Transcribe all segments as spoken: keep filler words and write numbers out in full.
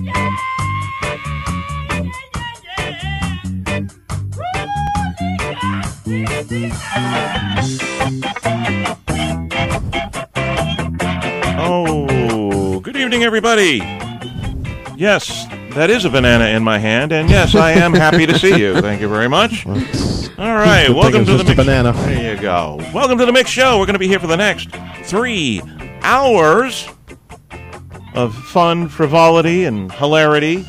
Oh, good evening, everybody. Yes, that is a banana in my hand, and yes, I am happy to see you. Thank you very much. All right, welcome to the Mix. Banana. There you go. Welcome to the Mix Show. We're going to be here for the next three hours of fun, frivolity, and hilarity.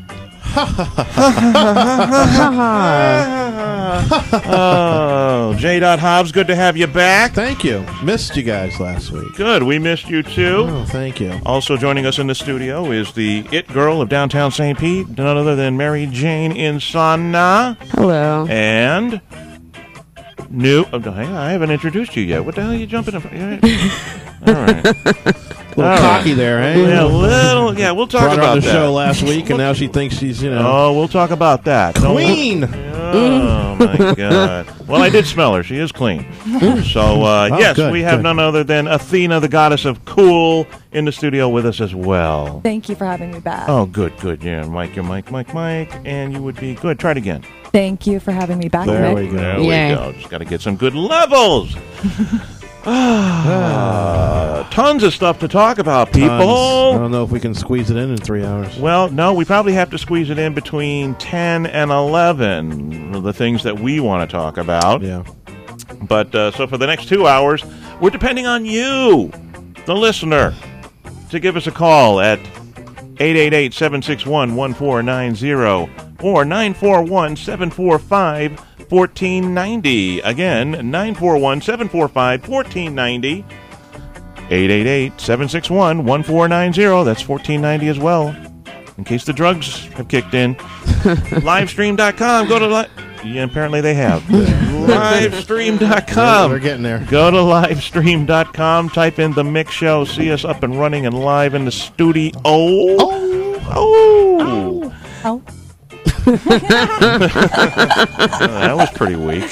Oh, J. Hobbs, good to have you back. Thank you. Missed you guys last week. Good, we missed you too. Oh, thank you. Also joining us in the studio is the it girl of downtown Saint Pete, none other than Mary Jane Insana. Hello. And new. Oh, I haven't introduced you yet. What the hell are you jumping in? All right. A little All cocky right. there, eh? Yeah, little. Yeah, we'll talk Brought about her on the that. show last week, and now she thinks she's, you know. Oh, we'll talk about that. Queen! Oh, my God. Well, I did smell her. She is clean. So, uh, Oh, yes, good, we have good. none other than Athena, the goddess of cool, in the studio with us as well. Thank you for having me back. Oh, good, good. Yeah, Mike, your Mike, Mike, Mike, and you would be good. Try it again. Thank you for having me back, There Rick. we go. There Yay. we go. Just got to get some good levels. Ah, tons of stuff to talk about, people. Tons. I don't know if we can squeeze it in in three hours. Well, no, we probably have to squeeze it in between ten and eleven, the things that we want to talk about. Yeah. But uh, so for the next two hours, we're depending on you, the listener, to give us a call at eight eight eight, seven six one, one four nine zero or nine four one, seven four five, one four nine zero. Again, nine four one, seven four five, one four nine zero. eight eight eight, seven six one, one four nine zero. That's fourteen ninety as well, in case the drugs have kicked in. Livestream dot com. Go to li- yeah, apparently they have. Livestream dot com. They're getting there. Go to livestream dot com. Type in the Mix Show. See us up and running and live in the studio. Oh, oh, Oh. Uh, that was pretty weak.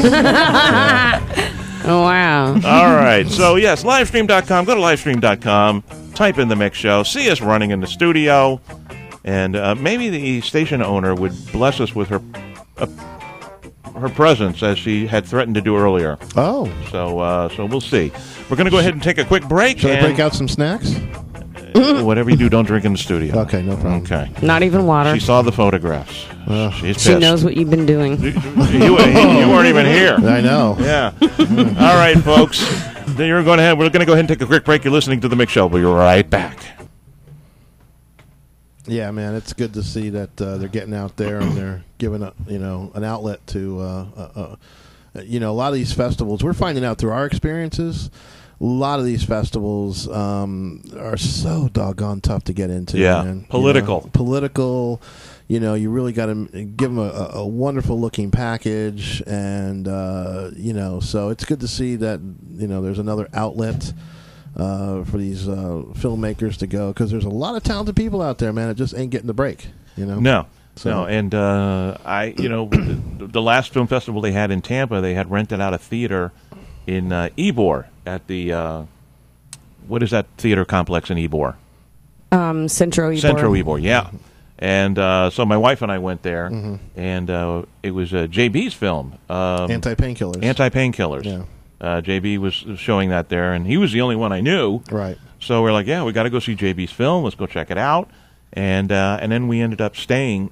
Oh, wow. All right. So, yes, livestream dot com. Go to livestream dot com. Type in the Mix Show. See us running in the studio. And uh, maybe the station owner would bless us with her uh, her presence, as she had threatened to do earlier. Oh. So, uh, so we'll see. We're going to go ahead and take a quick break. Should I and break out some snacks? whatever you do, don't drink in the studio. Okay, no problem. Okay. Not even water. She saw the photographs. Uh, She's She pissed. knows what you've been doing. You, you, you weren't even here. I know. Yeah. All right, folks. Then you're going to have. We're going to go ahead and take a quick break. You're listening to the Mix Show. We'll be right back. Yeah, man, it's good to see that uh, they're getting out there and they're giving a, you know, an outlet to, uh, uh, uh, you know, a lot of these festivals. We're finding out through our experiences, a lot of these festivals um, are so doggone tough to get into. Yeah, man. political. You know, political. You know, you really got to give them a, a wonderful looking package, and uh, you know, so it's good to see that, you know, there's another outlet uh, for these uh, filmmakers to go, because there's a lot of talented people out there, man. It just ain't getting the break. You know. No. So. No, and uh, I, you know, the, the last film festival they had in Tampa, they had rented out a theater in uh, Ybor at the uh, what is that theater complex in Ybor? Um, Centro Ybor. Centro Ybor, yeah. And uh, so my wife and I went there, Mm-hmm. and uh, it was uh, J B's film, um, Anti-painkillers. Anti-Painkillers. Yeah. Uh, J B was showing that there, and he was the only one I knew. Right. So we're like, yeah, we got to go see J B's film. Let's go check it out. And uh, and then we ended up staying,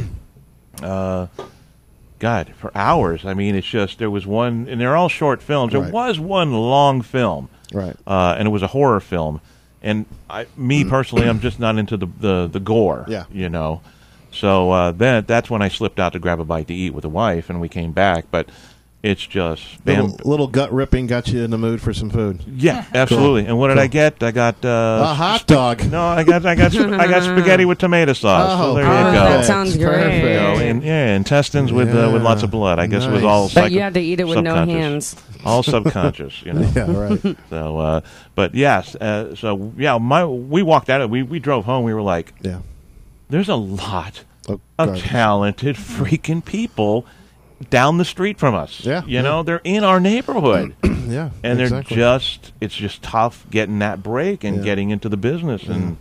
uh, God, for hours. I mean, it's just, there was one, and they're all short films. There Right. was one long film, Right. uh, and it was a horror film. And I, me personally, I'm just not into the, the, the gore, Yeah. you know. So uh, then that's when I slipped out to grab a bite to eat with the wife, and we came back. But it's just bam. Little, little gut ripping got you in the mood for some food. Yeah, absolutely. And what did Cool. I get? I got uh, A hot dog. No, I got I got sp- I got spaghetti with tomato sauce. Oh, so there oh, you go. that sounds great. Perfect. You know, and, yeah, intestines with uh, with lots of blood. I guess it was Nice. all. But psycho- you had to eat it with no subconscious. hands. All subconscious, you know. Yeah, right. So, uh, but yes, uh, so yeah, my we walked out. We we drove home. We were like, Yeah. there's a lot Oh, of garbage. talented freaking people down the street from us. Yeah, you yeah. know, they're in our neighborhood. Yeah. And exactly. they're just, it's just tough getting that break and Yeah. getting into the business and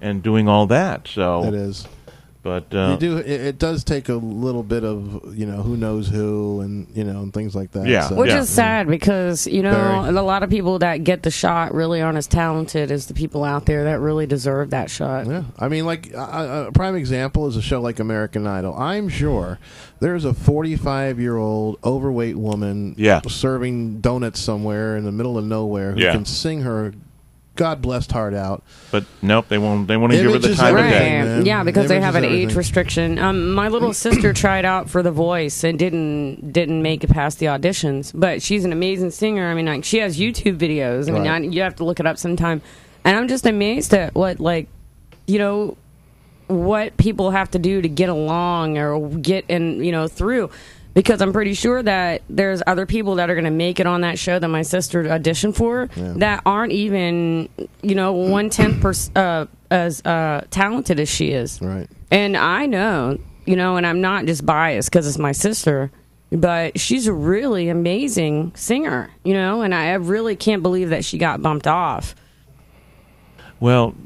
and doing all that. So It is. But uh, you do. It, it does take a little bit of, you know, who knows who, and you know, and things like that. Yeah. So. Which Yeah. is sad because, you know, Very. a lot of people that get the shot really aren't as talented as the people out there that really deserve that shot. Yeah, I mean, like a, a prime example is a show like American Idol. I'm sure there's a forty-five-year-old overweight woman Yeah. serving donuts somewhere in the middle of nowhere who Yeah. can sing her God blessed heart out. But nope, they won't. They won't give her Image the is time of Right. day. man. Yeah, because they Image have is an age everything. restriction. Um, my little sister tried out for The Voice and didn't didn't make it past the auditions. But she's an amazing singer. I mean, like, she has YouTube videos. I mean, Right. I, you have to look it up sometime. And I'm just amazed at what, like, you know, what people have to do to get along or get in, you know, through. Because I'm pretty sure that there's other people that are going to make it on that show that my sister auditioned for Yeah. that aren't even, you know, one tenth pers- uh, as uh, talented as she is. Right. And I know, you know, and I'm not just biased because it's my sister, but she's a really amazing singer, you know, and I really can't believe that she got bumped off. Well,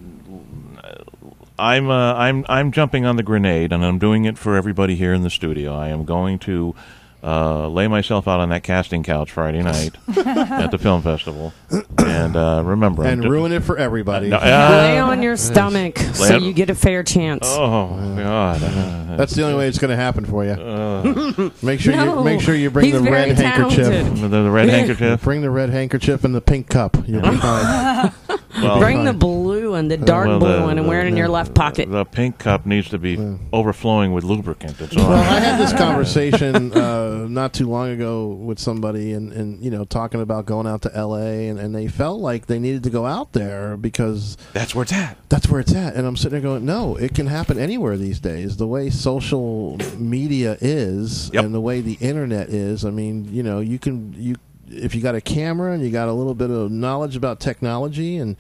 I'm uh, I'm I'm jumping on the grenade, and I'm doing it for everybody here in the studio. I am going to uh, lay myself out on that casting couch Friday night at the film festival, and uh, remember, I'm And do- ruin it for everybody. Uh, uh, Lay on your stomach so Lay on- you get a fair chance. Oh God! Uh, That's the only way it's going to happen for you. uh, Make sure No, you make sure you bring he's the very red handkerchief. talented. the, the red handkerchief. Bring the red handkerchief and the pink cup. You'll be fine. Well, Bring the blue and the dark well, blue the- one and wear it in the- your left pocket. The pink cup needs to be overflowing with lubricant. That's all. Well, I had this conversation uh, not too long ago with somebody, and, and you know, talking about going out to L A, and, and they felt like they needed to go out there because That's where it's at. that's where it's at. And I'm sitting there going, no, it can happen anywhere these days. The way social media is, Yep. and the way the internet is. I mean, you know, you can you if you got a camera and you got a little bit of knowledge about technology, and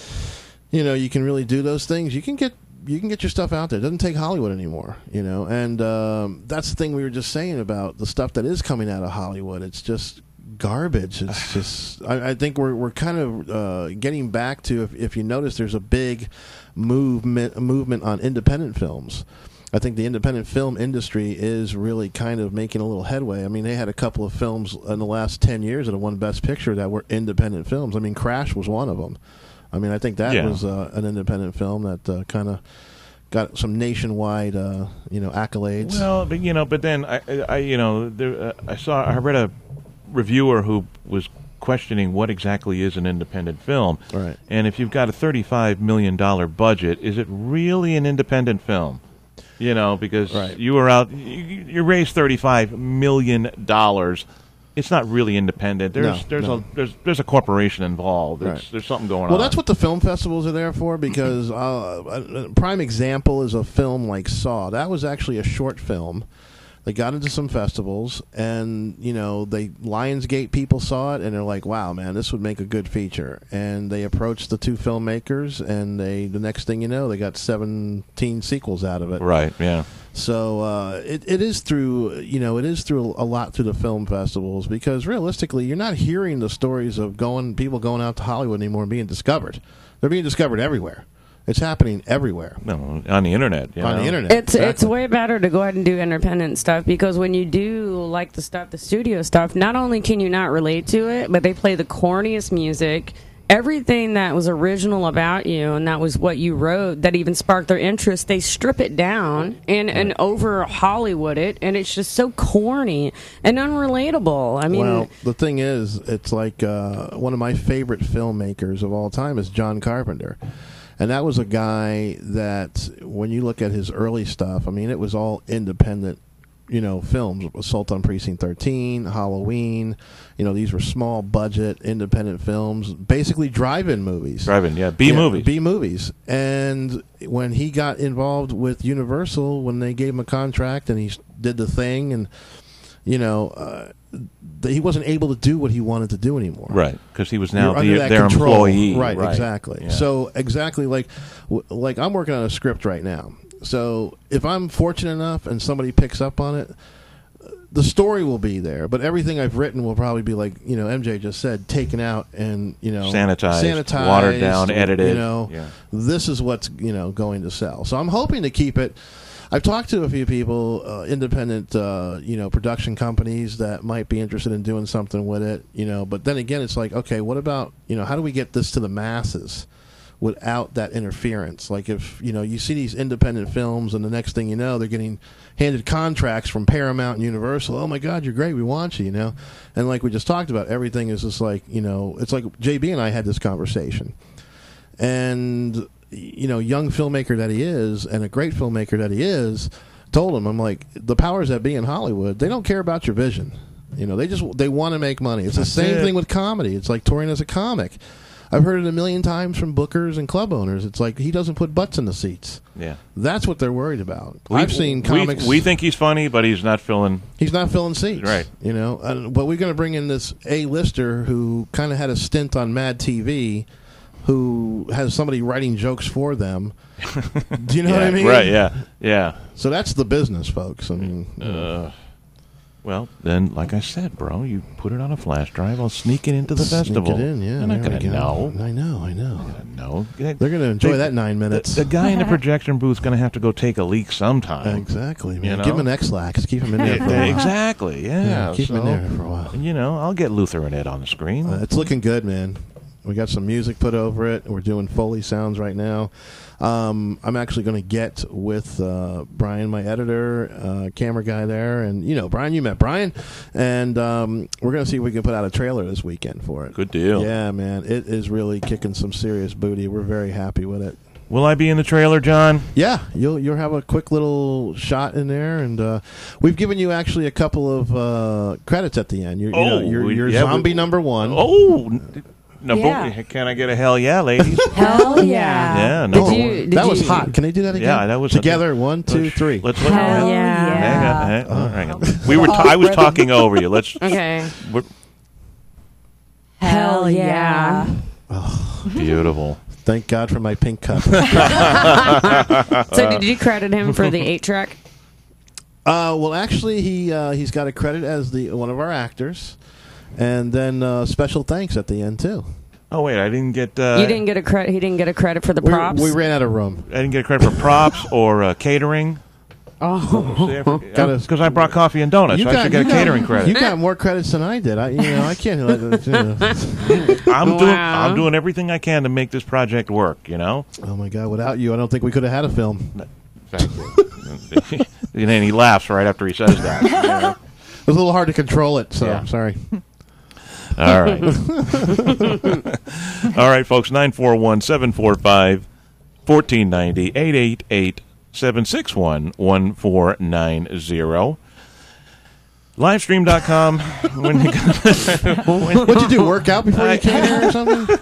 you know, you can really do those things. You can get you can get your stuff out there. It doesn't take Hollywood anymore, you know. And um, that's the thing we were just saying about the stuff that is coming out of Hollywood. It's just garbage. It's just I, I think we're we're kind of uh, getting back to, if, if you notice, there's a big movement movement on independent films. I think the independent film industry is really kind of making a little headway. I mean, they had a couple of films in the last ten years that have won Best Picture that were independent films. I mean, Crash was one of them. I mean, I think that Yeah. was uh, an independent film that uh, kind of got some nationwide, uh, you know, accolades. Well, but you know, but then I, I I- you know, there, uh, I saw, I read a reviewer who was questioning what exactly is an independent film. Right. And if you've got a thirty-five million dollar budget, is it really an independent film? You know, because Right. you were out, you, you raised thirty-five million dollars. It's not really independent. There's No, there's no. a there's there's a corporation involved. There's, Right. there's something going on. Well, that's what the film festivals are there for, because uh, a, a prime example is a film like Saw. That was actually a short film. They got into some festivals, and you know, they Lionsgate people saw it, and they're like, "Wow, man, this would make a good feature." And they approached the two filmmakers, and they the next thing you know, they got seventeen sequels out of it. right. Yeah. So uh, it it is through you know it is through a lot through the film festivals, because realistically, you're not hearing the stories of going people going out to Hollywood anymore and being discovered. They're being discovered everywhere. It's happening everywhere No, on the internet. You on know? the internet. It's it's Exactly. way better to go ahead and do independent stuff, because when you do like the stuff, the studio stuff, not only can you not relate to it, but they play the corniest music. Everything that was original about you and that was what you wrote that even sparked their interest, they strip it down and, and over Hollywood it, and it's just so corny and unrelatable. I mean, Well, the thing is, it's like uh, one of my favorite filmmakers of all time is John Carpenter. And that was a guy that, when you look at his early stuff, I mean, it was all independent, you know, films. Assault on Precinct thirteen, Halloween. You know, these were small budget, independent films, basically drive-in movies. Drive-in, yeah, B Yeah, movies. B movies. And when he got involved with Universal, when they gave him a contract and he s- did the thing, and, you know, uh, th- he wasn't able to do what he wanted to do anymore. Right, because he was now You're under the, that their control. employee. Right, exactly. Yeah. So exactly like w- like I'm working on a script right now. So if I'm fortunate enough and somebody picks up on it, the story will be there, but everything I've written will probably be like, you know, M J just said, taken out and, you know, sanitized, sanitized watered down, edited. You know, yeah. This is what's, you know, going to sell. So I'm hoping to keep it. I've talked to a few people, uh, independent, uh, you know, production companies that might be interested in doing something with it, you know. But then again, it's like, okay, what about, you know, how do we get this to the masses without that interference? Like if, you know, you see these independent films and the next thing you know, they're getting handed contracts from Paramount and Universal. Oh, my God, you're great. We want you, you know. And like we just talked about, everything is just like, you know, it's like J B and I had this conversation. And you know, young filmmaker that he is, and a great filmmaker that he is, told him, I'm like, the powers that be in Hollywood, they don't care about your vision. You know, they just they want to make money. It's the same thing with comedy. It's like touring as a comic. I've heard it a million times from bookers and club owners. It's like he doesn't put butts in the seats. Yeah, that's what they're worried about. We, I've seen comics. We, we think he's funny, but he's not filling. He's not filling seats, right? You know, uh, but we're going to bring in this A-lister who kind of had a stint on Mad T V. Who has somebody writing jokes for them? Do you know yeah, what I mean? Right? Yeah, yeah. So that's the business, folks. I mean, uh, well, then, like I said, bro, you put it on a flash drive. I'll sneak it into the sneak festival. It in, yeah. They're not going to know. I know, I know. No, they're going to enjoy they, that nine minutes. The, the guy in the projection booth's going to have to go take a leak sometime. Exactly, man. You know? Give him an X-Lax. Keep him in there for a while. Exactly, yeah. yeah keep so, him in there for a while. You know, I'll get Luther and Ed on the screen. Uh, it's looking good, man. We got some music put over it. We're doing Foley sounds right now. Um, I'm actually going to get with uh, Brian, my editor, uh, camera guy there. And, you know, Brian, you met Brian. And um, we're going to see if we can put out a trailer this weekend for it. Good deal. Yeah, man. It is really kicking some serious booty. We're very happy with it. Will I be in the trailer, John? Yeah, you'll you'll have a quick little shot in there, and uh, we've given you actually a couple of uh, credits at the end. You're, oh, you know, you're, you're yeah, zombie we, number one. Oh, no, yeah. Can I get a hell yeah, ladies? Hell yeah. Yeah, no. Did you, did that you, was hot. Can they do that again? Yeah, that was together. A, one, two, three. Let's hell let, yeah. Hang on, hang on, hang on. We were. T- I was talking over you. Let's. Okay. We're, Hell yeah. Oh, beautiful. Thank God for my pink cup. So did you credit him for the eight track? Uh, well, actually, he uh, he's got a credit as the one of our actors, and then uh, special thanks at the end too. Oh wait, I didn't get. Uh, You didn't get a credit. He didn't get a credit for the We, props. we ran out of room. I didn't get a credit for props or uh, catering. Oh, because I brought coffee and donuts. You I got- should get a you got- catering credit. You got more credits than I did. I, you know, I can't. Let, you know. I'm doing. Wow. I'm doing everything I can to make this project work. You know. Oh my God! Without you, I don't think we could have had a film. Thank you. And then he laughs right after he says that. You know? It was a little hard to control it, so Yeah. I'm sorry. All right. All right, folks. nine four one, seven four five, one four nine zero, eight eight eight, seven six one, one four nine zero. Livestream dot com. When you What'd you do, work out before you came here or something?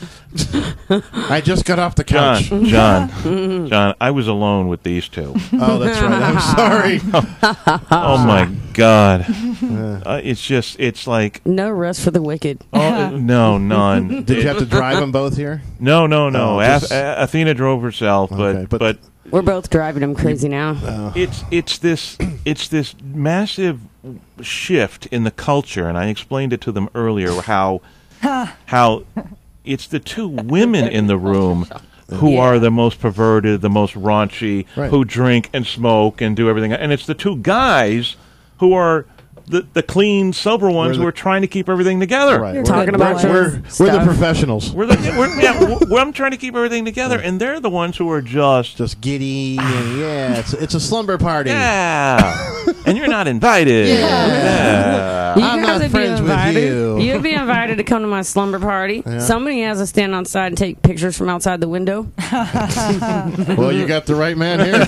I just got off the John, couch. John, John, I was alone with these two. Oh, that's right. I'm sorry. Oh, my God. Uh, it's just, it's like, no rest for the wicked. oh, uh, no, none. Did you have to drive them both here? No, no, no. Oh, Ath- just- A- Athena drove herself, but, Okay, but- but We're both driving him crazy now. Oh. it's it's this it's this massive shift in the culture, and I explained it to them earlier how how it's the two women in the room who Yeah. are the most perverted, the most raunchy, Right. who drink and smoke and do everything, and it's the two guys who are the the clean, sober ones We're the- who are trying to keep everything together. Right. You're We're talking the- about we're, your we're, we're the stuff. professionals. We're the, we're, yeah, we're, I'm trying to keep everything together, and they're the ones who are just Just giddy. And yeah, it's, it's a slumber party. yeah, and you're not invited. Yeah. Yeah. You I'm guys not would be friends with invited. you. You'd be invited to come to my slumber party. Yeah. Somebody has to stand outside and take pictures from outside the window. Well, you got the right man here.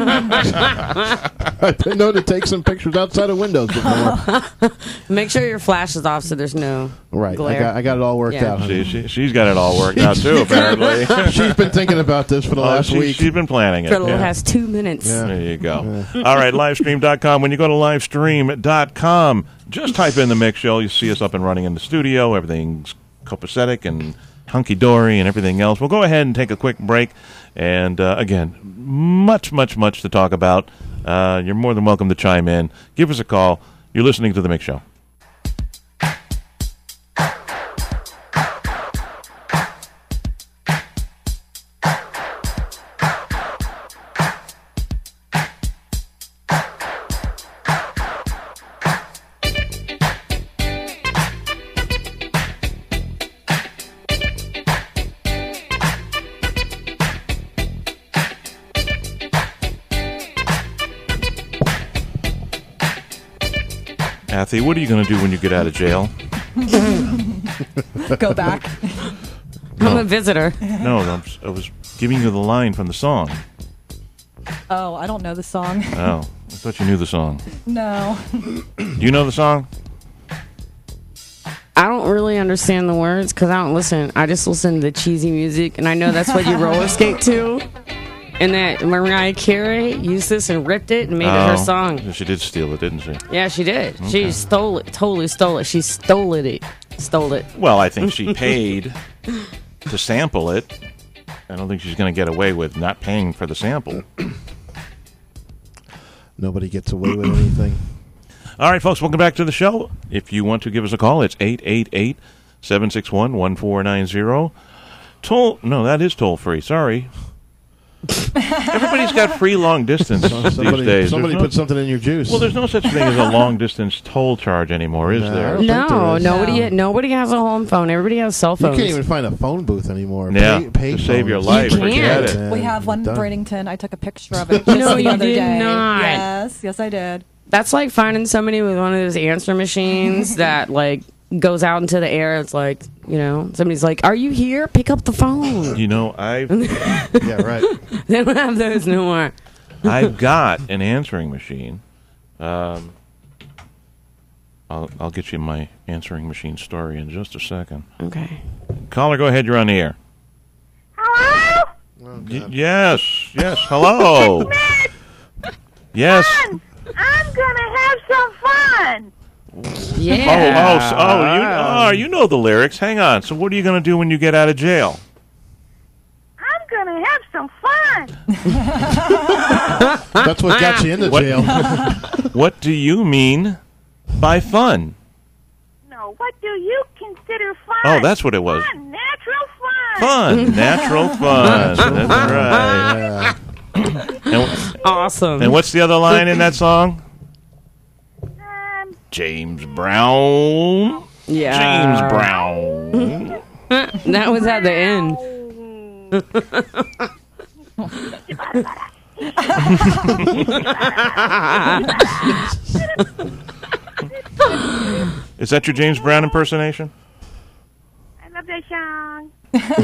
I've been known to take some pictures outside of windows before. Make sure your flash is off so there's no Right. I glare. got, I got it all worked Yeah. out. honey. See, she, she's got it all worked out too. Apparently, She's been thinking about this for the Oh, last she, week. she's been planning it. For the Yeah. last two minutes. Yeah. There you go. All right, livestream dot com. When you go to livestream dot com, just type in the Mix Show. You see us up and running in the studio. Everything's copacetic and hunky-dory and everything else. We'll go ahead and take a quick break. And, uh, again, much, much, much to talk about. Uh, you're more than welcome to chime in. Give us a call. You're listening to The Mix Show. Kathy, what are you going to do when you get out of jail? Go back. No. I'm a visitor. No, I'm, I was giving you the line from the song. Oh, I don't know the song. Oh, I thought you knew the song. No. Do you know the song? I don't really understand the words because I don't listen. I just listen to the cheesy music, and I know that's what you roller skate to. And that Mariah Carey used this and ripped it and made oh, it her song. She did steal it, didn't she? Yeah, she did. Okay. She stole it. Totally stole it. She stole it. it stole it. Well, I think she paid to sample it. I don't think she's going to get away with not paying for the sample. Nobody gets away with anything. All right, folks, welcome back to the show. If you want to give us a call, it's eight eight eight, seven six one, one four nine zero. Toll, no, that is toll-free. Sorry. Everybody's got free long distance somebody, these days. Somebody no, put something in your juice. Well, there's no such thing as a long distance toll charge anymore, is No. there? I don't think there No, is. nobody. No. Nobody has a home phone. Everybody has cell You phones. can't even find a phone booth anymore. Yeah, pay, pay to save your phones. life, You forget can't. it. Yeah, We have one in done. Bradenton. I took a picture of it just No, the you other did day. not. Yes, yes, I did. That's like finding somebody with one of those answer machines that like goes out into the air. It's like, you know, somebody's like, "Are you here? Pick up the phone." You know, I've Yeah, right. They don't have those no more. I've got an answering machine. Um, I'll I'll get you my answering machine story in just a second. Okay. Caller, go ahead. You're on the air. Hello? Oh, Y- God. yes, yes. Hello. Yes. Fun. I'm gonna have some fun. Yeah. Oh, oh, so, oh, you, oh, you know the lyrics. Hang on. So, what are you going to do when you get out of jail? I'm gonna have some fun. That's what got you into What- jail. What do you mean by fun? No, what do you consider fun? Oh, that's what it was. Fun, natural fun. Fun, natural fun. That's right. Yeah. And, Awesome. and what's the other line in that song? Um, James Brown. yeah. James Brown. That was at the end. Is that your James Brown impersonation? I love that song.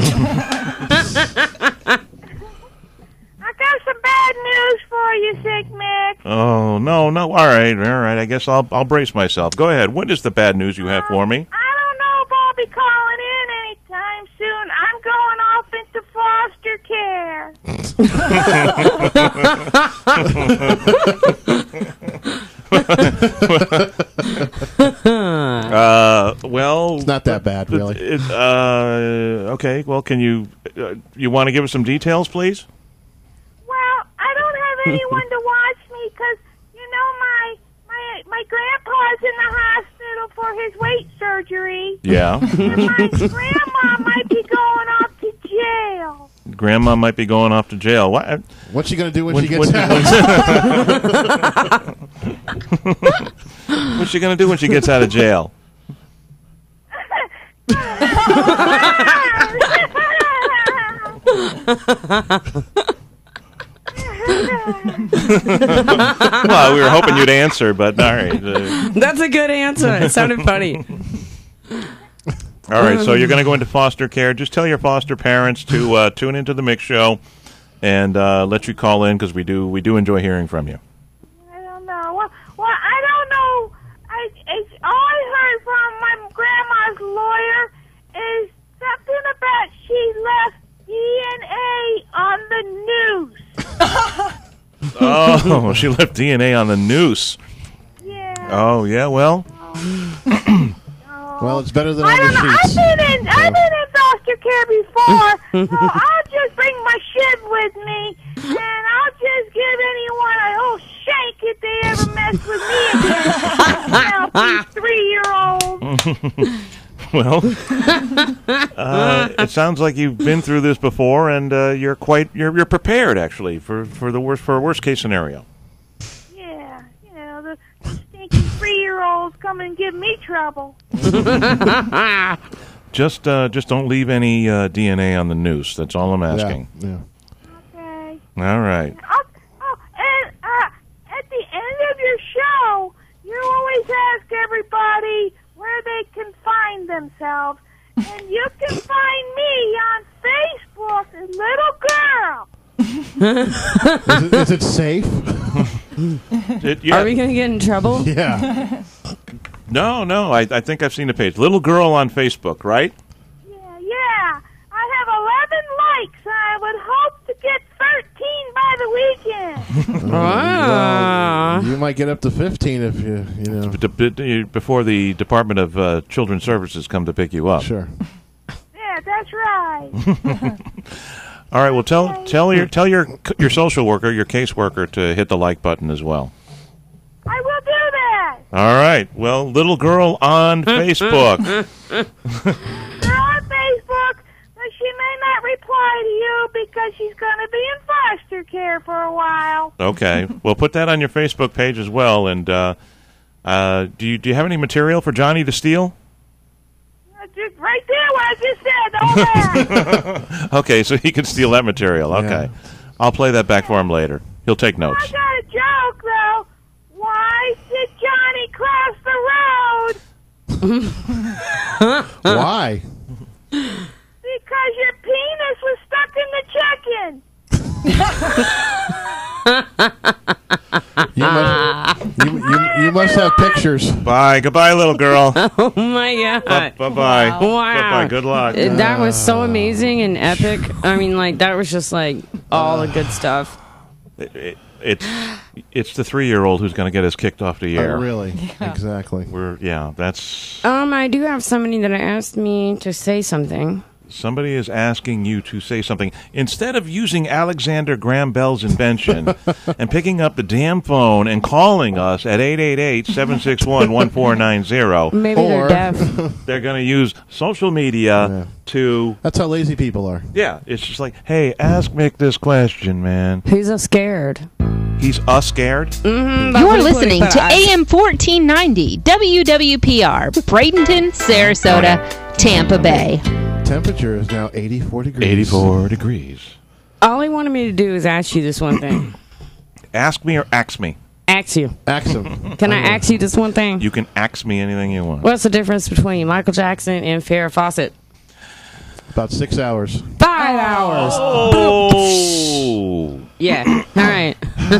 I got some bad news for you, Sic Mic. Oh no, no. All right, all right. I guess I'll I'll brace myself. Go ahead. What is the bad news you have for me? I don't know if I'll be calling in anytime soon. I'm going off into foster care. Uh, well, It's not that bad, really. It, uh, okay. Well, can you uh, you want to give us some details, please? Well, I don't have anyone to watch me because, you know, my, my, my grandpa's in the hospital for his weight surgery. Yeah. And my grandma might be going off to jail. Grandma might be going off to jail. What? What's she going to do when What- she gets what- out? What's she gonna do when she gets out of jail? Well, we were hoping you'd answer, but all right. Uh, That's a good answer. It sounded funny. all right. So you're gonna go into foster care. Just tell your foster parents to uh, tune into the Mix Show and uh, let you call in because we do we do enjoy hearing from you. I don't know. Well, well, I don't know. I, it's, all I heard from my grandma's lawyer is something about she left D N A on the news. Oh, she left D N A on the noose. Yeah. Oh yeah. Well, Well, it's better than I on don't the know. I've sheets. been in, I've been in foster care before, so I'll just bring my shiv with me, and I'll just give anyone a whole shank if they ever mess with me again. Well, uh, it sounds like you've been through this before, and uh, you're quite you're you're prepared actually for, for the worst for a worst case scenario. Yeah, you know, the stinky three-year-olds come and give me trouble. Just uh, just don't leave any uh, D N A on the noose. That's all I'm asking. Yeah. Okay. All right. Oh, oh, and uh, at the end of your show, you always ask everybody where they can find themselves, and you can find me on Facebook, Little Girl. is, it, is it safe? It, yeah. Are we going to get in trouble? Yeah. No, no. I, I think I've seen the page. Little Girl on Facebook, right? Yeah, yeah. I have eleven likes. I would hope to get thirteen by the weekend. Ah. Well, you might get up to fifteen if you, you know. D- d- Before the Department of uh, Children's Services come to pick you up. Sure. Yeah, that's right. All right. Well, tell tell your tell your your social worker, your caseworker, to hit the like button as well. I will do that. All right. Well, Little Girl on Facebook. They're on Facebook, but she may not reply to you because she's going to be in foster care for a while. Okay. Well, put that on your Facebook page as well. And uh, uh, do you do you have any material for Johnny to steal? Uh, just right there, what I just said. All that. Okay, so he can steal that material. Okay. Yeah. I'll play that back for him later. He'll take notes. I got a joke, though. Why did Johnny cross the road? Why? Because your penis was stuck in the check-in. You must, you, you, you must have pictures. Bye. Goodbye, little girl. Oh, my God. Bye-bye. Wow. Bye-bye. Good luck. Uh, That was so amazing and epic. I mean, like, that was just, like, all the good stuff. It, it, it's it's the three-year-old who's going to get us kicked off the air. Oh, really? Yeah. Exactly. We're yeah. That's Um, I do have somebody that asked me to say something. somebody is asking you to say something instead of using Alexander Graham Bell's invention and picking up the damn phone and calling us at eight eight eight, seven six one, one four nine zero. Maybe Or- they're deaf. They're going to use social media Yeah. to That's how lazy people are. yeah. It's just like, hey, ask Mick this question, man. Who's so scared? He's us scared. Mm-hmm, You're listening to A M fourteen ninety W W P R, Bradenton, Sarasota, Tampa Bay. Temperature is now eighty-four degrees. eighty-four degrees. All he wanted me to do is ask you this one thing. Ask me or ax me. Ask you. Axe him. Can I ask you this one thing? You can ax me anything you want. What's the difference between Michael Jackson and Farrah Fawcett? About six hours. Five hours. Oh. Yeah. All right.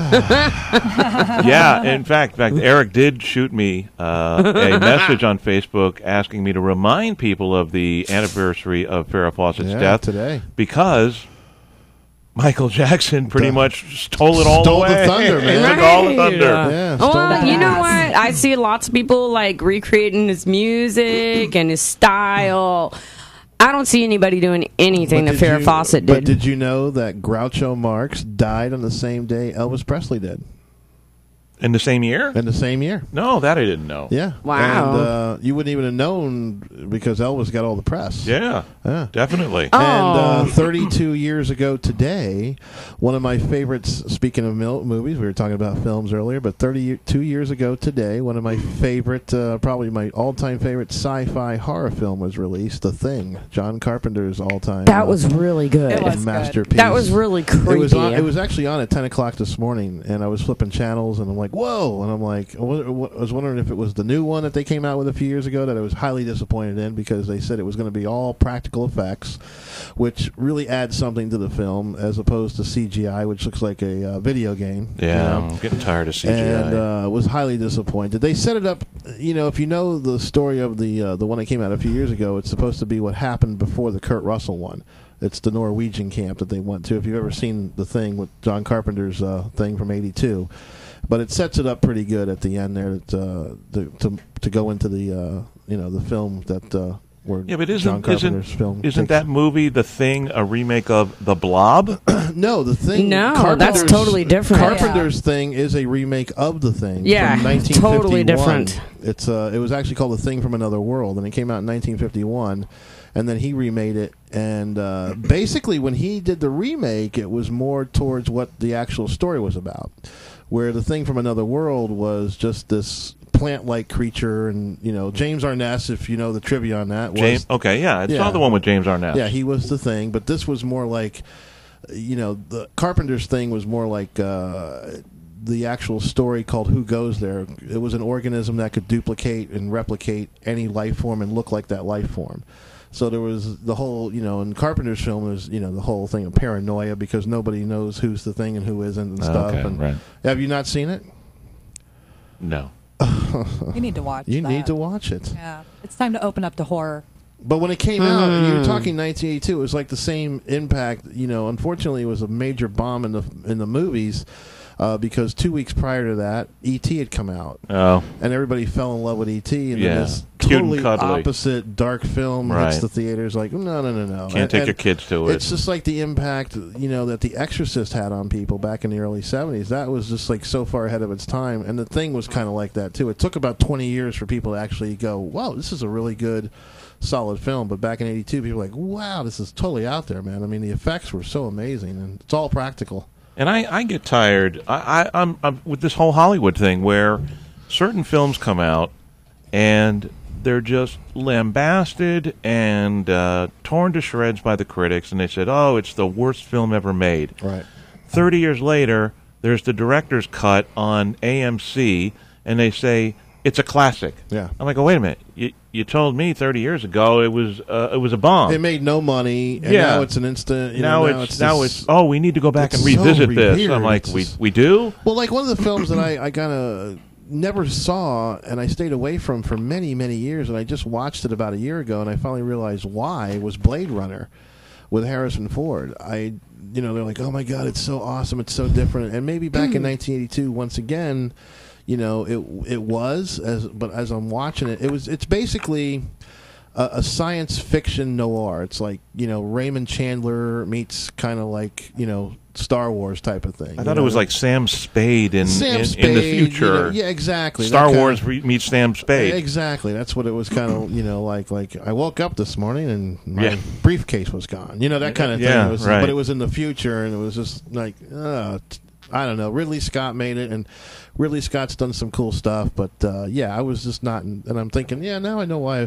Yeah, in fact, in fact, Eric did shoot me uh, a message on Facebook asking me to remind people of the anniversary of Farrah Fawcett's Yeah, death today. because Michael Jackson pretty Duh. much stole it all Stole the away. thunder, man. He took all the Right. thunder. Yeah. Oh, stole well, the you know thunder. what? I see lots of people like recreating his music and his style. I don't see anybody doing anything But that did Farrah you- Fawcett But did. did you know that Groucho Marx died on the same day Elvis Presley did? In the same year? In the same year. No, that I didn't know. Yeah. Wow. And uh, you wouldn't even have known because Elvis got all the press. Yeah, Yeah. definitely. Oh. And uh, thirty-two years ago today, one of my favorites, speaking of mil- movies, we were talking about films earlier, but thirty-two years ago today, one of my favorite, uh, probably my all-time favorite sci-fi horror film was released, The Thing, John Carpenter's all-time That uh, was really good. It was good. masterpiece. That was really creepy. It was, on, it was actually on at ten o'clock this morning, and I was flipping channels, and I'm like, whoa! And I'm like, I wa- wa- I was wondering if it was the new one that they came out with a few years ago that I was highly disappointed in because they said it was going to be all practical effects, which really adds something to the film as opposed to C G I, which looks like a uh, video game. Yeah, you know? I'm getting tired of C G I. And uh, was highly disappointed. They set it up, you know, if you know the story of the uh, the one that came out a few years ago, it's supposed to be what happened before the Kurt Russell one. It's the Norwegian camp that they went to. If you've ever seen the thing with John Carpenter's uh, thing from eighty-two, but it sets it up pretty good at the end there to uh, to, to to go into the uh, you know the film that uh, where Yeah, but John isn't Carpenter's isn't, film isn't takes- that movie The Thing a remake of The Blob? No, the thing. No, Carpenter's- that's totally different. Carpenter's Thing is a remake of the Thing. Yeah, from nineteen fifty-one. totally different. It's uh, it was actually called The Thing from Another World, and it came out in nineteen fifty-one. And then he remade it, and uh, basically, when he did the remake, it was more towards what the actual story was about. Where The Thing from Another World was just this plant-like creature, and you know James Arness, if you know the trivia on that, was James. Okay, yeah, it's Yeah. not the one with James Arness. yeah, he was the Thing, but this was more like, you know, the Carpenter's Thing was more like uh, the actual story called Who Goes There. It was an organism that could duplicate and replicate any life form and look like that life form. So there was the whole, you know, in Carpenter's film is, you know, the whole thing of paranoia because nobody knows who's the Thing and who isn't and stuff. Okay, and right. Have you not seen it? No. You need to watch You that. need to watch it. Yeah. It's time to open up to horror. But when it came out, you were talking nineteen eighty-two. It was like the same impact. You know, unfortunately, it was a major bomb in the in the movies uh, because two weeks prior to that, E T had come out, Oh, and everybody fell in love with E T. And Yeah. then this Cute and totally cuddly. opposite dark film Right. hits the theaters. Like, no, no, no, no. can't And- take and your kids to it. It's just like the impact, you know, that The Exorcist had on people back in the early seventies. That was just like so far ahead of its time, and The Thing was kind of like that too. It took about twenty years for people to actually go, "Wow, this is a really good, solid film." But back in eighty-two, people were like, "Wow, this is totally out there, man." I mean, the effects were so amazing, and it's all practical. And I, I get tired. I, I, I'm, I'm with this whole Hollywood thing where certain films come out and they're just lambasted and uh, torn to shreds by the critics, and they said, "Oh, it's the worst film ever made." Right. Thirty years later, there's the director's cut on A M C, and they say it's a classic. Yeah. I'm like, "Oh, wait a minute! You, you told me thirty years ago it was uh, it was a bomb." It made no money, and Yeah. now it's an instant. You now, know, now it's, it's now this- it's oh, we need to go back and it's so revisit this. revered. I'm like, It's we just- we do. Well, like one of the films that I, I kind of never saw and I stayed away from for many, many years, and I just watched it about a year ago, and I finally realized why, was Blade Runner with Harrison Ford. I, you know, they're like, oh my God, it's so awesome, it's so different. And maybe back in nineteen eighty-two, once again, you know, it it was, as but as I'm watching it, it was, it's basically a, a science fiction noir. It's like, you know, Raymond Chandler meets kind of like, you know, Star Wars type of thing. I thought it was like Sam Spade in Sam in, Spade, in the you future. know, yeah, exactly. Star That kinda- Wars re- meets Sam Spade. Exactly. That's what it was kind of, you know, like like I woke up this morning and my Yeah. briefcase was gone. You know, that kind of thing. Yeah, It was, right. But it was in the future, and it was just like, uh, t- I don't know. Ridley Scott made it, and Ridley Scott's done some cool stuff. But uh, yeah, I was just not, and I'm thinking, yeah, now I know why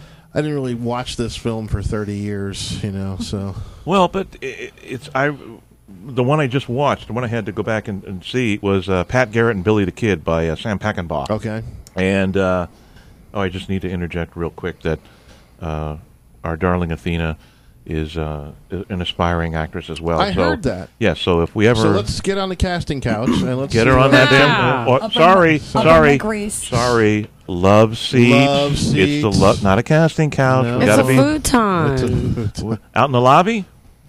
I didn't really watch this film for thirty years. You know, so Well, but it, it's I. The one I just watched, the one I had to go back and, and see, was uh, Pat Garrett and Billy the Kid by uh, Sam Peckinpah. okay. And uh, oh, I just need to interject real quick that uh, our darling Athena is uh, an aspiring actress as well. I so, heard that. Yeah, so if we ever So let's get on the casting couch and let's get see her on what- that Yeah. damn. Oh, Up in sorry, the- up in sorry, the grease. sorry. Love seat. Love It's the seats. lo- not a casting couch. No. We It's gotta a be futon. out in the lobby.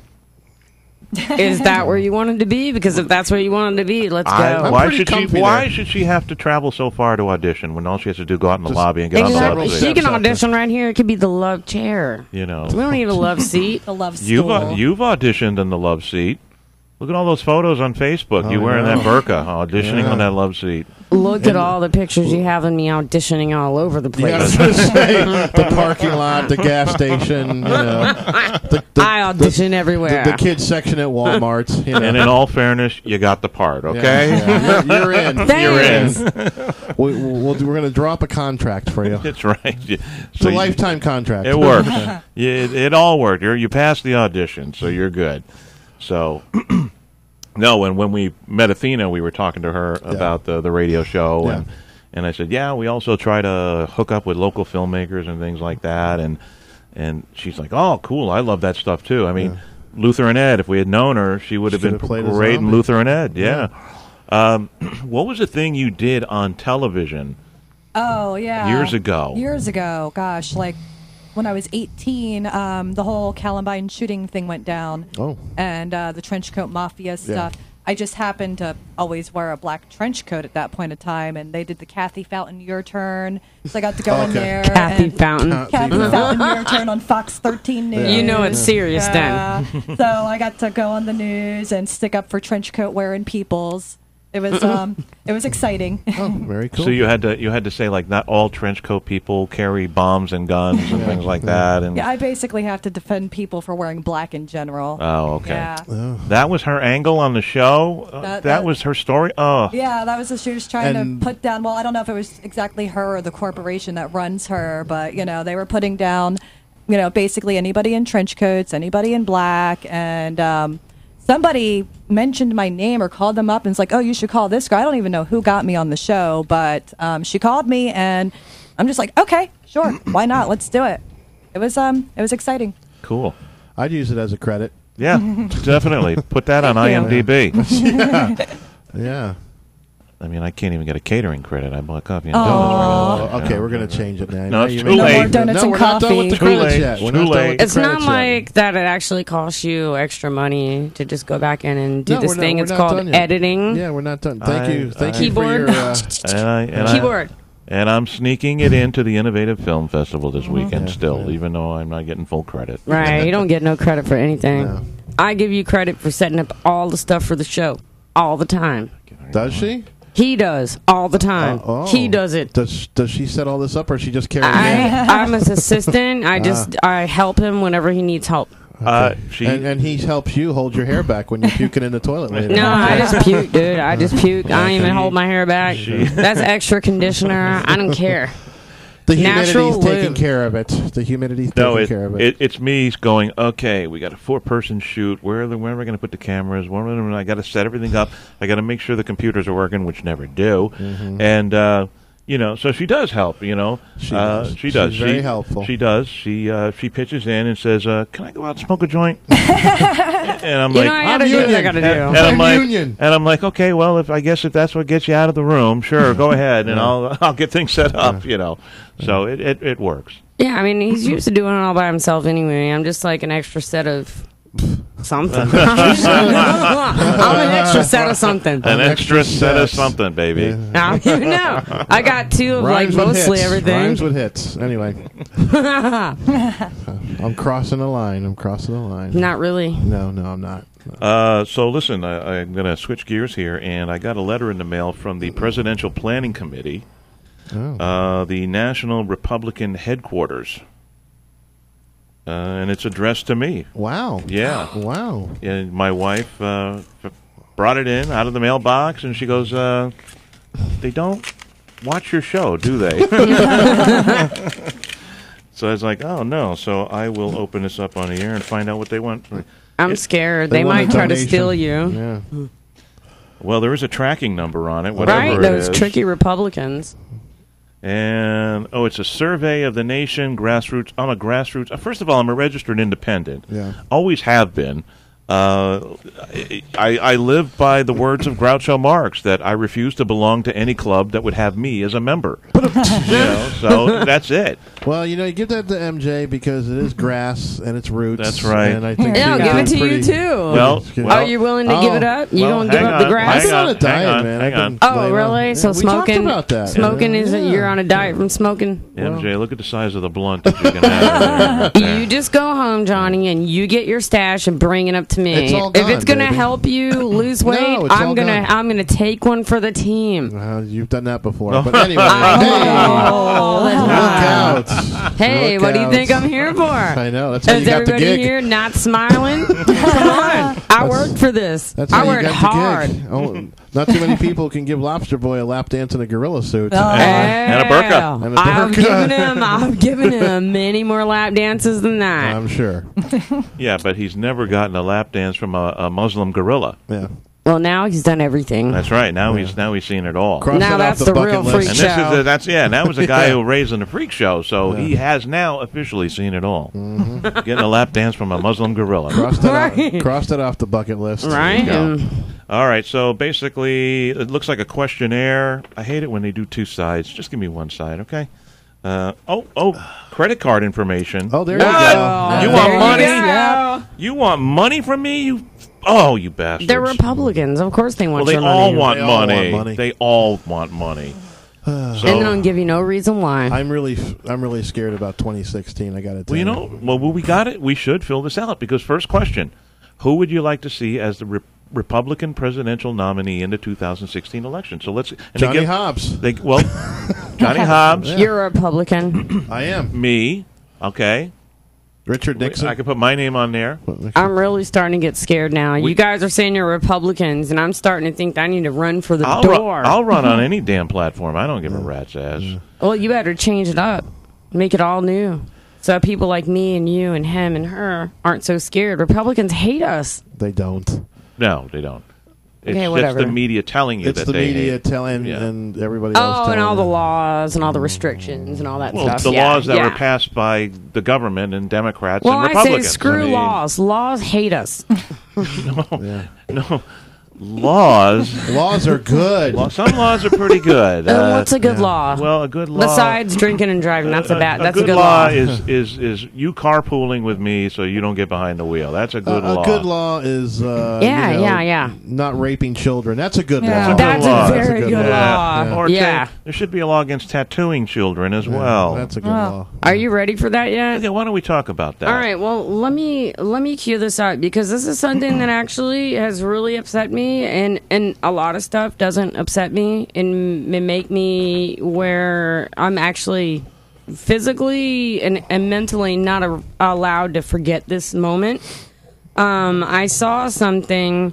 Is that where you wanted to be? Because if that's where you wanted to be, let's I- go. I'm why pretty should she? comfy Why there. should she have to travel so far to audition when all she has to do go out in the Just- lobby and get on the Exactly. love seat. She seat? can Steps up audition right here. It could be the love chair. You know, We don't need a love seat. The love you've stool. uh, you've auditioned in the love seat. Look at all those photos on Facebook. Oh, you wearing yeah. that burqa, auditioning Yeah. on that love seat. Look at all the pictures you have of me auditioning all over the Yeah, I was place. gonna say, the parking lot, the gas station, you know, the, the, I audition the, everywhere. the kids section at Walmart. You know. And in all fairness, you got the part. Yeah, Okay, yeah. You're, you're in. you're in. Thanks. We, we'll, we're going to draw up a contract for you. That's right. You- It's so a you- lifetime contract. It works. Yeah, it, it all worked. You're, you passed the audition, so you're good. So, no, and when we met Athena, we were talking to her about the, the radio show, Yeah. and and I said, yeah, we also try to hook up with local filmmakers and things like that, and and she's like, oh, cool, I love that stuff too. I mean, Yeah. Luther and Ed. If we had known her, she would have She been could have played a great in zombie. Luther and Ed. Yeah. Um, what was the thing you did on television Oh, yeah. years ago? Years ago. Gosh, like when I was eighteen, um, the whole Columbine shooting thing went down. Oh. And uh, the trench coat mafia stuff. I just happened to always wear a black trench coat at that point of time, and they did the Kathy Fountain Your Turn, so I got to go Okay. in there. Kathy and Fountain. Kathy Fountain Your Turn on Fox thirteen News. You know it's serious Yeah. then. So I got to go on the news and stick up for trench coat wearing peoples. It was um, it was exciting. Oh, very cool. So you had to you had to say like not all trench coat people carry bombs and guns and things like that. And Yeah, I basically have to defend people for wearing black in general. oh, okay. Yeah. Oh. That was her angle on the show. Uh, that, That- that- was her story. Oh, Yeah, that was what she was trying And- to put down. Well, I don't know if it was exactly her or the corporation that runs her, but you know, they were putting down, you know, basically anybody in trench coats, anybody in black, and um, somebody mentioned my name or called them up and it's like, oh, you should call this guy. I don't even know who got me on the show, but um, she called me, and I'm just like, okay, sure, why not? Let's do it. It was um, it was exciting. cool. I'd use it as a credit. Yeah, definitely. Put that on Thank you. IMDb. Yeah. I mean, I can't even get a catering credit. I bought coffee and Aw. donuts. Oh, right okay, now. we're gonna change it now. No, Now it's you too make- No late. more donuts no, and we're not done with the coffee. Too credits late. yet. We're Too not done late. with the It's not credits yet. like that it actually costs you extra money to just go back in and do No, this we're not- thing. we're it's not called done yet. editing. Yeah, we're not done. Thank I- you. Thank I- you for Keyboard. your. Uh, And, I, and, I, Keyboard. and I'm sneaking it into the Innovative Film Festival this weekend Yeah, still, yeah. even though I'm not getting full credit. Right, you don't get no credit for anything. No. I give you credit for setting up all the stuff for the show all the time. does she? He does all the time. Oh, oh. He does it. Does Does she set all this up, or is she just carrying I, it? I'm his assistant. I just I help him whenever he needs help. Uh, she, And, and he helps you hold your hair back when you're puking in the toilet later. No, I just puke, dude. I just puke. I don't even hold my hair back. She- That's extra conditioner. I don't care. The humidity's Natural taking lube. care of it. The humidity's no, taking it, care of it. it, it's me going, okay, we got a four-person shoot. Where are, the, where am I going to put the cameras? Where am I, I got to set everything up. I got to make sure the computers are working, which never do. Mm-hmm. And, uh, you know, so she does help, you know. She uh, does. She does. She's very she, helpful. She does. She uh, she pitches in and says, uh, can I go out and smoke a joint? And I'm You like, know, I I'm gotta do what I union. gotta and, do. and I'm like, Union. and I'm like, okay, well, if I guess if that's what gets you out of the room, sure, go ahead, and I'll I'll get things set up, you know. So it, it, it works. Yeah, I mean, he's used to doing it all by himself anyway. I'm just like an extra set of something. I'm an extra set of something. An extra set of set. something, baby. I don't even know. I got two of Rhymes like with mostly hits. everything. Rhymes with hits. Anyway. I'm crossing the line. I'm crossing the line. Not really. No, no, I'm not. Uh, so listen, I, I'm going to switch gears here, and I got a letter in the mail from the Presidential Planning Committee, Oh. uh, the National Republican Headquarters, uh, and it's addressed to me. Wow. Yeah. Wow. And my wife uh, f- brought it in out of the mailbox, and she goes, uh, they don't watch your show, do they? So I was like, oh, no. So I will open this up on the air and find out what they want. I'm It- scared. They They, want a might try to donation. steal you. Yeah. Well, there is a tracking number on it, whatever Right? it Those is. tricky Republicans. And, oh, it's a survey of the nation, grassroots. I'm a grassroots. uh, First of all, I'm a registered independent. Yeah. Always have been. Uh, I, I live by the words of Groucho Marx that I refuse to belong to any club that would have me as a member. you know, so that's it. Well, you know, you give that to M J because it is grass and it's roots. That's right. And I think Yeah, I'll she's give it to doing you pretty- too. Well, Well, Are you willing to give it Oh. up? You Well, gonna give hang up the on, grass? I've been on a Hang diet, on, man. hang I've on. been Oh, laying really? on- So Yeah, we talked smoking, about that. smoking is Yeah. you're on a diet from smoking. M J, look at the size of the blunt that you can have. There, there. You just go home, Johnny, and you get your stash and bring it up to me. It's all if gone, it's gonna baby. help you lose weight, No, it's all I'm gonna gone. I'm gonna take one for the team. Uh, you've done that before. No. But anyway, Oh, hey, that's look not- out. Hey, Look what do you out. think I'm here for? I know. That's how Is you got the everybody gig. here not smiling? Come on, I worked for this. That's I how you worked got hard. the gig. Oh, not too many people can give Lobster Boy a lap dance in a gorilla suit. Oh. And a burqa. Hell, And a I've burqa. given him. I've given him many more lap dances than that. I'm sure. Yeah, but he's never gotten a lap dance from a, a Muslim gorilla. Yeah. Well, now he's done everything. That's right. Now he's now he's seen it all. Cross Now that that's off the, the bucket real list. freak And this show. is the, that's yeah. That was a guy Yeah. who raised in a freak show, so he has now officially seen it all. Mm-hmm. Getting a lap dance from a Muslim gorilla. Cross that, Right. off, cross that off the bucket list. Right? There you go. And All right. So basically, it looks like a questionnaire. I hate it when they do two sides. Just give me one side, okay? Uh, oh, oh, credit card information. Oh, there you What? go. You there want you money? go. You want money from me? You Oh, you bastards. They're Republicans. Of course they want well, they your all money. want They all money. want money. They all want money. So, And they don't give you no reason why. I'm really, I'm really scared about twenty sixteen. I got to tell well, you know, well, we got it. We should fill this out because first question: who would you like to see as the re- Republican presidential nominee in the two thousand sixteen election? So let's and Johnny they give, Hobbs. They well, Johnny Hobbs, You're a Republican. I am. me, okay. Richard Nixon. I could put my name on there. I'm really starting to get scared now. We- you guys are saying you're Republicans, and I'm starting to think that I need to run for the I'll, door. ru- I'll run on any damn platform. I don't give a rat's ass. Well, you better change it up. Make it all new. So people like me and you and him and her aren't so scared. Republicans hate us. They don't. No, they don't. It's Okay, just whatever. the media telling you It's that the they media hate. telling Yeah. and everybody else Oh, telling and all the them. laws and all the restrictions and all that Well, stuff. the Yeah, laws that yeah. were passed by the government and Democrats Well, and I say Republicans. screw I mean, laws. Laws hate us. Yeah. No, laws. Laws are good. Law, some laws are pretty good. And Uh, what's a good yeah. law? well, a good law. Besides drinking and driving, that's a bad. That's a good, good law, law. is is is you carpooling with me so you don't get behind the wheel. That's a good Uh, law. a good law is uh, Yeah, you know, yeah, yeah. not raping children. That's a good Yeah. law. That's law. a That's very a good good law. law. Yeah. Or Yeah. ta- there should be a law against tattooing children as Yeah, well. That's a good Oh. law. Are you ready for that yet? Okay, why don't we talk about that? All right. Well, let me let me cue this up because this is something that actually has really upset me, and and a lot of stuff doesn't upset me and m- make me where I'm actually physically and, and mentally not a, allowed to forget this moment. Um, I saw something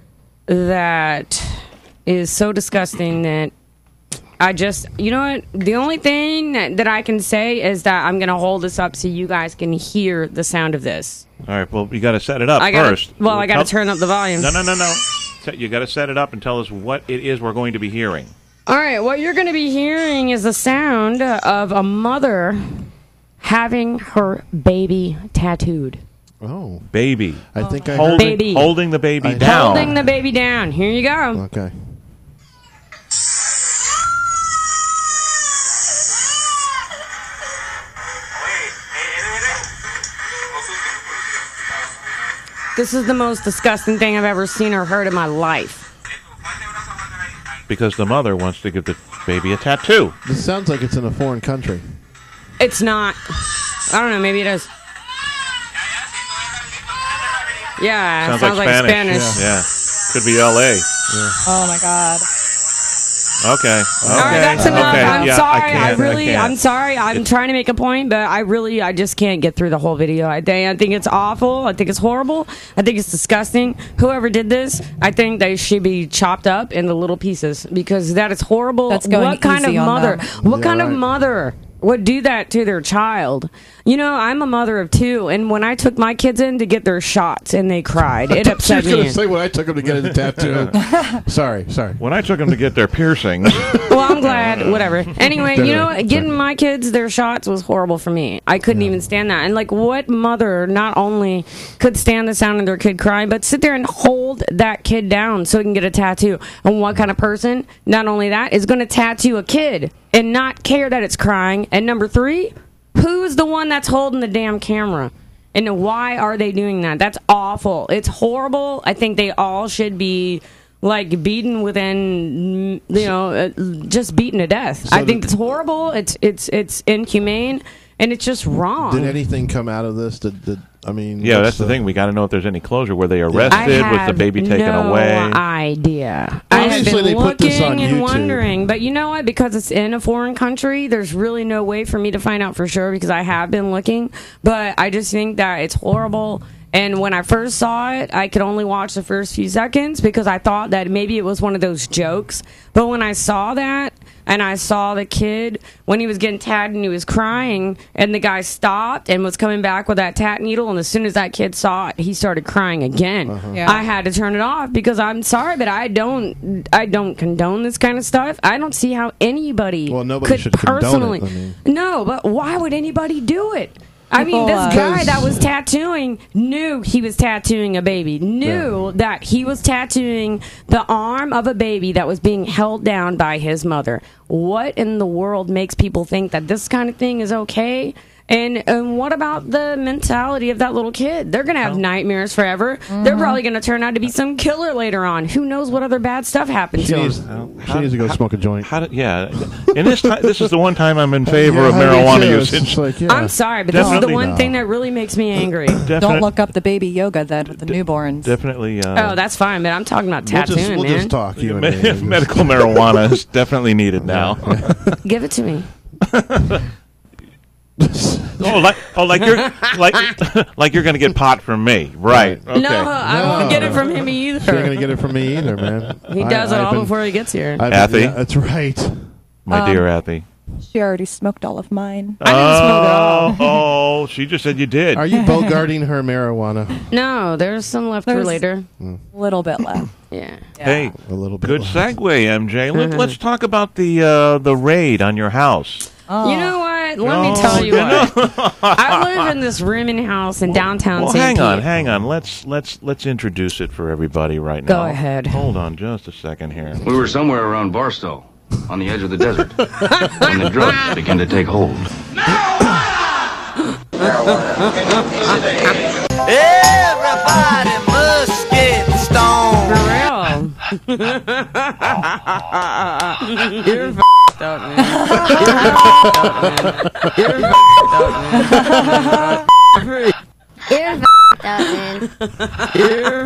that is so disgusting that I just, you know what? The only thing that, that I can say is that I'm going to hold this up so you guys can hear the sound of this. All right. Well, you got to set it up I gotta, first. Well, I got Tell- to turn up the volume. No, no, no, no. Se- You got to set it up and tell us what it is we're going to be hearing. All right, what you're going to be hearing is the sound of a mother having her baby tattooed. Oh, Baby. I think I Holding, heard. Baby. holding the baby I- down. Holding the baby down. Here you go. Okay. This is the most disgusting thing I've ever seen or heard in my life. Because the mother wants to give the baby a tattoo. This sounds like it's in a foreign country. It's not. I don't know, maybe it is. Yeah, Sounds, it sounds like, like, Spanish. Spanish. Yeah. Could be L A. Oh my God. Okay. Okay. All right, that's enough. Okay. I'm Yeah, sorry. I, I, can't, really, I can't. I'm sorry. I'm trying to make a point, but I really, I just can't get through the whole video. I think, I think it's awful. I think it's horrible. I think it's disgusting. Whoever did this, I think they should be chopped up into little pieces because that is horrible. That's going what kind of easy on mother? them. What Yeah, kind of right. mother would do that to their child? You know, I'm a mother of two, and when I took my kids in to get their shots and they cried, it I upset was going me. to say when I took him to get his tattoo. sorry, sorry. When I took them to get their piercings, Well, I'm glad. Whatever. Anyway, you know, what? Getting my kids their shots was horrible for me. I couldn't even stand that. And like, what mother not only could stand the sound of their kid crying, but sit there and hold that kid down so he can get a tattoo? And what kind of person, not only that, is going to tattoo a kid and not care that it's crying? And number three, who's the one that's holding the damn camera? And why are they doing that? That's awful. It's horrible. I think they all should be like beaten within, you know, uh, just beaten to death. So I think did- it's horrible. It's it's it's inhumane, and it's just wrong. Did anything come out of this? Did, did I mean? yeah, what's that's the thing. We got to know if there's any closure. Were they I arrested? Was the have baby taken no away? idea. I have Obviously, been they put this looking on and YouTube. wondering, but you know what? Because it's in a foreign country, there's really no way for me to find out for sure. Because I have been looking, but I just think that it's horrible. And when I first saw it, I could only watch the first few seconds because I thought that maybe it was one of those jokes. But when I saw that, and I saw the kid when he was getting tagged and he was crying, and the guy stopped and was coming back with that tat needle, and as soon as that kid saw it, he started crying again. Uh-huh. Yeah. I had to turn it off because I'm sorry, but I don't, I don't condone this kind of stuff. I don't see how anybody Well, nobody could should condone personally. it, I mean. No, but why would anybody do it? I mean, People, this uh, guy that Because- was tattooing knew he was tattooing a baby, knew that he was tattooing the arm of a baby that was being held down by his mother. What in the world makes people think that this kind of thing is okay? And and what about the mentality of that little kid? They're going to have Oh. nightmares forever. Mm-hmm. They're probably going to turn out to be some killer later on. Who knows what other bad stuff happened She to needs, them? she needs to go smoke a joint. How did, yeah. And this time, this is the one time I'm in favor Yeah, of how do you marijuana feel? It's usage. just like, yeah. I'm sorry, but this is the Definitely one no. thing that really makes me angry. Definite- Don't look up the baby yoga then with the newborns. Definitely. Uh, Oh, that's fine, but I'm talking about We'll tattooing, just, we'll man. just talk, you and me. me- medical marijuana is definitely needed now. Give it to me. oh, like, oh, like you're like like you're going to get pot from me, right? Okay. No, I No. won't get it from him either. She ain't going to get it from me either, man. He I- does it I've all been- before he gets here. I've been- Athy? yeah, that's right. My Um, dear Athy. She already smoked all of mine. I didn't smoke it all. Oh, oh, she just said you did. Are you bogarting her marijuana? No, there's some left for There's- later. A little bit left. Yeah. Hey, A little bit. good left. segue, M J. Let, let's talk about the uh, the raid on your house. You know what? Let Oh, me tell you you what. I live in this rooming house in downtown Well, Saint hang on, Pete. hang on. Let's let's let's introduce it for everybody right Go now. ahead. Hold on, just a second here. We were somewhere around Barstow, on the edge of the desert, when the drugs began to take hold. Everybody must get stoned. For real. You're f***ed up, man. You're f***ed up, man. You're f***ed up, man. You're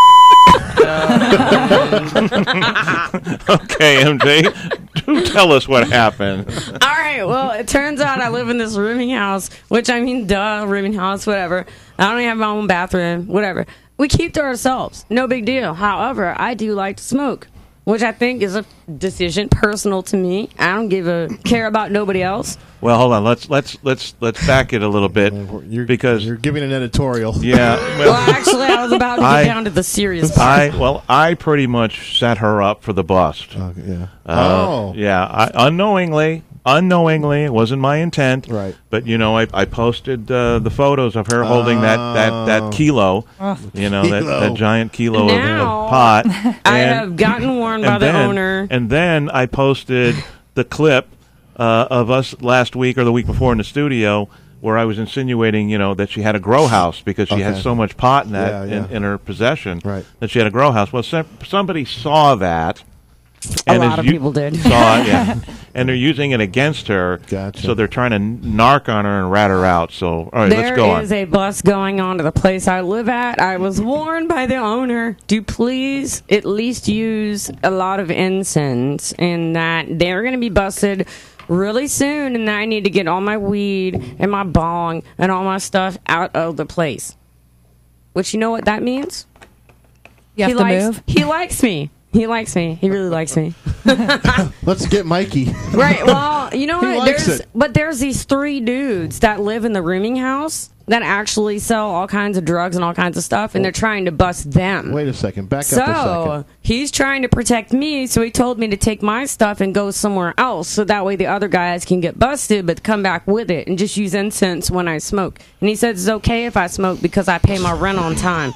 f***ed up. Okay, M J, do tell us what happened. All right, well, it turns out I live in this rooming house, which I mean, duh, rooming house, whatever. I don't even have my own bathroom, whatever. We keep to ourselves, no big deal. However, I do like to smoke, which I think is a decision personal to me. I don't give a care about nobody else. Well, hold on. Let's let's let's let's back it a little bit You're, because you're giving an editorial. yeah. Well, actually, I was about to get I- down to the serious part. I well, I pretty much set her up for the bust. Okay, yeah. Uh, oh. Yeah, I, unknowingly, unknowingly, it wasn't my intent. Right. But you know, I, I posted uh, the photos of her holding that, that, that kilo, you know, that, Kilo. that giant kilo of, Now, of pot. I And- have gotten warned by and the then, owner. And then I posted the clip uh, of us last week or the week before in the studio where I was insinuating, you know, that she had a grow house because she had Okay. so much pot in that Yeah, In, yeah. in her possession Right. that she had a grow house. Well, some, somebody saw that. A and lot is of u- people did. Saw it, yeah. And they're using it against her. Gotcha. So they're trying to narc on her and rat her out. So, all right, let's go There on. is a bus going on to the place I live at. I was warned by the owner to please at least use a lot of incense and that they're going to be busted really soon and that I need to get all my weed and my bong and all my stuff out of the place. Which you know what that means? You have he to likes, move. He likes me. He likes me. He really likes me. Let's get Mikey. Right. Well, you know He what? likes There's it. but there's these three dudes that live in the rooming house that actually sell all kinds of drugs and all kinds of stuff, and they're trying to bust them. Wait a second. Back up a So second. he's trying to protect me, so he told me to take my stuff and go somewhere else, so that way the other guys can get busted, but come back with it and just use incense when I smoke. And he said it's okay if I smoke because I pay my rent on time.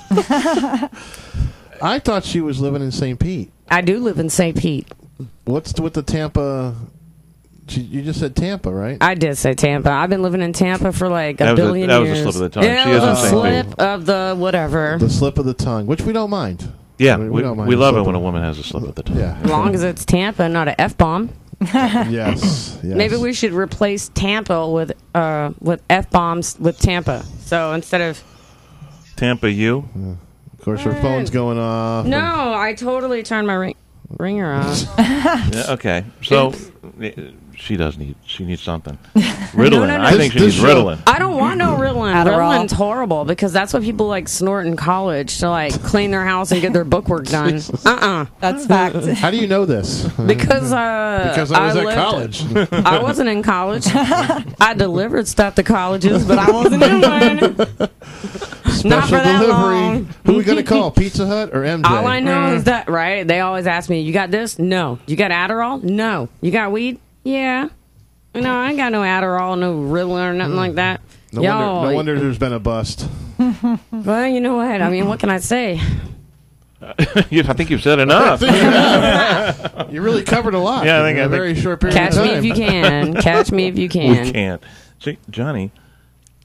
I thought she was living in Saint Pete. I do live in Saint Pete. What's with the Tampa? She, you just said Tampa, right? I did say Tampa. I've been living in Tampa for like a That was a- billion that was a years. slip of the tongue. Yeah, She it is was in a Saint slip Pete. of the whatever. The slip of the tongue, which we don't mind. Yeah, I mean, we we, don't mind we a love slip it when of- a woman has a slip of the tongue. Yeah. As long as it's Tampa, not an F bomb. yes, yes. Maybe we should replace Tampa with uh with F bombs with Tampa. So instead of Tampa, you? Of course, her phone's going off. no, I totally turned my ring, ringer off. Yeah, okay. So uh, she does need she needs something. Ritalin. no, no. I think she This- needs this show- Ritalin. I don't want no Ritalin. Adderall. Ritalin's horrible because that's what people like snort in college to like clean their house and get their bookwork done. Uh uh That's fact. How do you know this? Because uh, Because I was at lived- college. I wasn't in college. I delivered stuff to colleges, but I wasn't in one. Not for Special that delivery. long. Who we gonna call? Pizza Hut or M J? All I know is that, right? They always ask me, you got this? No. You got Adderall? No. You got weed? Yeah. No, I ain't got no Adderall, no Ritalin or nothing like that. No Yo, wonder, no wonder there's been a bust. Well, you know what? I mean, what can I say? You- I think you've said enough. You really covered a lot. Yeah, I in think- a I think- very short period Catch of me time. if you can. Catch me if you can. We can't. See, Johnny,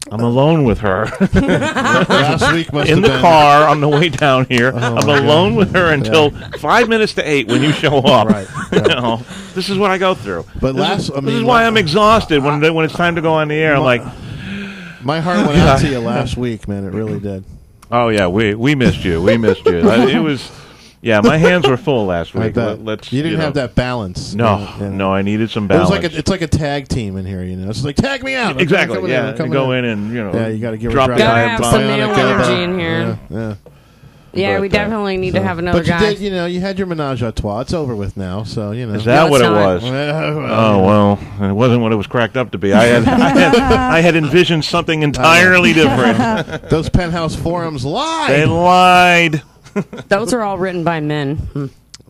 I'm alone with her. Last week must in have the been. car on the way down here. Oh, I'm my alone God. with her until Yeah. five minutes to eight when you show up. Right, You right. know, this is what I go through. But this last, is, I this mean, is why la- I'm exhausted when when it's time to go on the air. I'm My- like, My heart went out to you last week, man. It really did. oh yeah, we we missed you. We missed you. I- It was, yeah. My hands were full last I week. bet. Let- Let's. you didn't know. have that balance. No, you know, yeah. no. I needed some It was balance. like a, it's like a tag team in here, you know. It's like tag me out. I'm exactly. coming Yeah. I'm coming Go in and you know. Yeah, you got to give drop her the Gotta iron have bomb. some male Bionic energy elbow. in here. Yeah, yeah. Yeah, But, we uh, definitely need to have another But you guy. did, you know, you had your menage a trois. It's over with now, so you know. Is that No, what it's it not. was? Well, Oh well, it wasn't what it was cracked up to be. I had, I had, I had envisioned something entirely different. those penthouse forums lied. They lied. Those are all written by men. Hmm.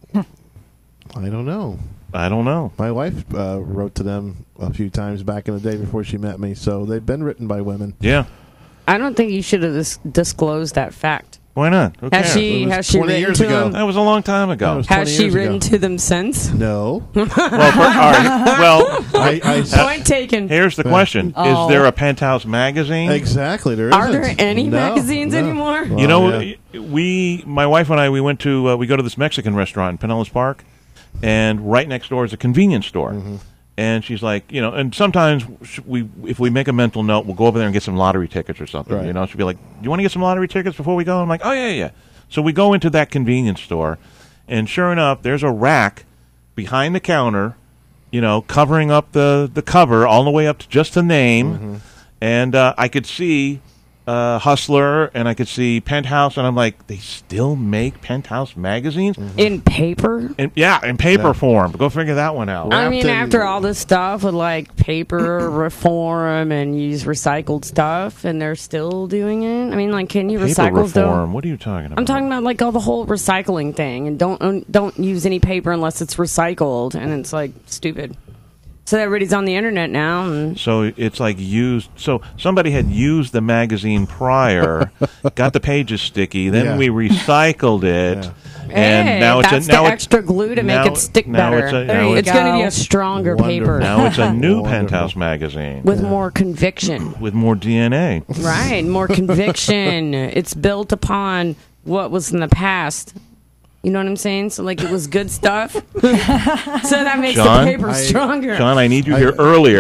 I don't know. I don't know. My wife uh, wrote to them a few times back in the day before she met me, so they've been written by women. Yeah. I don't think you should have dis- disclosed that fact. Why not? Who Has cares? she? It was Has she twenty written years to ago. them? That was a long time ago. That was Has twenty she years written ago. to them since? No. well, for, all right. Well, I, I, Point taken. here's the question: Oh. Is there a Penthouse magazine? exactly. There Are isn't. there any No, magazines no. anymore? Well, You know, yeah. we, my wife and I, we went to, uh, we go to this Mexican restaurant in Pinellas Park, and right next door is a convenience store. Mm-hmm. And she's like, you know, and sometimes sh- we, if we make a mental note, we'll go over there and get some lottery tickets or something. Right. You know, she'll be like, "Do you want to get some lottery tickets before we go?" I'm like, "Oh yeah, yeah." So we go into that convenience store, and sure enough, there's a rack behind the counter, you know, covering up the the cover all the way up to just the name, Mm-hmm. and uh, I could see uh, Hustler, and I could see Penthouse, and I'm like, they still make Penthouse magazines? In paper? And, yeah, in paper Yeah. form. Go figure that one out. I Wrapped mean, in- after all this stuff with like paper reform and use recycled stuff, and they're still doing it. I mean, like, can you Paper recycle still? reform. What are you talking about? I'm talking about like all the whole recycling thing, and don't don't use any paper unless it's recycled, and it's like stupid. So everybody's on the internet now, and So it's like used. So somebody had used the magazine prior, got the pages sticky, then Yeah. we recycled it, Yeah. and hey, now it's that's a now the it's extra glue to now- make it stick now better. it's a- There now you it's- it's going to be go. a stronger Wonderful. paper now it's a new Wonderful. Penthouse magazine with more conviction. with more D N A. Right, more conviction. It's built upon what was in the past. You know what I'm saying? So, like, it was good stuff. so that makes Sean? the paper I- stronger. John, I need you I- here earlier.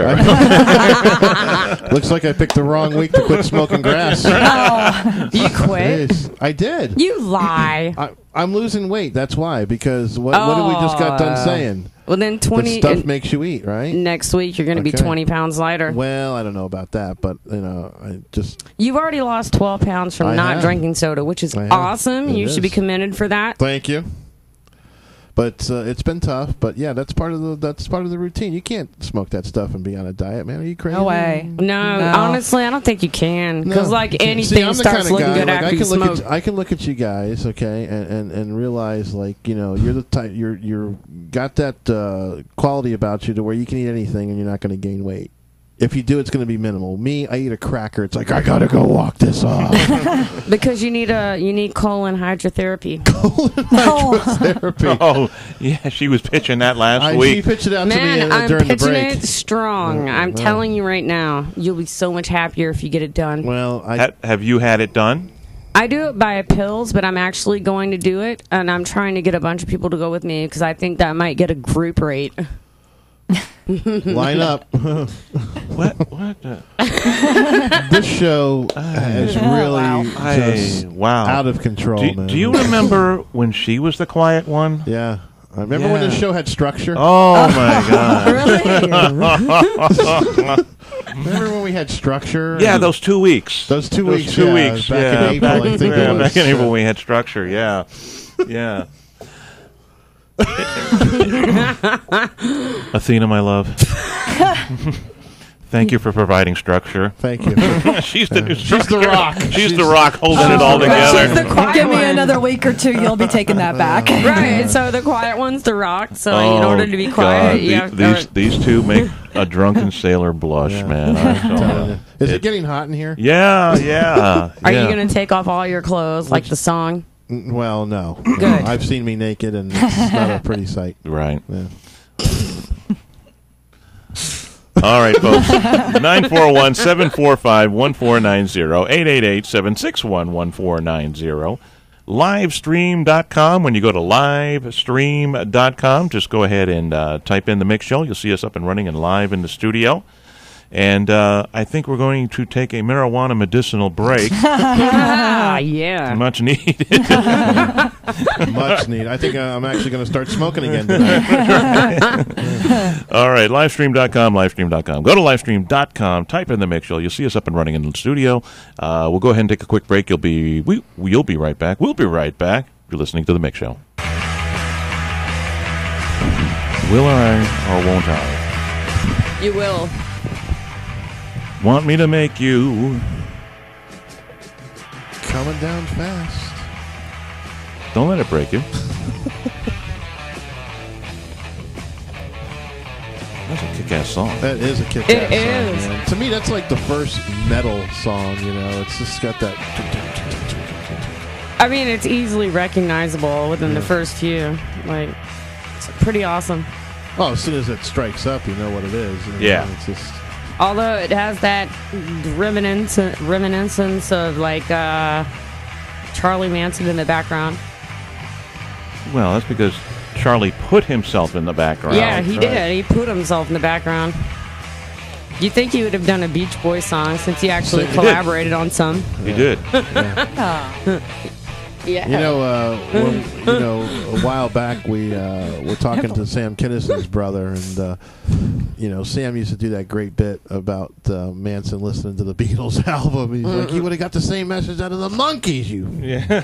Looks like I picked the wrong week to quit smoking grass. You quit? Jeez. I did. You lie. I, I'm losing weight. That's why. Because what, what did we just got done Oh. saying? Well, then That twenty stuff and makes you eat, right? next week you're going to be Okay. twenty pounds lighter. Well, I don't know about that, but you know, I just You've already lost twelve pounds from I not have. drinking soda, which is I have. awesome. It You should be is. commended for that. thank you. But uh, it's been tough. But yeah, that's part of the that's part of the routine. You can't smoke that stuff and be on a diet, man. Are you crazy? No way. No, No. honestly, I don't think you can because, No, like, you can't. anything See, I'm the starts kind of looking guy, good like, after I you can look smoke. At, I can look at you guys, okay, and, and, and realize, like, you know, you're the type you're you're got that uh, quality about you to where you can eat anything and you're not going to gain weight. If you do, it's going to be minimal. Me, I eat a cracker. It's like I got to go walk this off. Because you need a you need colon hydrotherapy. Therapy. Oh, yeah, she was pitching that last I, she week. pitched it out to me Man, uh, I'm during the pitching break. it strong. I'm Yeah. telling you right now, you'll be so much happier if you get it done. Well, I Ha- have you had it done? I do it by pills, but I'm actually going to do it, and I'm trying to get a bunch of people to go with me because I think that might get a group rate. line up. What? What? The? This show is really I, just wow. out of control, Do, man. do you remember when she was the quiet one? Yeah. I remember when Yeah. this show had structure. Oh my God! Really? Remember when we had structure? Yeah, those two weeks. Those two Those weeks, two yeah, weeks. back yeah, in April, back, I think yeah, it was. back in April we had structure. Yeah, yeah. Athena, my love. Thank you for providing structure. Thank you. She's the new She's structure. the rock. She's, She's- the rock holding it all She's together. the quiet Give me one. another week or two, you'll be taking that back. Right, so the quiet one's the rock. So in Oh, order to be God. quiet, you The- have these to. these two make a drunken sailor blush, Yeah. man. I'm telling you. Is it, It- getting hot in here? Yeah, yeah. Are yeah. you going to take off all your clothes like the song? Mm, Well, no. Good. I've seen me naked, and it's not a pretty sight. Right. Yeah. All right, folks. nine four one, seven four five, one four nine zero, eight eight eight, seven six one, one four nine zero. livestream dot com. When you go to livestream dot com, just go ahead and uh, type in the Mix Show. You'll see us up and running and live in the studio. And uh, I think we're going to take a marijuana medicinal break. Ah, yeah. Much needed. Much needed. I think I'm actually going to start smoking again tonight. All right, livestream dot com, livestream dot com. Go to livestream dot com, type in the Mix Show. You'll see us up and running in the studio. Uh, we'll go ahead and take a quick break. You'll be, we, you'll be right back. We'll be right back. You're listening to the Mix Show. Will I or won't I? You will. Want me to make you Coming down fast. Don't let it break you. That's a kick-ass song. That is a kick-ass It song. is. Man. To me, that's like the first metal song, you know. It's just got that... I mean, it's easily recognizable within the first few. Like, it's pretty awesome. Oh, as soon as it strikes up, you know what it is. You know, Yeah. It's just... Although it has that reminiscence, reminiscence of, like, uh, Charlie Manson in the background. Well, that's because Charlie put himself in the background. Yeah, he Right. did. He put himself in the background. You think he would have done a Beach Boys song since he actually He did. collaborated on some? He did. Yeah. You know, uh, when, you know, a while back we uh, were talking to Sam Kinnison's brother, and uh, you know, Sam used to do that great bit about uh, Manson listening to the Beatles album. He's like, he would have got the same message out of the Monkees. You, Yeah.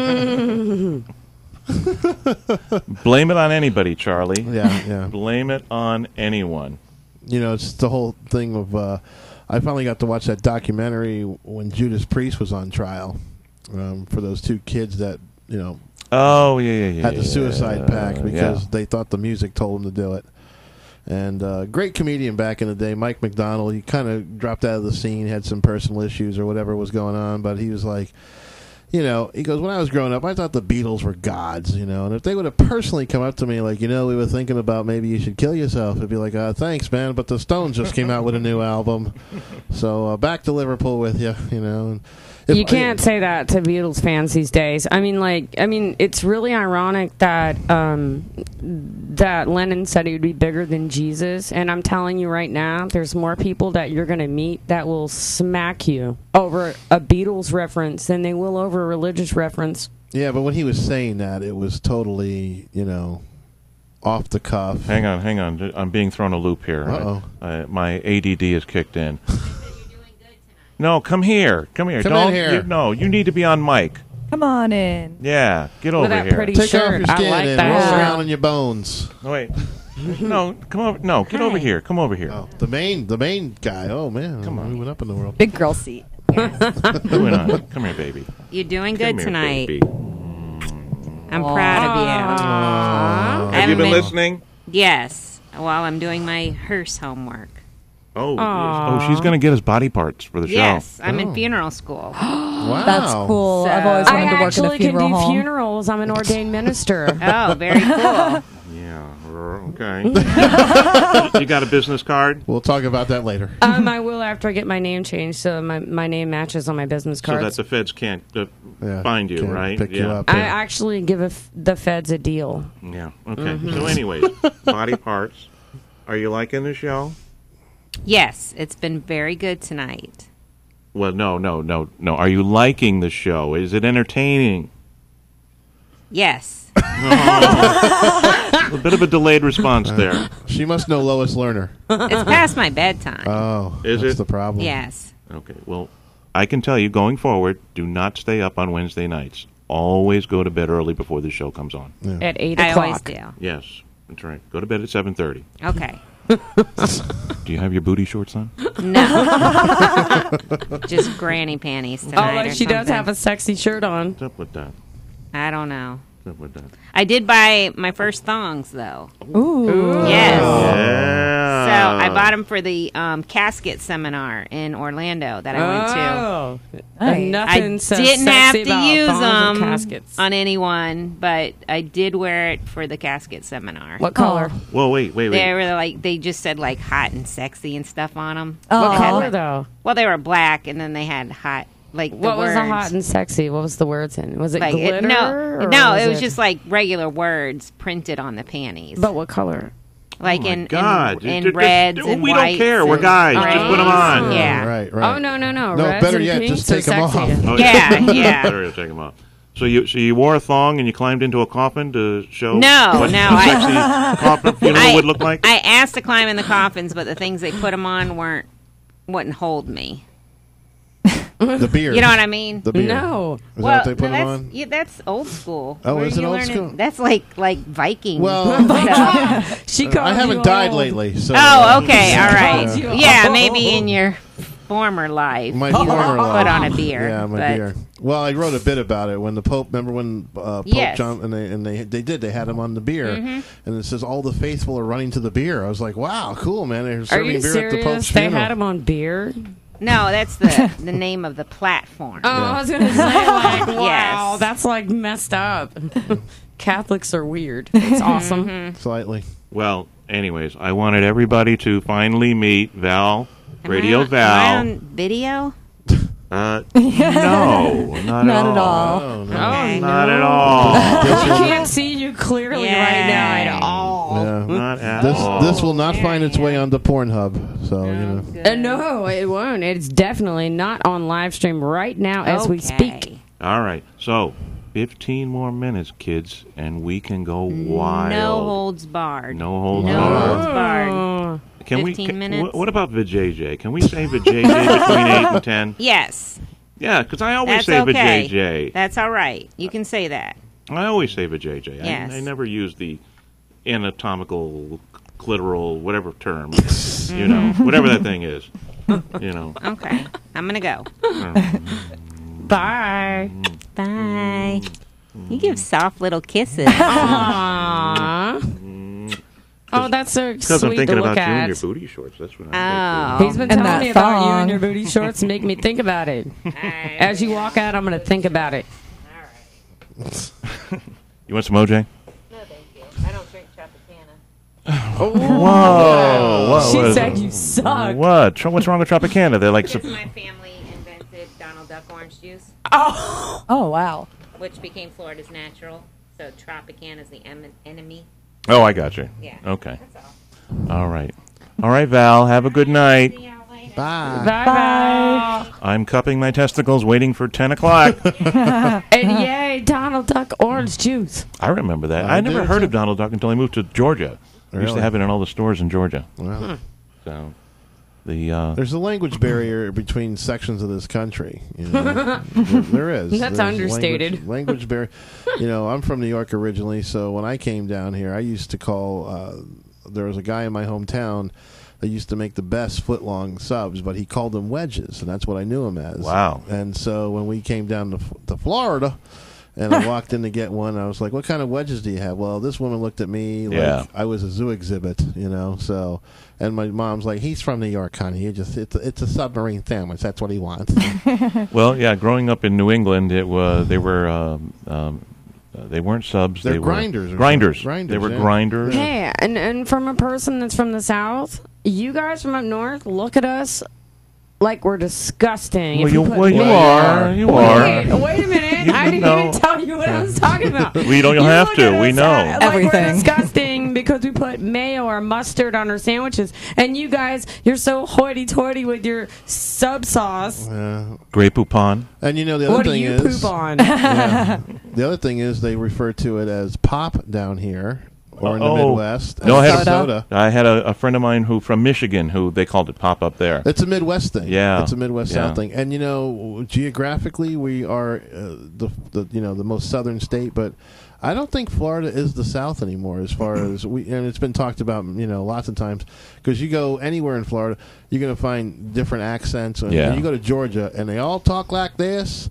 Blame it on anybody, Charlie. yeah, yeah. Blame it on anyone. You know, it's the whole thing of. Uh, I finally got to watch that documentary when Judas Priest was on trial um, for those two kids that you know. Oh yeah, yeah, yeah. Had the suicide pact because yeah. they thought the music told them to do it. And uh, great comedian back in the day, Mike McDonald. He kind of dropped out of the scene, had some personal issues or whatever was going on, but he was like, you know, he goes, when I was growing up, I thought the Beatles were gods, you know, and if they would have personally come up to me like, you know, we were thinking about maybe you should kill yourself, I'd be like, uh, thanks, man, but the Stones just came out with a new album, so uh, back to Liverpool with you, you know. And if, You can't I, say that to Beatles fans these days. I mean, like, I mean, it's really ironic that um, that Lennon said he would be bigger than Jesus, and I'm telling you right now, there's more people that you're going to meet that will smack you over a Beatles reference than they will over a religious reference. Yeah, but when he was saying that, it was totally, you know, off the cuff. Hang on, hang on. I'm being thrown a loop here. Uh-oh. Uh, my A D D is kicked in. No, come here. Come here. Come Don't, in here. You, no, you need to be on mic. Come on in. Yeah, get over With that here. pretty Take shirt. off your skin I like and that. roll around in your bones. No, wait. No, come over. No, get over here. Come over here. Oh, the main, the main guy. Oh man, Come on. moving up in the world. Big girl seat. What's going on? Come here, baby. You're doing Come good here, tonight. baby. I'm proud of you. Have I you haven't been listening? Yes, while I'm doing my hearse homework. Oh, oh, she's going to get us body parts for the show. Yes, I'm Oh. in funeral school. Wow, That's cool. So- I've always I wanted to work in actually a can funeral do home. funerals. I'm an ordained minister. Oh, very cool. Yeah. Okay. You got a business card? We'll talk about that later. um, I will after I get my name changed, so my, my name matches on my business So that cards. the feds can't uh, Yeah, find you, can't right? pick yeah. you up. I Yeah. actually give a f- the feds a deal. Yeah. Okay. So, anyways, body parts. Are you liking the show? Yes, it's been very good tonight. Well, no, no, no, no. Are you liking the show? Is it entertaining? Yes. A bit of a delayed response there. She must know Lois Lerner. It's past my bedtime. Oh, Is that's it? the problem. Yes. Okay. Well, I can tell you going forward, do not stay up on Wednesday nights. Always go to bed early before the show comes on. At eight I always o'clock. do. Yes, that's right. Go to bed at seven thirty. Okay. Do you have your booty shorts on? No. Just granny panties tonight. Although or she does something. have a sexy shirt on. What's up with that? I don't know. What's up with that? I did buy my first thongs, though. Ooh. Yes. Yeah. So I bought them for the um, casket seminar in Orlando that I went to. Oh, Nice. nothing I so didn't have sexy to about use thongs and them caskets. on anyone, but I did wear it for the casket seminar. What color? Whoa, wait, wait, wait. They were like they just said like hot and sexy and stuff on them. Oh. What color though? Well, they were black, and then they had hot like the What was words. the hot and sexy? What was the words in? Was it like glitter? it, no, or no, it was it- just like regular words printed on the panties. But what color? like Oh my in God. in, in Just- reds just- and we don't whites care. We're and guys. Just grays. put 'em on. Yeah. Right, right. Oh no, no, no! No, Reds better and yet, pinks just are take 'em off. sexy. Oh, Yeah, yeah. Better to take 'em off. So you so you wore a thong and you climbed into a coffin to show No, what no, a I- sexy coffin funeral I, would look like? I asked to climb in the coffins, but the things they put them on weren't wouldn't hold me. The beer. You know what I mean? The beer. No. Is that what they put that's, them on? Yeah, that's old school. Oh, Where is it you old learning- school? That's like like Viking. Well, stuff. She called I you haven't died old. lately, so. Oh, okay, all Called right. you Yeah, old. maybe in your former life, My you former life. put on a beer. Yeah, my but beer. Well, I wrote a bit about it when the Pope. Remember when uh, Pope Yes. John and they and they they did. They had him on the beer, Mm-hmm. and it says all the faithful are running to the beer. I was like, wow, cool, man. They're Are serving you beer at the Pope's serious? They funeral. had him on beer. No, that's the the name of the platform. Oh, I was gonna say, like, wow, Yes. that's like messed up. Catholics are weird. It's awesome. Slightly. Well, anyways, I wanted everybody to finally meet Val, Radio Am I- Val. Am I on video? Uh, no, not, Not at at all. Oh, no. Okay. Not at all. We can't see you clearly right now at all. Yeah. Not at This all. this will not find its way onto Pornhub. So you know. Uh, no, it won't. It's definitely not on live stream right now as we speak. All right, so fifteen more minutes, kids, and we can go wild. No holds barred. No holds No barred. holds barred. Oh. Can we? fifteen Can, minutes? wh- What about vajayjay? Can we say vajayjay between eight and ten? Yes, Yeah, because I always that's say okay. vajayjay. That's all right. You can say that. I always say vajayjay. Yes. I, I never use the anatomical, clitoral, whatever term. You know, whatever that thing is. You know. Okay, I'm gonna go. Bye. Bye. You give soft little kisses. Aww. Oh, that's so Because sweet I'm thinking to look about you at. and your booty shorts. That's what I'm Oh. He's been And telling that me about you thong. and your booty shorts and make me think about it. As you walk out, I'm going to think about it. You want some O J? No, thank you. I don't drink Tropicana. Whoa! Whoa! She what- said you suck. What? Tro- What's wrong with Tropicana? They're like. Because sup- my family invented Donald Duck orange juice, Oh. Oh, wow. which became Florida's natural. So Tropicana is the em- enemy. Oh, I got you. Yeah. Okay. That's all. All right. All right, Val. Have a good night. See y'all later. Bye. Bye-bye. I'm cupping my testicles, waiting for ten o'clock. And yay, Donald Duck orange juice. I remember that. I I never did, heard too. of Donald Duck until I moved to Georgia. We used Really? to have it in all the stores in Georgia. Well, So, the uh, there's a language barrier between sections of this country. You know? there, there is. That's There's understated. Language, language barrier. You know, I'm from New York originally, so when I came down here, I used to call. Uh, there was a guy in my hometown that used to make the best foot-long subs, but he called them wedges, and that's what I knew him as. Wow. And so when we came down to, to Florida, and I walked in to get one, I was like, "What kind of wedges do you have?" Well, this woman looked at me like Yeah. I was a zoo exhibit, you know. So, and my mom's like, "He's from New York, honey. He just it's a, it's a submarine sandwich. That's what he wants." well, yeah. Growing up in New England, it was they were um, um, uh, they weren't subs. They're they were grinders or Grinders. something. Grinders, They were yeah. grinders. Hey, and, and from a person that's from the South, you guys from up north, look at us like we're disgusting. Well, If you, we put well, you mayo- are. You Wait, are. wait a minute. You I didn't know. even tell you what I was talking about. We don't You have look to. at We us know. Like Everything. We're disgusting because we put mayo or mustard on our sandwiches. And you guys, you're so hoity-toity with your sub sauce. Yeah. Grey Poupon. And you know the other What do thing you is, poop on? yeah, the other thing is they refer to it as pop down here or in the Oh. Midwest. No, I had and a- soda. I had a, a friend of mine who from Michigan who they called it pop up there. It's a Midwest thing. Yeah. it's a Midwest Yeah. South thing. And you know, geographically, we are uh, the, the you know the most southern state, but I don't think Florida is the South anymore. As far as we, and it's been talked about, you know, lots of times. Because you go anywhere in Florida, you're going to find different accents. And Yeah. when you go to Georgia, and they all talk like this.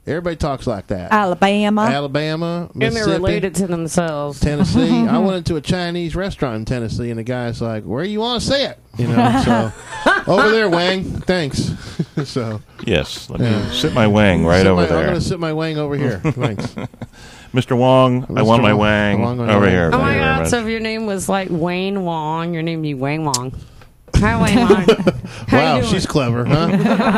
Everybody talks like that. Alabama. Alabama, And they're Mississippi, related to themselves. Tennessee. I went into a Chinese restaurant in Tennessee, and the guy's like, "Where you want to say it?" You know, so over there, Wang. Thanks. so Yes, let me Yeah. sit my wang right sit over my, there. I'm going to sit my Wang over here. Thanks. Mister Wong, I Mister want my Wong, wang I want my over wang. here. Oh Thank my you very God! much. So if your name was like Wayne Wong, your name would be Wang Wong. Hi, Wayne Wong. How Wow, you doing? she's clever, huh?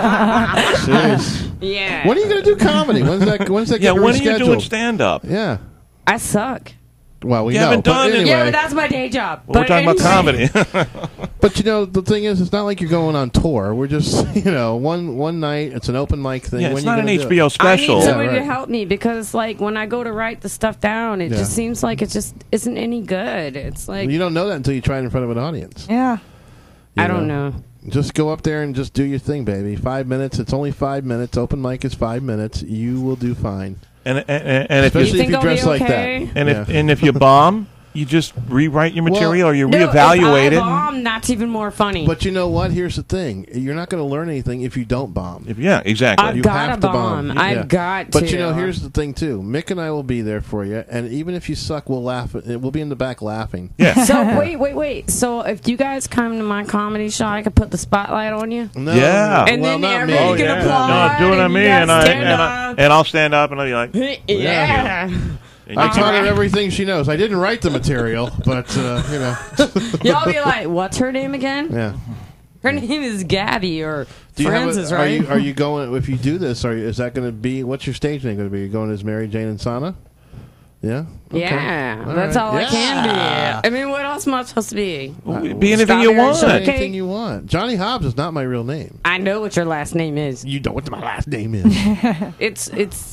Jeez. Yeah. When are you going to do comedy? When's that? When's that? Yeah, getting when are you doing rescheduled? stand-up? Yeah. I suck. Well, we You know. haven't but done it. anyway, Yeah, but that's my day job. Well, we're But talking anyway. about comedy. But you know, the thing is, it's not like you're going on tour. We're just, you know, one one night. It's an open mic thing. yeah, when it's you not an gonna do H B O it? special. I need Yeah, somebody to right. help me because, like, when I go to write the stuff down, it Yeah. just seems like it just isn't any good. It's like You don't know that until you try it in front of an audience. Yeah. You I don't know. Just go up there and just do your thing, baby. Five minutes. It's only five minutes. Open mic is five minutes. You will do fine. And, and, and if Especially you, if you I'll be dress like okay? that. and if Yeah. and if you bomb, you just rewrite your material or you No, reevaluate if I it. bomb, that's even more funny. But you know what? Here's the thing. You're not going to learn anything if you don't bomb. If, yeah, exactly. I've You got have to to bomb. bomb. Yeah. I've got to. But you know, here's the thing too. Mick and I will be there for you, and even if you suck, we'll laugh. We'll be in the back laughing. yeah. So wait, wait, wait. So if you guys come to my comedy show, I could put the spotlight on you. No, Yeah. And well, then not me. everybody Oh, can yeah. applaud. No, do it on and me, you guys and I stand and, I up. and I'll stand up and I'll be like, Yeah. and I you taught can- her everything she knows. I didn't write the material, but uh, you know, Y'all be like, what's her name again? yeah. Her name is Gabby or Do you have a- Francis, are right? you are you going? If you do this, are you, is that going to be? What's your stage name going to be? You're going as Mary Jane and Sana? Yeah. Okay. Yeah, All that's right. all I Yeah. can be. I mean, what else am I supposed to be? Be anything you Strawberry want. shortcake? Anything you want. Johnny Hobbs is not my real name. I know what your last name is. You know what my last name is. It's it's.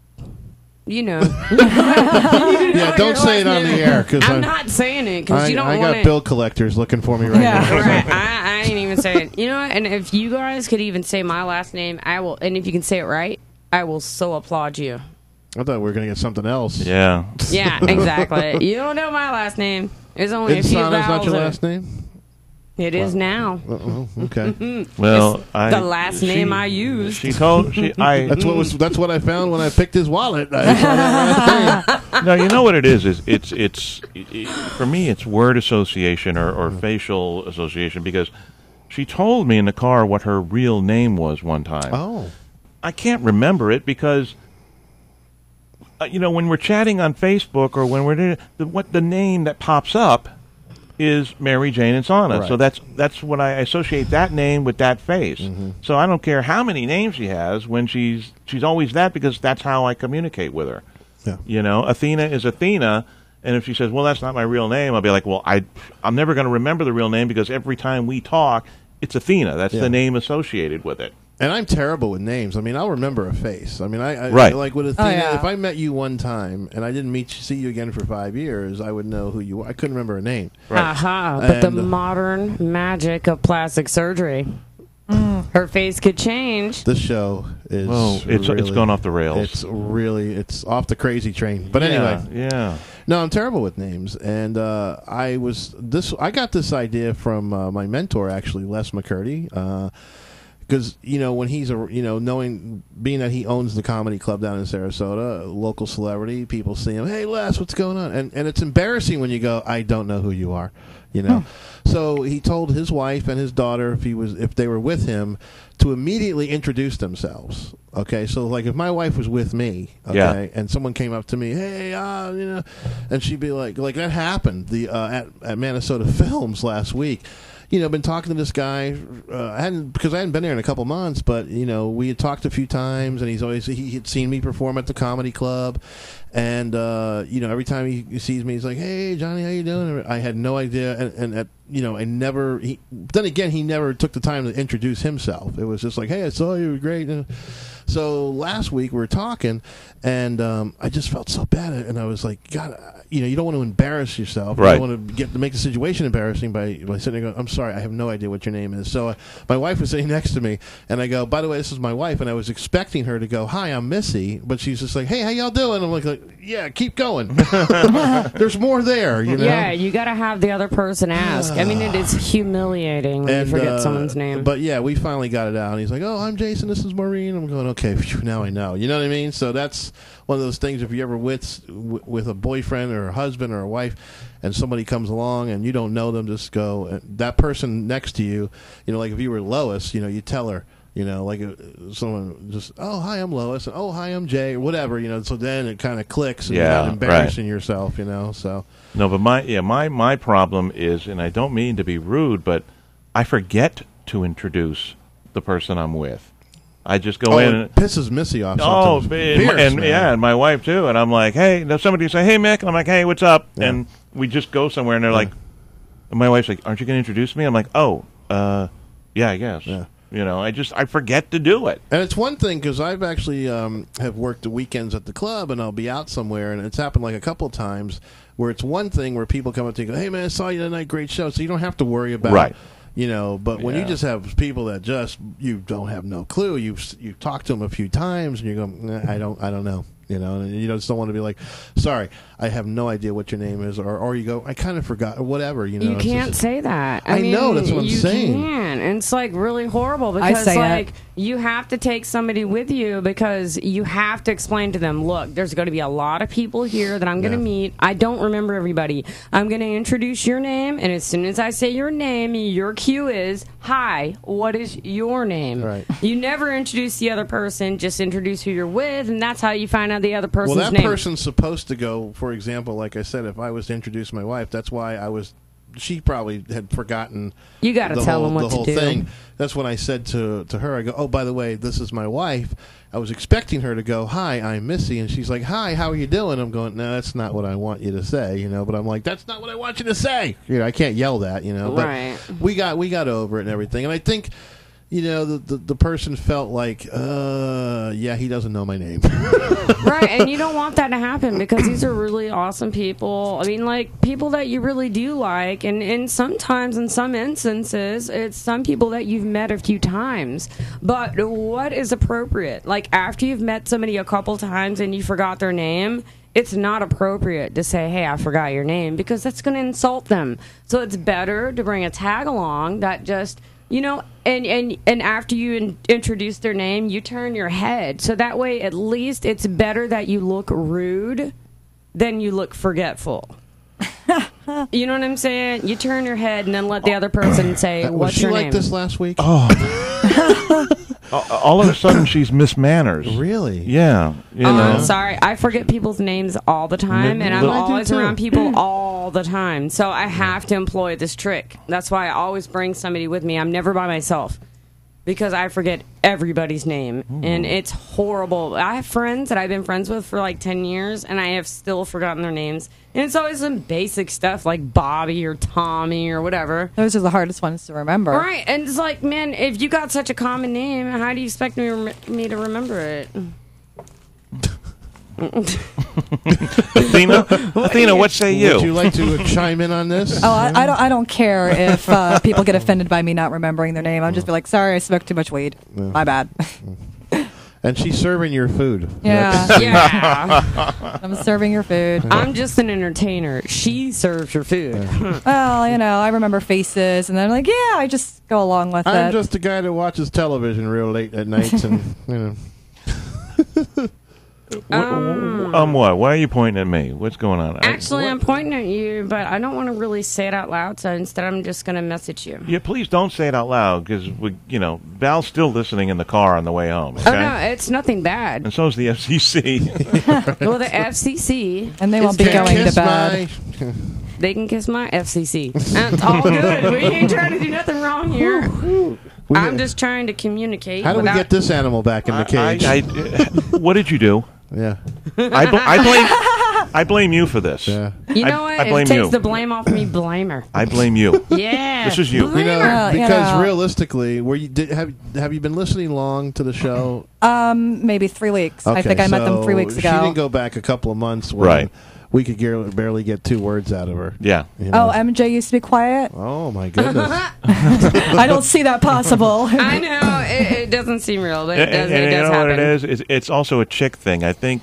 You know. Yeah, don't say it on the air because I'm not saying it because I, you don't I want got it. bill collectors looking for me right Yeah. now. Right, I, I ain't even say it. You know what? And if you guys could even say my last name, I will. And if you can say it right, I will so applaud you. I thought we were going to get something else. Yeah. Yeah, exactly. You don't know my last name. There's only a few Insana's vowels. not your in it. last name? It is now. Uh-oh. Okay. Well, It's I the last she- name I used. She told she I. That's what was. That's what I found when I picked his wallet. I saw that last name. No, you know what it is? Is it's it's it, it- for me it's word association or, or facial association because she told me in the car what her real name was one time. Oh. I can't remember it because uh, you know when we're chatting on Facebook or when we're doing the, what the name that pops up is Mary Jane and Sana. Right. So that's that's what I associate that name with that face. Mm-hmm. So I don't care how many names she has when she's she's always that because that's how I communicate with her. Yeah. You know, Athena is Athena, and if she says, "Well, that's not my real name," I'll be like, "Well, I I'm never going to remember the real name because every time we talk, it's Athena. That's Yeah. the name associated with it." And I'm terrible with names. I mean, I'll remember a face. I mean, I, I Right. like with Athena. yeah. If I met you one time and I didn't meet see you again for five years, I would know who you were. I couldn't remember a name. Right. Aha! But the And, uh, modern magic of plastic surgery. Her face could change. This show is. Whoa, it's it's really- gone off the rails. It's really it's off the crazy train. But anyway, yeah, yeah. no, I'm terrible with names, and uh, I was this. I got this idea from uh, my mentor, actually, Les McCurdy. Uh, Because you know when he's a you know knowing being that he owns the comedy club down in Sarasota, a local celebrity, people see him. Hey Les, what's going on? And and it's embarrassing when you go, I don't know who you are, you know. So he told his wife and his daughter if he was if they were with him to immediately introduce themselves. Okay, so like if my wife was with me, okay, Yeah. and someone came up to me, hey, uh, you know, and she'd be like, like that happened the uh, at at Minnesota Films last week. You know, been talking to this guy. Uh, I hadn't because I hadn't been there in a couple months, but you know, we had talked a few times, and he's always he had seen me perform at the comedy club, and uh, you know, every time he, he sees me, he's like, "Hey, Johnny, how you doing?" I had no idea, and, and at, you know, I never. He, then again, he never took the time to introduce himself. It was just like, "Hey, I saw you, you were great." So last week we were talking, and um, I just felt so bad, and I was like, "God, you know, you don't want to embarrass yourself. Right. You don't want to get to make the situation embarrassing by, by sitting there going, I'm sorry, I have no idea what your name is." So uh, my wife was sitting next to me, and I go, "By the way, this is my wife," and I was expecting her to go, "Hi, I'm Missy," but she's just like, "Hey, how y'all doing?" I'm like, like "Yeah, keep going." There's more there, you know. Yeah, you got to have the other person ask. I mean, it is humiliating when And, you forget uh, someone's name. But yeah, we finally got it out. And he's like, "Oh, I'm Jason. This is Maureen." I'm going, "Okay, phew, now I know." You know what I mean? So that's one of those things. If you ever with with a boyfriend or a husband or a wife, and somebody comes along and you don't know them, just go. And that person next to you, you know, like if you were Lois, you know, you tell her. You know, like uh, someone just, oh, hi, I'm Lois, and oh, hi, I'm Jay, or whatever, you know, so then it kind of clicks and Yeah, you're not embarrassing right. yourself, you know, so. No, but my yeah my my problem is, and I don't mean to be rude, but I forget to introduce the person I'm with. I just go oh, in it and pisses Missy off oh, sometimes. and, Fierce, and man. yeah, and my wife too, and I'm like, hey, now somebody will say, hey, Mick, and I'm like, hey, what's up? Yeah. And we just go somewhere, and they're Yeah. like, and my wife's like, aren't you going to introduce me? I'm like, oh, uh, yeah, I guess. Yeah. You know, I just I forget to do it. And it's one thing because I've actually um, have worked the weekends at the club, and I'll be out somewhere, and it's happened like a couple of times where it's one thing where people come up to you and go, "Hey man, I saw you tonight, great show," so you don't have to worry about Right. You know, but when Yeah. you just have people that just you don't have no clue, you've you talked to them a few times, and you go, nah, "I don't, I don't know." You know, and you just don't want to be like, "Sorry, I have no idea what your name is," or or you go, "I kind of forgot," or whatever. You know, You It's can't just- say that. I, I mean, know, that's what I'm you saying. Can. And it's like really horrible I because say it. like you have to take somebody with you because you have to explain to them, look, there's going to be a lot of people here that I'm going to Yeah. meet. I don't remember everybody. I'm going to introduce your name, and as soon as I say your name, your cue is, "Hi, what is your name?" Right. You never introduce the other person, just introduce who you're with, and that's how you find out the other Well, person's that name. person's supposed to go. For example, like I said, if I was to introduce my wife, that's why I was. She probably had forgotten. You gotta the tell whole, them what the to whole do. thing. That's when I said to to her, I go, "Oh, by the way, this is my wife." I was expecting her to go, "Hi, I'm Missy," and she's like, "Hi, how are you doing?" I'm going, "No, that's not what I want you to say," you know. But I'm like, "That's not what I want you to say." You know, I can't yell that, you know. But Right. we got we got over it and everything, and I think. You know, the, the the person felt like, uh, yeah, he doesn't know my name. Right, and you don't want that to happen because these are really awesome people. I mean, like, people that you really do like, and, and sometimes, in some instances, it's some people that you've met a few times. But what is appropriate? Like, after you've met somebody a couple times and you forgot their name, it's not appropriate to say, hey, I forgot your name, because that's going to insult them. So it's better to bring a tag along that just... You know, and, and, and after you in, introduce their name, you turn your head. So that way, at least, it's better that you look rude than you look forgetful. You know what I'm saying? You turn your head and then let the other person say, Uh, was what's she your like name? this last week? Oh. All of a sudden, she's Miss Manners. Really? Yeah. You Oh, know. I'm sorry. I forget people's names all the time, and I'm But I do always too. around people all the time. So I have to employ this trick. That's why I always bring somebody with me. I'm never by myself because I forget everybody's name, and it's horrible. I have friends that I've been friends with for like ten years, and I have still forgotten their names. And it's always some basic stuff like Bobby or Tommy or whatever. Those are the hardest ones to remember. Right, and it's like, man, if you got such a common name, how do you expect me, rem- me to remember it? Athena, Athena, what say you? Would you like to chime in on this? Oh, I, I don't. I don't care if uh, people get offended by me not remembering their name. I'll just be like, "Sorry, I smoked too much weed. My bad." And she's serving your food. Yeah, Yeah. I'm serving your food. I'm just an entertainer. She serves your food. Well, you know, I remember faces, and then I'm like, yeah, I just go along with I'm it. just a guy that watches television real late at nights, and you know. um, um, what? Why are you pointing at me? What's going on? I- Actually, what- I'm pointing at you, but I don't want to really say it out loud, so instead I'm just going to message you. Yeah, please don't say it out loud because we, you know, Val's still listening in the car on the way home. Okay? Oh, no, it's nothing bad. And so is the F C C. Well, the F C C... And they is won't be very- going to Kiss bed. my- They can kiss my F C C. That's all good. We ain't trying to do nothing wrong here. We- I'm just trying to communicate. How do we without- get this animal back in the cage? I, I, what did you do? yeah. I, bl- I blame. I blame you for this. Yeah. You I- know what? I blame if it takes you. the blame off me, blame her. I blame you. Yeah. This is you. You know, Yeah, you because know. realistically, were you did, have have you been listening long to the show? Um, maybe three weeks. I Okay, think I met them so three weeks ago. She didn't go back a couple of months. When Right. We could gar- barely get two words out of her. Yeah. you know? Oh, M J used to be quiet. Oh my goodness. I don't see that possible. I know it, it doesn't seem real, but it And, does. and it you does know happen. what it is? It's, it's also a chick thing. I think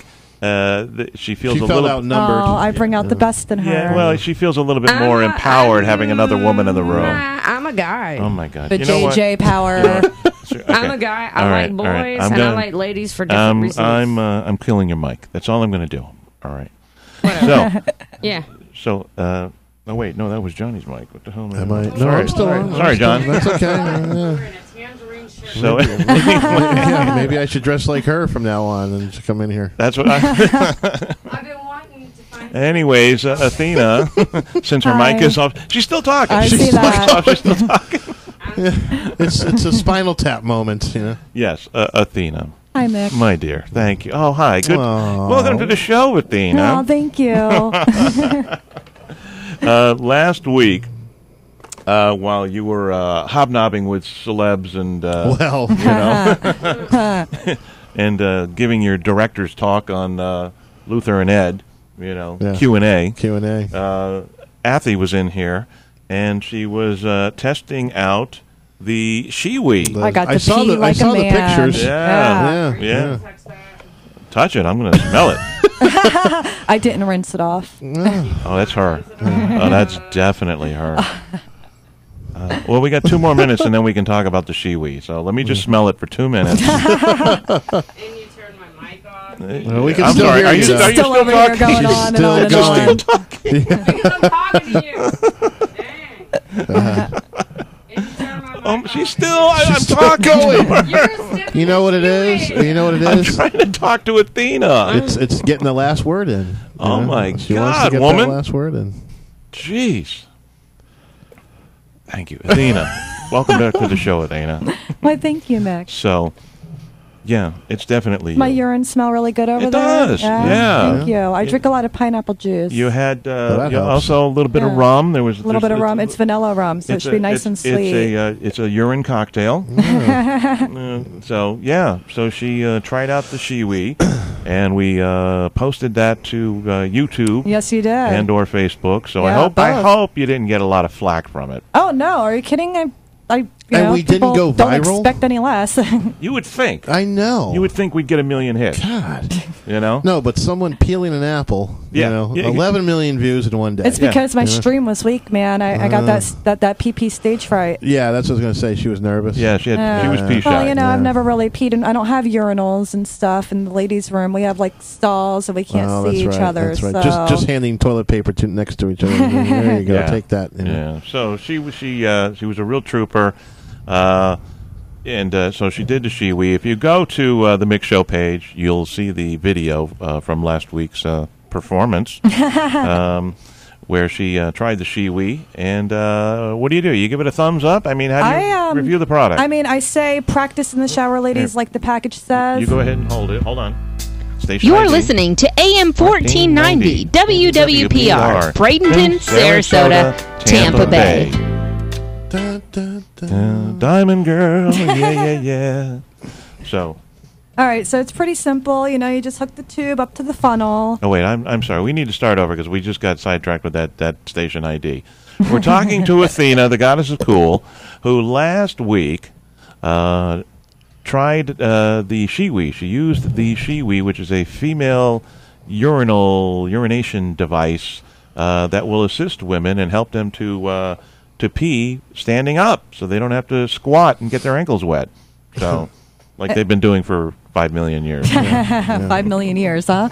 uh, th- she feels She a felt little outnumbered. Oh, I bring out the best in her. Yeah, well, she feels a little bit more I'm a- empowered I'm- having another woman in the room. Nah, I'm a guy. Oh my God! the you know J J what? power. Sure, I'm okay. a guy. I All like right, all boys right. I'm and I gonna- like ladies for different Um, reasons. I'm uh, I'm killing your mic. That's all I'm going to do. All right. So yeah. so uh, oh wait, no, that was Johnny's mic. What the hell? Am I? No, Sorry. I'm still on. Sorry, I'm John. still- That's okay. Yeah. So Yeah, maybe I should dress like her from now on and just come in here. that's what I. I've been wanting to find. Anyways, uh, Athena, since her Hi. mic is off, she's still talking. I she's see still that. off. She's still talking. It's it's a Spinal Tap moment, you know. Yes, uh, Athena, Hi, Mick. my dear. Thank you. Oh, hi. Good. Aw. Welcome to the show, Athena. Oh, thank you. Uh, last week, uh, while you were uh, hobnobbing with celebs and uh, Well, you know, and uh, giving your director's talk on uh, Luther and Ed, you know, Yeah. Q and A, Q and A. uh, Athy was in here, and she was uh, testing out the Shiwi. I got I to saw pee the- I like saw a the man. pictures. Yeah. Yeah, Yeah. yeah. Touch it. I'm going to smell it. I didn't rinse it off. Oh, that's her. Oh, that's definitely her. Uh, well, we got two more minutes, and then we can talk about the Shiwi. So let me just smell it for two minutes. And you turned my mic off. Well, we can I'm still sorry. hear Are you, you, though. are you Still still over here talking? going She's on and still on and going. on. Because I'm talking to you. Dang. And you turned my mic Um, off. she's still. I, I'm still talking. going. You're sipping You know what it is? Shiwi. You know what it I'm is? trying to talk to Athena. It's it's getting the last word in. you Oh, know? my she wants God, to get woman. that last word in. Jeez. Thank you, Athena. Welcome back to the show, Athena. Why, thank you, Mick. So, yeah, it's definitely My you. urine smell really good over It there? does, yeah. Thank you. I It- drink a lot of pineapple juice. You had Oh, uh, that you helps. also a little bit of Yeah. rum. There was a little bit of rum. It's vanilla rum, so it should be nice and sweet. It's a uh, it's a urine cocktail. Uh, so yeah, so she uh, tried out the Shiwi, and we uh, posted that to uh, YouTube Yes, you did. and or Facebook. So I Yeah, hope I both. hope you didn't get a lot of flack from it. Oh no, are you kidding? I, I you And know, we didn't people go Don't viral? expect any less. You would think. I know. You would think we'd get a million hits. God. You know. No, but someone peeling an apple. Yeah. You know, Yeah. eleven million views in one day. It's Yeah. because my Yeah. stream was weak, man. I, I got that s- that that P P stage fright. Yeah, that's what I was going to say. She was nervous. Yeah, she had. Yeah. She was pea shy. Well, you know, Yeah. I've never really peed, and I don't have urinals and stuff in the ladies' room. We have like stalls, and we can't Oh, see that's each right. other. That's right. So. Just just handing toilet paper to next to each other. There you go. Yeah. Take that. you know. Yeah. So she was she uh, she was a real trooper, uh, and uh, so she did the Shiwi. If you go to uh, the Mix Show page, you'll see the video uh, from last week's uh, performance, um, where she uh, tried the Shiwi. And uh, what do you do? You give it a thumbs up? I mean, how do you I, um, review the product? I mean, I say practice in the shower, ladies, Here. like the package says. you go ahead and hold it. Hold on. Station You're I D. listening to A M fourteen ninety W W P R, Bradenton, Sarasota, Tampa Bay. Dun, dun, dun. Uh, Diamond Girl. Yeah, yeah, yeah. So. All right, so it's pretty simple. You know, you just hook the tube up to the funnel. Oh wait, I'm I'm sorry. We need to start over because we just got sidetracked with that, that station I D. We're talking to Athena, the goddess of cool, who last week uh, tried uh, the Shiwi. She used the Shiwi, which is a female urinal urination device uh, that will assist women and help them to uh, to pee standing up, so they don't have to squat and get their ankles wet. So, like they've been doing for five million years. Five million years, huh?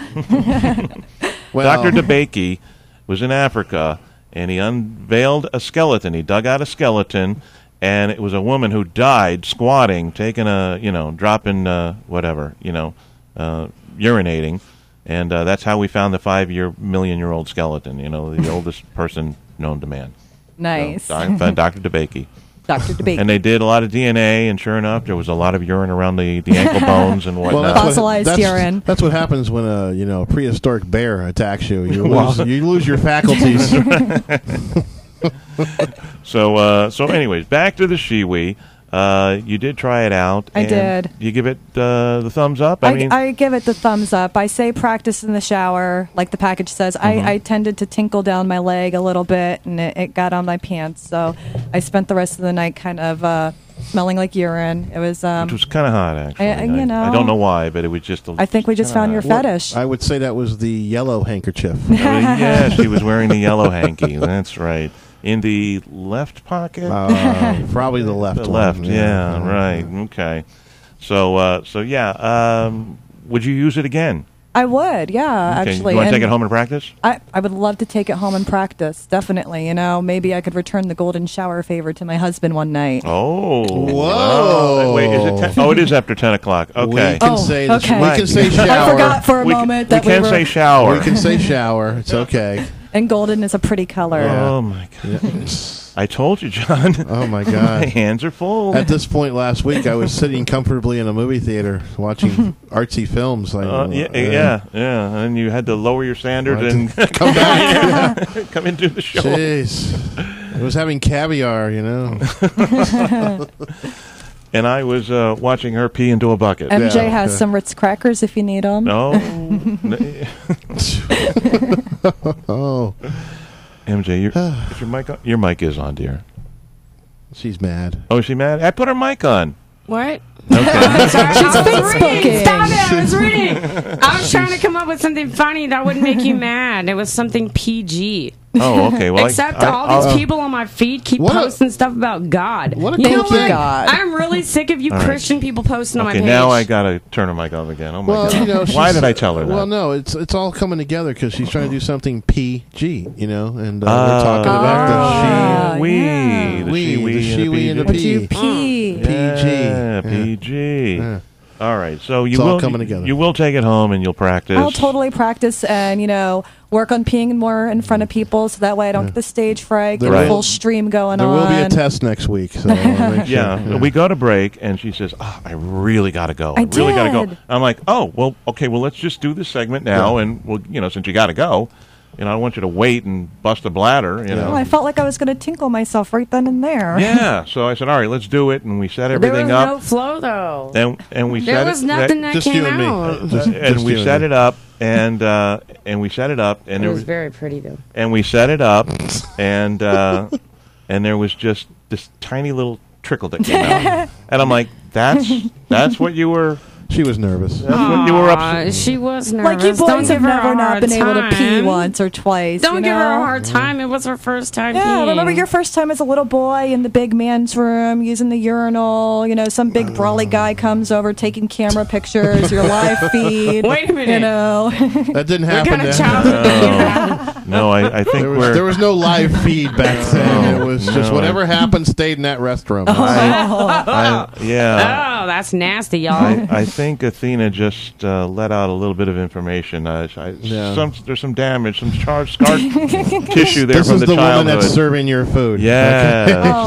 Well, Doctor DeBakey was in Africa, and he unveiled a skeleton. He dug out a skeleton, and it was a woman who died squatting, taking a, you know, dropping uh, whatever, you know, uh, urinating, and uh, that's how we found the five-year, million-year-old skeleton. You know, the oldest person known to man. Nice. So, I found Doctor DeBakey. Doctor Debate. And they did a lot of D N A, and sure enough, there was a lot of urine around the, the ankle bones and whatnot. Well, that's Fossilized what, that's, urine. That's what happens when a you know a prehistoric bear attacks you. You lose, you lose your faculties. So, uh, so anyways, back to the Shiwi. Uh, you did try it out. I and did. You give it uh, the thumbs up? I, I, mean, I give it the thumbs up. I say practice in the shower, like the package says. Mhm. I, I tended to tinkle down my leg a little bit, and it, it got on my pants. So I spent the rest of the night kind of uh, smelling like urine. It was. Um, which was kind of hot, actually. I- you know. I don't know why, but it was just. A, I think we just kinda found your hot. fetish. I would say that was the yellow handkerchief. Oh, yeah, she was wearing the yellow hanky. That's right. In the left pocket? Uh, probably the left The one. left, yeah, right. Okay. So, uh, so yeah. Um, would you use it again? I would, yeah, Okay. actually. You want to And take it home and practice? I, I would love to take it home and practice, definitely. You know, maybe I could return the golden shower favor to my husband one night. Oh. Whoa. Oh, wait, is it ten? Oh, it is after ten o'clock. Okay. We can Oh, say okay. we can say shower. I forgot for a we, moment we that we, can were. say shower. We can say shower. It's okay. And golden is a pretty color. Oh, my God. I told you, John. Oh my My God! hands are full. At this point last week, I was sitting comfortably in a movie theater watching artsy films. Like, Uh, yeah, yeah, yeah, and you had to lower your standards Right. and come back. come into the show. Jeez, I was having caviar, you know. And I was uh, watching her pee into a bucket. M J Yeah, has okay. some Ritz crackers if you need them. No, Oh, M J, your, is your mic on? Your mic is on, dear. she's mad. Oh, is she mad? I put her mic on. What? Okay. Sorry, She's I was reading. Facebooking. Stop it! I was reading. I was trying to come up with something funny that wouldn't make you mad. It was something P G. Oh, okay. Well, Except I, I, all these I'll- people on my feed keep What a- posting stuff about God. What a you know cool what? thing. God. I'm really sick of you All right. Christian people posting on Okay, my page. now I gotta turn her mic off again. Oh my Well, God! you know, Why she's- did I tell her that? Well, no, it's it's all coming together because she's trying to do something P G, you know, and uh, Oh, we're talking about the Ah, she, we, yeah. the We, she, the we, she, we, and the Would P. you pee? P G. Yeah, Yeah. P G. Yeah. All right, so you It's all will coming together. You will take it home and you'll practice. I'll totally practice and, you know, work on peeing more in front of people so that way I don't get the stage fright, get There a full will- stream going There on. will be a test next week. So I'll make sure. Yeah, we go to break, and she says, oh, "I really got to go. I, I really got to go." did. I'm like, "Oh, well, okay. Well, let's just do this segment now, and we'll, you know, since you got to go, you know, I don't want you to wait and bust a bladder, you know." Well, I felt like I was going to tinkle myself right then and there. Yeah. So I said, "All right, let's do it," and we set there everything was up, no flow though. and and we There set was it, nothing that Just came you and me. out. Just- and just we you and set me. it up, and uh, and we set it up, and It there was was, very pretty though. and we set it up, and uh, and there was just this tiny little trickle that came out, and I'm like, "That's that's what you were." She was nervous. That's what you were Aw, upset. She was nervous. Like you Don't boys give have her a never not hard been able to pee time. once or twice. Don't you give her a know? hard time. It was her first time Yeah, peeing. remember your first time as a little boy in the big man's room using the urinal. You know, some big brawly guy comes over taking camera pictures, your live feed. Wait a minute. You know, That didn't What happen. kind of then. childhood? No, I, I think There was, we're. there was no live feed back then. No, It was just no. whatever happened stayed in that restroom. I, yeah. Oh, that's nasty, y'all. I, I think Athena just uh, let out a little bit of information. Uh, I, Yeah. some, there's some damage, some scar, scar tissue there This from is the, the woman childhood. that's serving your food. Yes, Oh,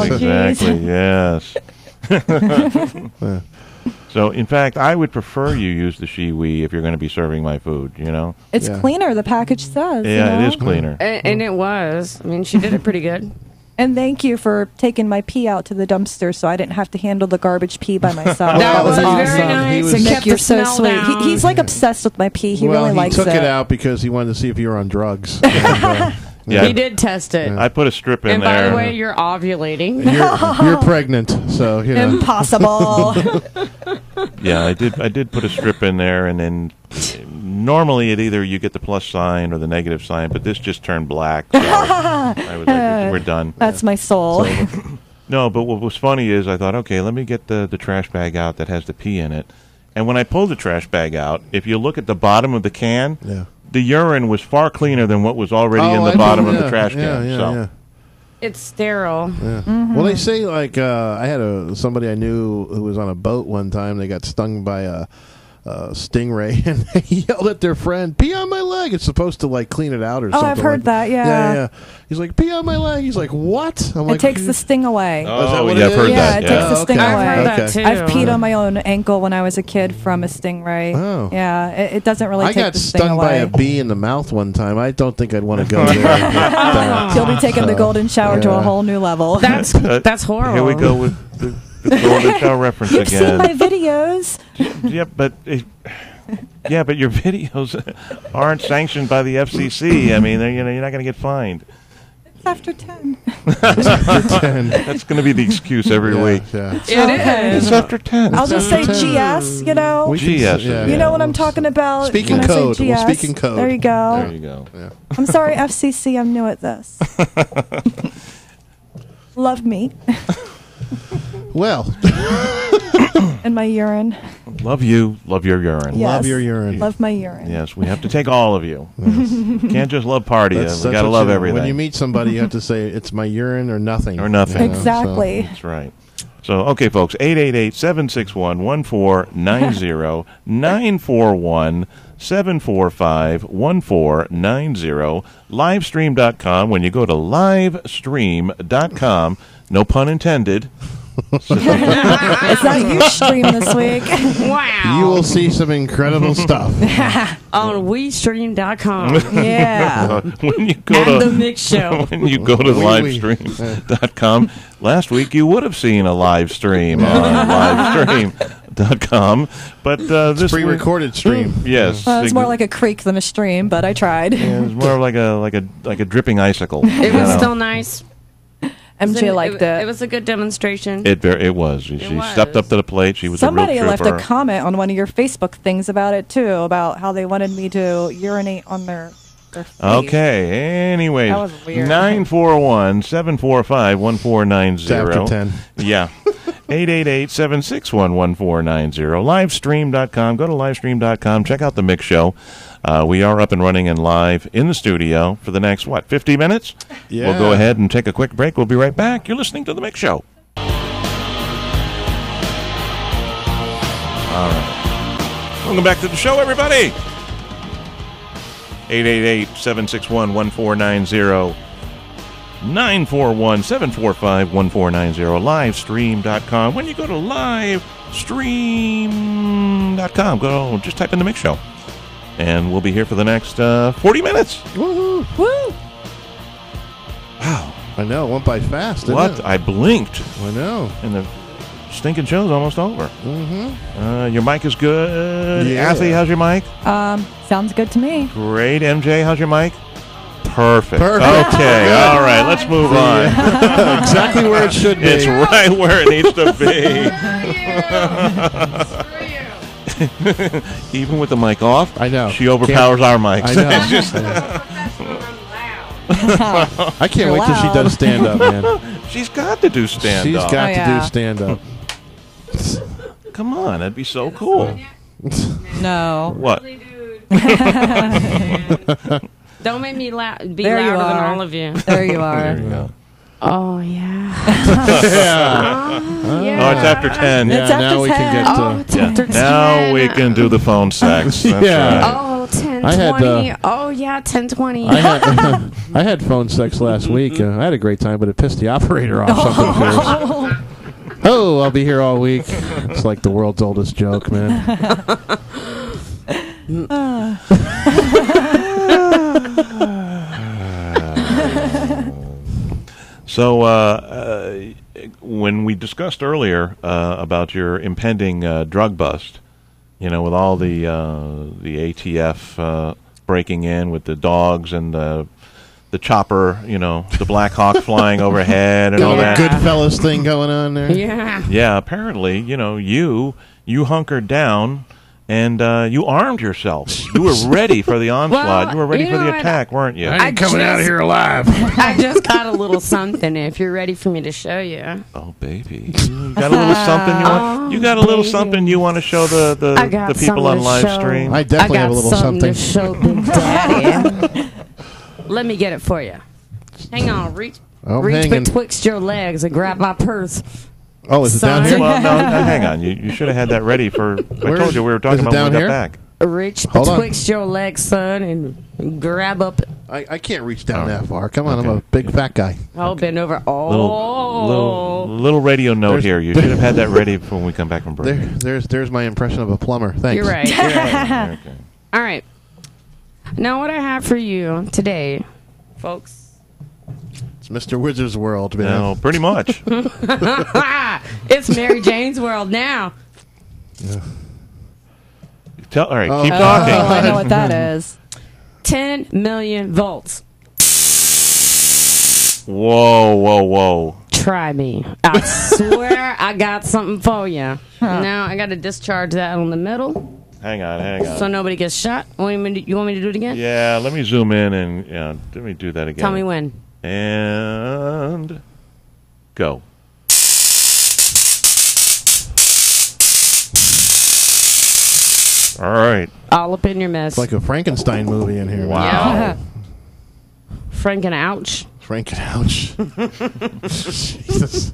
jeez. exactly. Yes. So, in fact, I would prefer you use the she we if you're going to be serving my food. You know. it's Yeah. cleaner. The package says. you Yeah, know? it is cleaner. and, and it was. I mean, she did it pretty good. And thank you for taking my pee out to the dumpster, so I didn't have to handle the garbage pee by myself. That was awesome. very nice. He was- It Nick, kept you're the so smell sweet. down. He, he's like obsessed with my pee. He well, really he likes took it. it out because he wanted to see if you were on drugs. And, uh, Yeah. He did test it. I put a strip in And there. by the way, you're ovulating. you're, you're pregnant, so you know. Impossible. Yeah, I did. I did put a strip in there, and then normally it either you get the plus sign or the negative sign, but this just turned black. So I was like, "We're done." That's my soul. No, but what was funny is I thought, okay, let me get the the trash bag out that has the pee in it, and when I pulled the trash bag out, if you look at the bottom of the can, Yeah. the urine was far cleaner than what was already Oh, in the I bottom know, of the yeah, trash yeah, can. yeah, so. yeah. It's sterile. Yeah. Mm-hmm. Well, they say like uh, I had a somebody I knew who was on a boat one time. They got stung by a, a stingray, and they yelled at their friend, "Pee on my leg!" It's supposed to like clean it out or Oh, something. I've heard like that, yeah. yeah, yeah. He's like, "Pee on my leg." He's like, "What?" I'm It like, takes the sting away. Oh, is that what yeah, it I've heard is? Yeah, that. it takes yeah. the sting okay. I've heard away. that too. I've peed on my own ankle when I was a kid from a stingray. Oh. Yeah, it, it doesn't really I take got the sting stung by away. a bee in the mouth one time. I don't think I'd want to go there. But, uh, You'll be taking the so, golden shower to yeah. a whole new level. That's Uh, that's horrible. Here we go with the, Go to the show reference You've seen again. my videos. Yep, but it, yeah, but your videos aren't sanctioned by the F C C. I mean, they're- you know, you're not going to get fined. It's after ten. After ten. That's going to be the excuse every Yeah, week. yeah. It It's is. after ten. I'll just say ten. G S, you know. We can G S, s- yeah, you You yeah. know what I'm talking about. Speak in when I say code. We'll G S. speak in code. There you go. There you go. Yeah. I'm sorry, F C C. I'm new at this. Love me Well, and my urine. Love you. Love your urine. Yes. love your urine. Love my urine. Yes, we have to take all of you. Can't just love party. That's- We that's got to what love you- everything. When you meet somebody, you have to say it's my urine or nothing. Or nothing. you know, so- Exactly. That's right. So, okay, folks, eight eight eight, seven six one, one four nine zero, nine four one, seven four five, one four nine zero, livestream dot com. When you go to livestream dot com, no pun intended, It's not you stream this week. Wow. You will see some incredible stuff. on we stream dot com. Yeah. when you go And the to Mix Show. when you go to Oui, oui. livestream dot com, last week you would have seen a live stream on livestream dot com, but uh, this week- Pre-recorded stream. yes, Well, it's more like a creek than a stream, but I tried. Yeah, it was more like a like a like a dripping icicle. It you was know. still nice. M J liked it. It was a good demonstration. It ver- it was. She, she was. stepped up to the plate. She was Somebody a real left trooper. a comment on one of your Facebook things about it too, about how they wanted me to urinate on their their face. Okay. Anyways, That was weird. nine four one seven four five one four nine It's zero. after ten. Yeah. eight eight eight, seven six one, one four nine zero. livestream dot com. Go to livestream dot com. Check out the Mix Show. Uh, we are up and running and live in the studio for the next, what, fifty minutes? Yeah. We'll go ahead and take a quick break. We'll be right back. You're listening to the Mix Show. All right. Welcome back to the show, everybody. eight eight eight, seven six one, one four nine zero. nine four one, seven four five, one four nine zero. livestream dot com. When you go to livestream dot com, go just type in the Mix Show. And we'll be here for the next uh, forty minutes. Woohoo. Woo! Wow. I know. It went by fast, didn't What? it? I blinked, I know. and the stinking show's almost over. Mm-hmm. Uh, your mic is good. Yeah. Athy, how's your mic? Um, sounds good to me. Great. M J, how's your mic? Perfect. Perfect. Okay. All right. Let's move on. Exactly where it should be. It's right where it needs to be. Even with the mic off, I know. she overpowers our mics. I know. It's just- I can't You're wait till she loud. does stand up, man. she's got to do stand She's up. got Oh, to yeah. do stand up. Come on, that'd be so cool. No. What? Don't make me la- be There you louder than are. all of you. There you are. There you go. Oh, yeah. Yeah. Oh, it's after ten. It's Yeah, after now we can ten. get Oh, to. it's Yeah. after Now ten. we can do the phone sex. That's Yeah. right. Oh, ten I had, twenty. uh, oh, yeah, ten twenty. I had, I had phone sex last week. Uh, I had a great time, but it pissed the operator off. Something fierce. Oh, I'll be here all week. It's like the world's oldest joke, man. So, uh, uh, when we discussed earlier uh, about your impending uh, drug bust, you know, with all the uh, the A T F uh, breaking in with the dogs and the the chopper, you know, the Black Hawk flying overhead and all Got that. a Goodfellas thing going on there. Yeah. Yeah, apparently, you know, you you hunkered down and uh, you armed yourself. You were ready for the onslaught. Well, you were ready you for know the what? attack, weren't you? I Coming out of just- here alive. I just got a little something if you're ready for me to show you. Oh, baby. You got a little something you want You got a little baby. something you want to show the, the, I got the people something on to live show. stream? I definitely I got have a little something something. to show Big Daddy. Let me get it for you. Hang on. Reach, I'm reach hanging. betwixt your legs and grab my purse. Oh, is it down Son. here? Well, no, no, hang on. You, you should have had that ready for... I Where told is- you we were talking is it about when we down got here? back. Reach Hold on. betwixt your legs, son, and grab up. I, I can't reach down Oh. that far. Come on, I'm Okay. a big fat guy. Oh, bend over. Oh. Little, little, little radio note There's- here. You should have had that ready for when we come back from break. There, there's, there's my impression of a plumber. Thanks. You're right. You're right. Okay. All right. Now, what I have for you today, folks, It's Mister Wizard's world, man. No, pretty much. It's Mary Jane's world now. Yeah. Tell, all right, Oh. keep Oh, talking. I know what that is. ten million volts. Whoa, whoa, whoa. Try me. I swear I got something for you. Now I got to discharge that on the middle Hang on, hang on. so nobody gets shot. Want me to- You want me to do it again? Yeah, let me zoom in and yeah, let me do that again. Tell me when. And go. All right. All up in your mess. It's like a Frankenstein movie in here. Wow. Yeah. Franken ouch. Franken ouch. Jesus.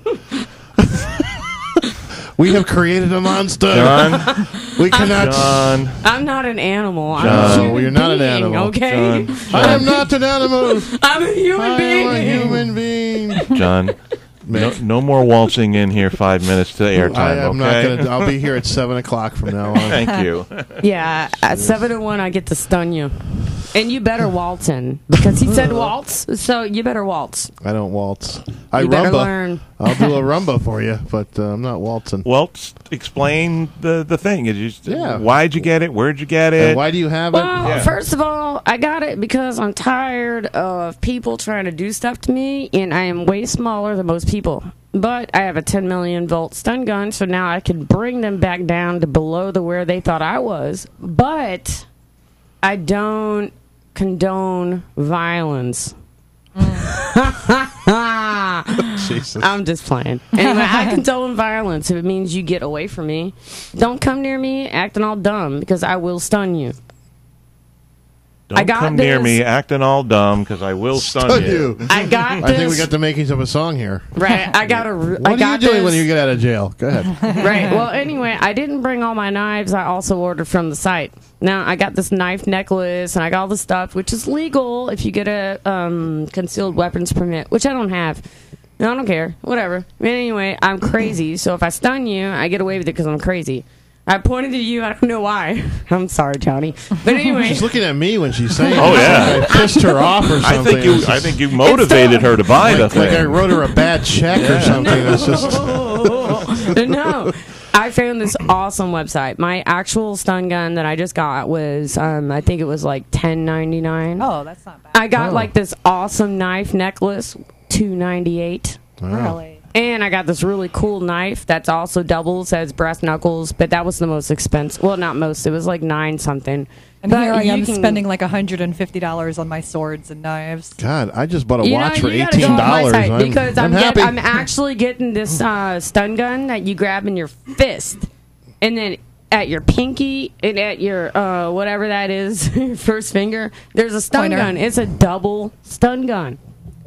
We have created a monster. John, We cannot. John, I'm not an animal. I'm John. a No, human you're not an being, animal. Okay. John, I am not an animal. I'm a human I being. am a human being. John. No, no more waltzing in here five minutes to I airtime, am okay? not gonna. I'll be here at seven o'clock from now on. Thank you. Yeah, at seven to one, I get to stun you, and you better waltz in because he said waltz, so you better waltz. I don't waltz. I You better rumba. learn. I'll do a rumba for you, but uh, I'm not waltzing. Well, s- explain the, the thing. Is you, Yeah. Why'd you get it? Where'd you get it? And why do you have it? Well, Yeah. first of all, I got it because I'm tired of people trying to do stuff to me, and I am way smaller than most people. But I have a ten million volt stun gun, so now I can bring them back down to below the where they thought I was. But I don't condone violence. Jesus. I'm just playing. Anyway, I condone violence if it means you get away from me. Don't come near me acting all dumb because I will stun you. Don't I got come near this. me acting all dumb because I will stun, Stun you. you. I got this. I think we got the makings of a song here. Right, I got a. What I are got you doing this. when you get out of jail? Go ahead. Right. Well, anyway, I didn't bring all my knives. I also ordered from the site. Now I got this knife necklace and I got all the stuff, which is legal if you get a um, concealed weapons permit, which I don't have. No, I don't care. Whatever. But anyway, I'm crazy, so if I stun you, I get away with it because I'm crazy. I pointed at you. I don't know why. I'm sorry, Johnny. But anyway, She's looking at me when she's saying Oh, this. yeah. Like I pissed her off or something. I think you. I think you motivated her to buy like, the thing. like I wrote her a bad check or something. It's just no. I found this awesome website. My actual stun gun that I just got was, um, I think it was like ten ninety-nine. Oh, that's not bad. I got Oh. like this awesome knife necklace, two ninety-eight. Really? And I got this really cool knife that's also doubles, has brass knuckles, but that was the most expensive. Well, not most. It was like nine something. And But here I you am can- spending like one hundred fifty dollars on my swords and knives. God. I just bought a You know, watch for you gotta go eighteen on my dollars. site I'm, because I'm, I'm, happy. Get, I'm actually getting this uh, stun gun that you grab in your fist, and then at your pinky and at your uh, whatever that is, your first finger. There's a stun Pointer. gun. It's a double stun gun.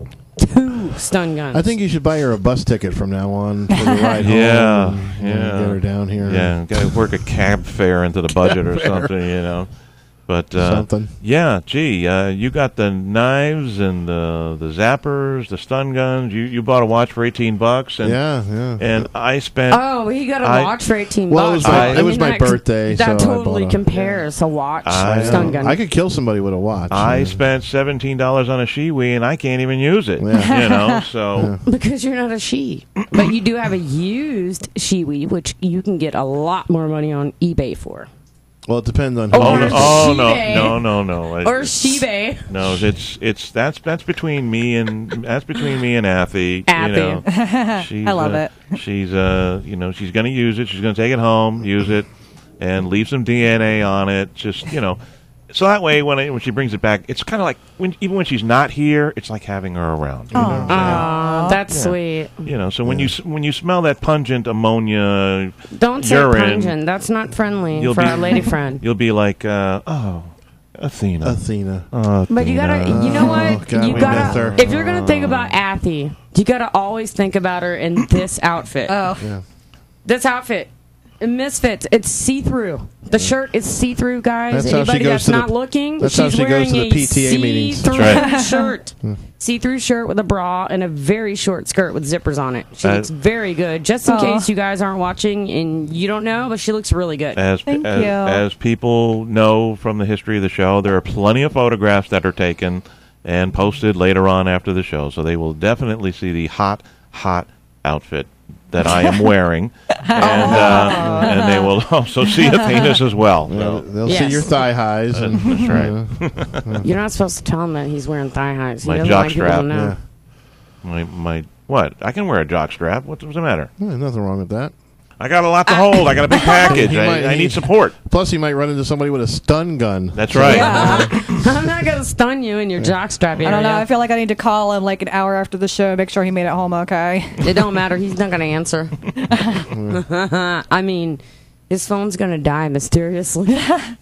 Two stun guns. I think you should buy her a bus ticket from now on for the ride home. Yeah, and yeah. Get her down here. Yeah, got to work a cab fare into the budget or fare. something, you know. But uh, Something. yeah, gee, uh, you got the knives and the the zappers, the stun guns. You you bought a watch for eighteen bucks, and Yeah, yeah. and I spent. Oh, he got a I- watch for eighteen Well, it bucks. was my- I it was my that- birthday, That so I totally bought a- compares a watch I stun know. gun. I could kill somebody with a watch. I Yeah. spent seventeen dollars on a Shiwi, and I can't even use it. Yeah. You know, so Because you're not a she. But you do have a used Shiwi, which you can get a lot more money on eBay for. Well, it depends on who. Or oh no, uses it. oh no, Shiba. no, no, no, I- Or Shiba. no, it's it's that's that's between me and that's between me and Athy. Athy. You know, she's, I love uh, it. She's uh, you know, she's gonna use it. She's gonna take it home, use it, and leave some D N A on it. Just you know, so that way when I, when she brings it back, it's kind of like when even when she's not here, it's like having her around. You know what I'm saying? Aw, that's Yeah. sweet. You know, so when you s- when you smell that pungent ammonia, Don't say urine, pungent. That's not friendly You'll for be- our lady friend. you'll be like, uh, oh, Athena. Athena. Oh, But you gotta, Athena. you know Oh, what? God, you we gotta, missed her. if you're gonna think about Athy, you gotta always think about her in this outfit. Oh, Yeah. This outfit, it misfits. It's see through. The shirt is see through, guys. That's how she Anybody goes that's to the- not looking, that's she's how she goes wearing to the a P T A meetings. see-through That's right. shirt. See-through shirt with a bra and a very short skirt with zippers on it. She Uh, looks very good. Just in Aw. case you guys aren't watching and you don't know, but she looks really good. As, Thank as, you. as people know from the history of the show, there are plenty of photographs that are taken, and posted later on after the show. So they will definitely see the hot, hot outfit that I am wearing, and uh, and they will also see Athena's as well. So. They'll Yes. see your thigh highs. And, That's right. you know. You're not supposed to tell him that he's wearing thigh highs. He My doesn't jock like people strap. to know. Yeah. My my what? I can wear a jock strap. What's the matter? Yeah, nothing wrong with that. I got a lot to hold. I got a big package. He might- I, I he- need support. Plus, you might run into somebody with a stun gun. That's right. I'm not going to stun you in your jockstrap area. I don't know. I feel like I need to call him like an hour after the show, make sure he made it home okay. It don't matter. He's not going to answer. I mean, his phone's going to die mysteriously.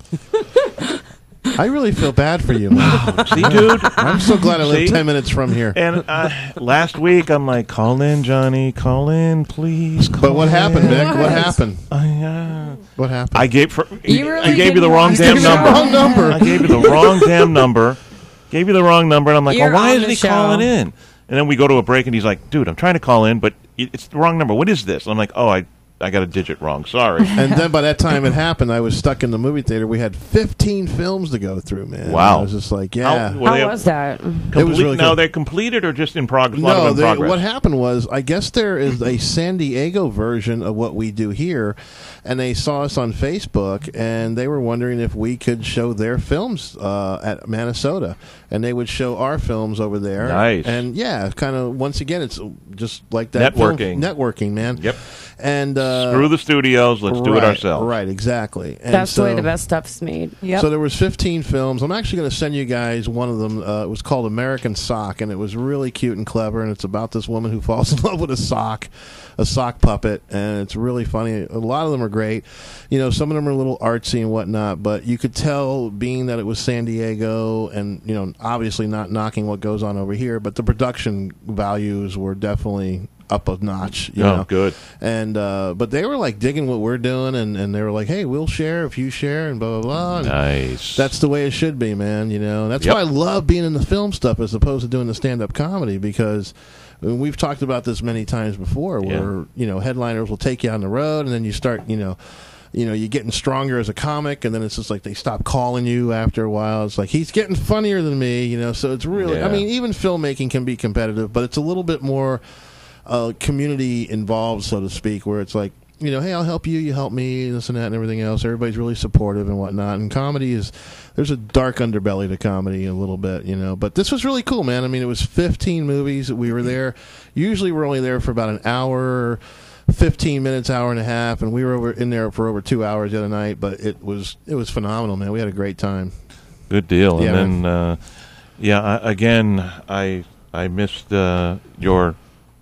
I really feel bad for you, man. See, dude? I'm so glad I live See? ten minutes from here. And uh, last week, I'm like, call in, Johnny. Call in, please. Call But what happened, in. Nick? What happened? I, uh, What happened? I gave for, You really I gave you the didn't wrong want to damn do number. that. Wrong number. I gave you the wrong damn number. Gave you the wrong number, and I'm like, You're well, why on isn't the he show. calling in? And then we go to a break, and he's like, dude, I'm trying to call in, but it- it's the wrong number. What is this? I'm like, oh, I I got a digit wrong. Sorry. And then by that time it happened, I was stuck in the movie theater. We had fifteen films to go through, man. Wow. I was just like, How- yeah. Well, they- How was that? Complete, was really now good. they're completed or just in progress? A lot of No, in they, progress. what happened was, I guess there is a San Diego version of what we do here, and they saw us on Facebook, and they were wondering if we could show their films uh, at Minnesota, and they would show our films over there. Nice. And yeah, kind of once again, it's just like that Networking. film- networking, man. Yep. And uh, Screw the studios. Let's do it right, ourselves. Right, exactly. And That's the way so- the best stuff's made. Yep. So there was fifteen films. I'm actually going to send you guys one of them. Uh, it was called American Sock, and it was really cute and clever. And it's about this woman who falls in love with a sock, a sock puppet, and it's really funny. A lot of them are great. You know, some of them are a little artsy and whatnot, but you could tell, being that it was San Diego, and you know, obviously not knocking what goes on over here, but the production values were definitely up a notch. You Oh, know? good. And uh, but they were like digging what we're doing, and, and they were like, "Hey, we'll share if you share," and blah blah blah. And Nice. that's the way it should be, man. You know, that's Yep. why I love being in the film stuff as opposed to doing the stand-up comedy, because I mean, we've talked about this many times before, where Yeah. you know, headliners will take you on the road, and then you start, you know. You know, you're getting stronger as a comic, and then it's just like they stop calling you after a while. It's like, he's getting funnier than me, you know. So it's really, Yeah. I mean, even filmmaking can be competitive, but it's a little bit more uh, community involved, so to speak, where it's like, you know, hey, I'll help you, you help me, this and that and everything else. Everybody's really supportive and whatnot. And comedy is, there's a dark underbelly to comedy a little bit, you know. But this was really cool, man. I mean, it was fifteen movies. We were there. Usually we're only there for about an hour, fifteen minutes, hour and a half, and we were over in there for over two hours the other night. But it was it was phenomenal, man. We had a great time. Good deal. Yeah, And then, uh, yeah, I, again, I I missed uh, your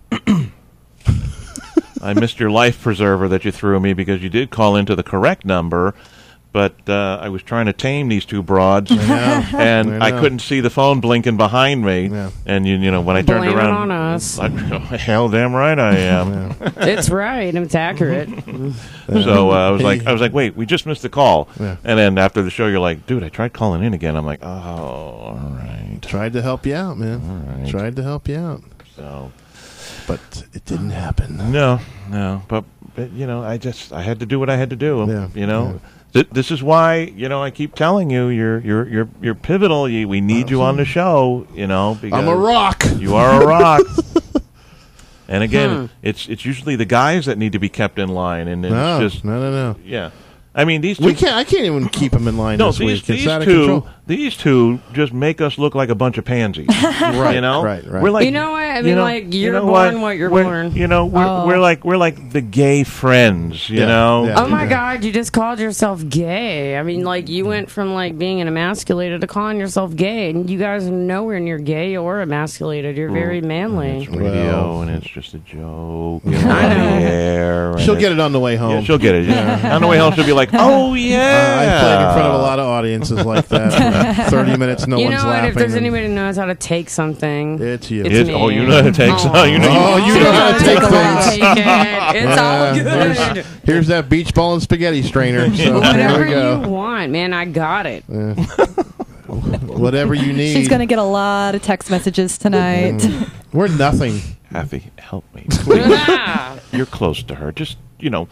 I missed your life preserver that you threw me, because you did call into the correct number, but uh, I was trying to tame these two broads, and I I, know. couldn't see the phone blinking behind me. Yeah. And you, you know, when I turned Blame it around, on us. I, hell, damn right I am. It's right. It's accurate. So uh, I was like, I was like, wait, we just missed the call. Yeah. And then after the show, you're like, dude, I tried calling in again. I'm like, oh, all right. Tried to help you out, man. All right. Tried to help you out, So but it didn't happen. no, no, but, but you know, I just I had to do what I had to do. Yeah, You know, Th- this is why, you know, I keep telling you, you're you're you're you're pivotal. You, we need you on the show. You know, because I'm a rock. You are a rock. And again, Hmm. it's it's usually the guys that need to be kept in line, and it's No, just no, no, no. yeah. I mean, these two. We can't. I can't even keep them in line No, this these, week. It's these out of two, control. these two just make us look like a bunch of pansies. Right, you know, right, right. We're like, You know what? I you mean, know- like, you you're know born what you're We're- born. You know, we're, Oh. we're like we're like the gay friends. You Yeah, know, yeah. Oh my Yeah. God! You just called yourself gay. I mean, like, you went from like being an emasculated to calling yourself gay, and you guys are nowhere near gay or emasculated. You're very manly. It's radio, Well. and it's just a joke. You know, on the air, and She'll it- get it on the way home. Yeah, she'll get it. Yeah. On the way home, she'll be like, "Oh Uh, yeah." I played in front of a lot of audiences like that. for Thirty minutes, no you one's know what? laughing. If there's and anybody who knows how to take something, it's you. It's It's- me. oh, you know how to take Oh. some. You know, Oh, you know how to take Take things. it. It's all Yeah, good. Here's, here's that beach ball and spaghetti strainer. So there Whatever we you go. want, man. I got it. Whatever you need. She's going to get a lot of text messages tonight. We're nothing. Kathy, help me. Ah. You're close to her. Just, you know,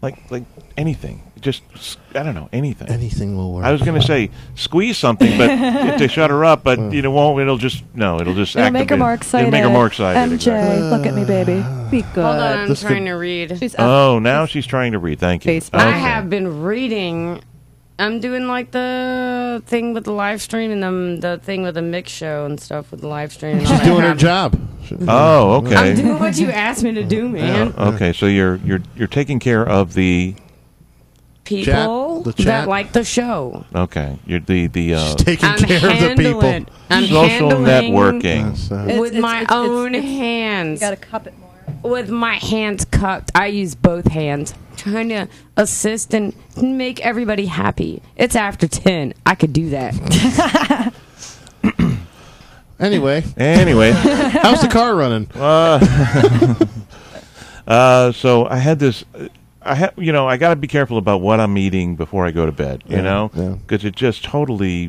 like like anything. Just I don't know anything. Anything will work. I was going to say squeeze something, but to shut her up, but you know won't. It'll just no. It'll just It'll make her activate- more excited. It'll make her more excited. M J, exactly. look at me, baby. Be good. Hold on, I'm This trying could- to read. She's Oh, now she's trying to read. Thank you. Facebook. I Okay. have been reading. I'm doing like the thing with the live stream and the, the thing with the mix show and stuff with the live stream. and all She's that doing her crap. job. Oh, okay. I'm doing what you asked me to do, man. Okay, so you're you're you're taking care of the People Chat, the chat. that like the show. okay. You're the the uh, She's taking I'm care of the people. handling. I'm social handling networking. That's, uh, It's- with it's- my it's- it's- own it's- hands. You gotta cup it more. With my hands cupped, I use both hands, trying to assist and make everybody happy. It's after ten. I could do that. Anyway, Anyway, how's the car running? uh, uh, so I had this. I ha- you know I got to be careful about what I'm eating before I go to bed. You Yeah, know, yeah. because it just totally.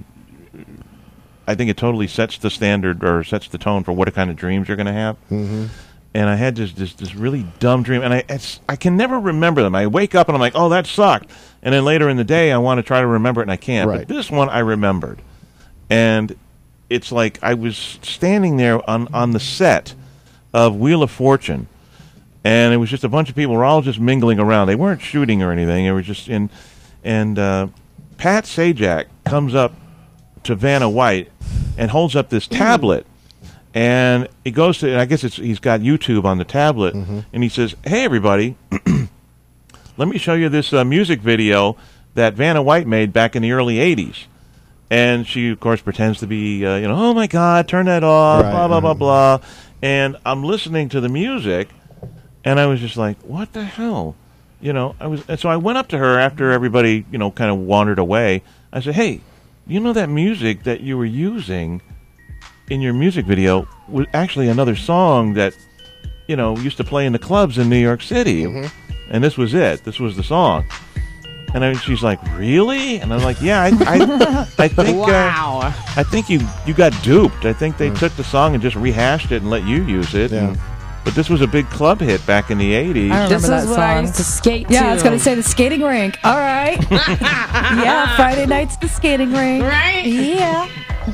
I think it totally sets the standard or sets the tone for what kind of dreams you're going to have. Mm-hmm. And I had this, this this really dumb dream, and I it's, I can never remember them. I wake up and I'm like, oh, that sucked. And then later in the day, I want to try to remember it, and I can't. Right. But this one I remembered, and it's like I was standing there on on the set of Wheel of Fortune, and it was just a bunch of people. We're all just mingling around. They weren't shooting or anything. They were just in, and uh, Pat Sajak comes up to Vanna White and holds up this tablet. And he goes to, and I guess it's he's got YouTube on the tablet, Mm-hmm. and he says, "Hey, everybody, let me show you this uh, music video that Vanna White made back in the early eighties." And she, of course, pretends to be, uh, you know, oh my God, turn that off, Right, blah blah blah right. blah. And I'm listening to the music, and I was just like, "What the hell?" You know, I was, and so I went up to her after everybody, you know, kind of wandered away. I said, "Hey, you know that music that you were using in your music video was actually another song that, you know, used to play in the clubs in New York City." Mm-hmm. And this was it. This was the song. And I, she's like, "Really?" And I'm like, "Yeah, I, I, I think, Wow. uh, I think you, you got duped. I think they took the song and just rehashed it and let you use it." Yeah. And- but this was a big club hit back in the eighties. I This remember is that what I song. used to skate Yeah, to. I was gonna say the skating rink. All right. Yeah, Friday night's the skating rink. Right? Yeah.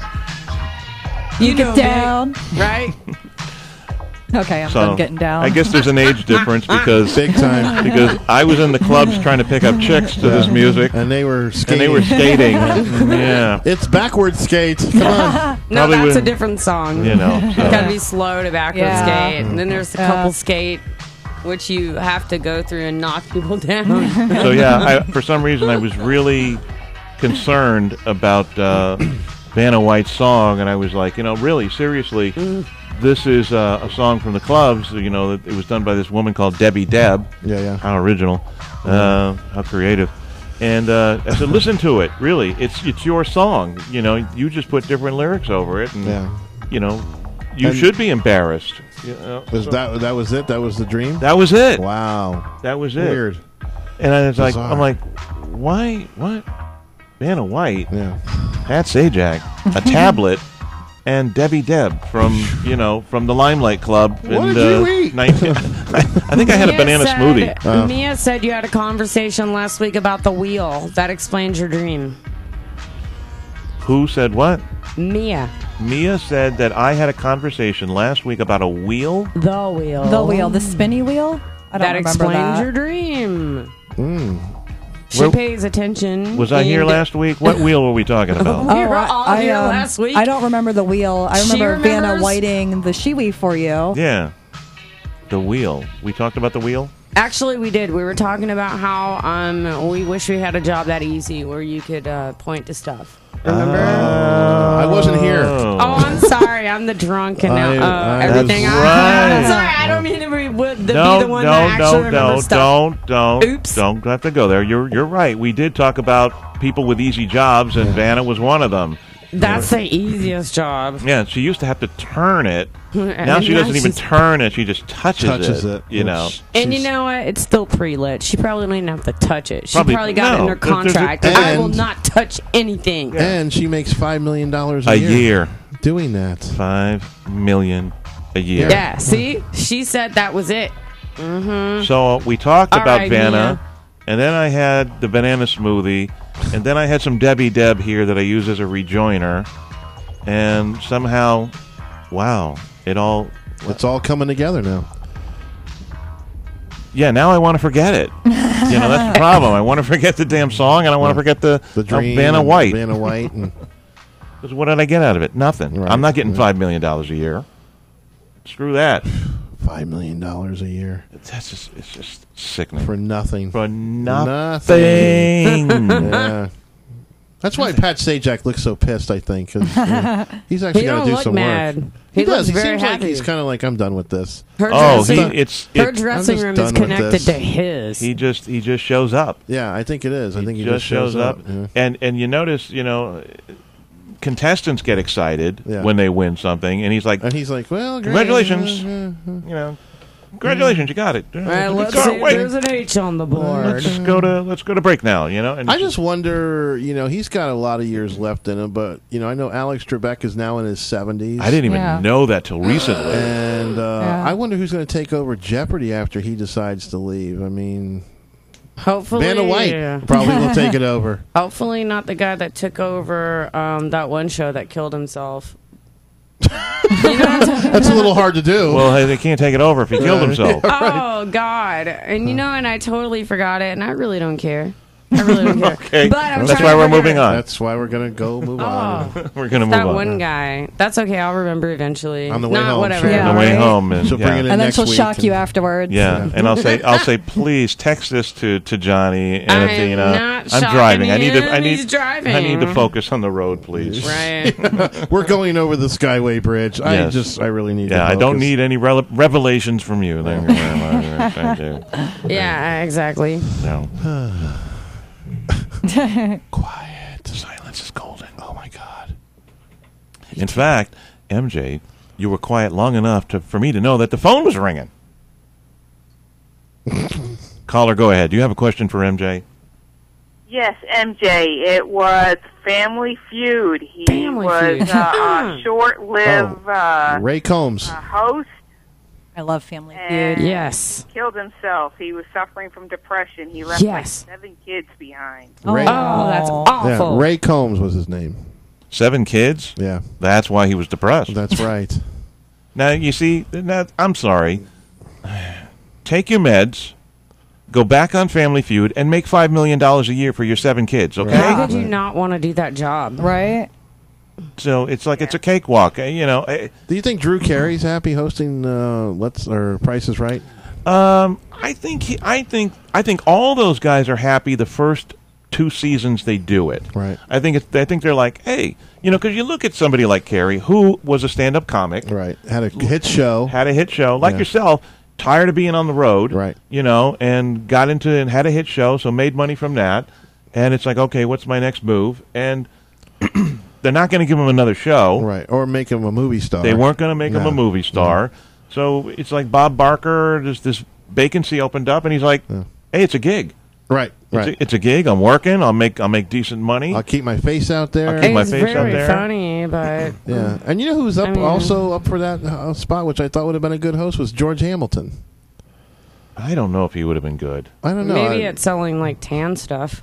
You, You get know me. down. Right? Okay, I'm So done getting down. I guess there's an age difference because Big time. because I was in the clubs trying to pick up chicks to this Yeah. music, And they were and skating. they were skating. Yeah, It's backward skate. Come on. No, Probably that's a wouldn't- different song. you know. So. You gotta be slow to backward Yeah. skate. And then there's the Yeah. couple skate, which you have to go through and knock people down. So yeah, I, for some reason I was really concerned about uh, Vanna White's song, and I was like, you know, really seriously, this is uh, a song from the clubs. You know, that it was done by this woman called Debbie Deb. Yeah, yeah. How original, uh, how creative. And uh, I said, listen to it. Really, it's it's your song. You know, you just put different lyrics over it, and Yeah. you know, you And- should be embarrassed. You know, Was so- that that was it? That was the dream? that was it. Wow. That was it. Weird. And I was like, Bizarre. I'm like, why? What? Vanna White, Yeah. Pat Sajak, a tablet, and Debbie Deb from you know from the Limelight Club. What in, did uh, you eat? nineteen I think I had a Mia banana said- smoothie. Uh. Mia said you had a conversation last week about the wheel. That explains your dream. Who said what? Mia. Mia said that I had a conversation last week about a wheel. The wheel. the wheel, the spinny wheel. I don't That remember explains that. your dream. Mm. She Where- pays attention. Was I here and- last week? What wheel were we talking about? We were all I, here um, last week. I don't remember the wheel. I She remember Vanna remembers? whiting the shiwi for you. Yeah, the wheel. We talked about the wheel. Actually, we did. We were talking about how um we wish we had a job that easy where you could uh, point to stuff. Remember? I wasn't here. oh, I'm sorry. I'm the drunk and now, I- uh, I- everything. That's I, right. I'm sorry. I don't mean to be, would, to No, be the one no, that actually no, remembers no, stuff. don't, don't, Oops. don't have to go there. You're, you're right. We did talk about people with easy jobs, and Vanna was one of them. That's the easiest job. Yeah, she used to have to turn it. And Now she now doesn't even she's- turn it; she just touches, Touches it, it. You know. Which- And you she's- know what? It's still pre-lit. She probably don't even have to touch it. She Probably- probably, got it no, in her there's- there's a- contract. I will and- not touch anything. And she makes five million dollars a, A year, doing that. five million a year. Yeah, see? She said that was it. Mm-hmm. So we talked All about right, Vanna, Mia. and then I had the banana smoothie, and then I had some Debbie Deb here that I use as a rejoiner, and somehow, wow, it all... It's all coming together now. Yeah, now I want to forget it. You know, that's the problem. I want to forget the damn song, and I want to forget the, The dream. uh, Vanna White. Vanna White. And, Because what did I get out of it? Nothing. Right. I'm not getting five million dollars a year. Screw that. Five million dollars a year. That's just, it's just sickening. For nothing. For Nothing. nothing. Yeah. That's why Pat Sajak looks so pissed, I think. 'Cause, you know, he's actually He got to don't do look some mad. work. He He, does. looks He very seems like happy. he's kind of like, I'm done with this. Her Oh, he, dressing, it's her it, dressing just room done is with connected this. to his. he just he just shows up. Yeah, I think it is. I think he, just shows up, Yeah. and and you notice, you know, contestants get excited Yeah. when they win something, and he's like, And he's like, well, great. congratulations, you know, congratulations, you got it. All right, let's Go, see. wait. There's an H on the board. Let's go to let's go to break now. You know, and I just wonder, you know, he's got a lot of years left in him, but, you know, I know Alex Trebek is now in his seventies. I didn't even Yeah. know that till recently. And uh, Yeah. I wonder who's going to take over Jeopardy after he decides to leave. I mean, Hopefully, Vanna White probably will take it over. Hopefully, not the guy that took over um, that one show that killed himself. That's a little hard to do. Well, hey, they can't take it over if he killed himself. Oh God! And you know, and I totally forgot it, and I really don't care. I really don't care. Okay, But I'm that's trying why to we're figure- moving on. That's why we're going to go move on. Oh, We're gonna move that on. one guy. That's okay. I'll remember eventually. On the way Not home, whatever. sure. Yeah, on the way right? home, and She'll yeah. bring it in And then next she'll week shock and- you afterwards. Yeah, and I'll say, I'll say, please text this to, to Johnny and I am Athena. not I'm shocking driving. I need to. I him. need. He's driving. I need to focus on the road, please. Right. We're going over the Skyway Bridge. I Yes. just, I really need to Yeah, I don't focus. need any rele- revelations from you. Thank you very much. Thank you. Yeah. Exactly. No. Quiet. Silence is golden. Oh, my God. In fact, M J, you were quiet long enough to for me to know that the phone was ringing. Caller, go ahead. Do you have a question for M J? Yes, M J. It was Family Feud. He Family was Feud. uh, a short-lived uh, Ray Combs. uh, host I love Family and Feud. Yes. killed himself. He was suffering from depression. He left Yes. like seven kids behind. Ray, Oh, that's awful. yeah, Ray Combs was his name. Seven kids? Yeah, That's why he was depressed. that's right. Now, you see, now, I'm sorry. Take your meds, go back on Family Feud, and make five million dollars a year for your seven kids, okay? How could you not want to do that job? Right? So it's like it's a cakewalk. eh, You know, eh, Do you think Drew Carey's happy hosting uh, Let's or Price is Right? Um, I think he, I think I think all those guys are happy the first two seasons they do it. Right. I think it's, I think they're like, hey, you know, because you look at somebody like Carey, who was a stand-up comic, Right. Had a hit show. had a hit show, like Yeah. yourself, tired of being on the road, Right. You know, and got into and had a hit show, so made money from that. And it's like, okay, what's my next move? And they're not going to give him another show. Right. Or make him a movie star. They weren't going to make him No. a movie star. So it's like Bob Barker, there's this vacancy opened up, and he's like, Yeah. hey, it's a gig. Right. It's, Right. a, it's a gig. I'm working. I'll make I'll make decent money. I'll keep my face out there. I'll keep my It's face out very there. funny, but Yeah. And you know who's up I mean- also up for that uh, spot, which I thought would have been a good host, was George Hamilton. I don't know if he would have been good. I don't know. maybe I- it's selling like tan stuff.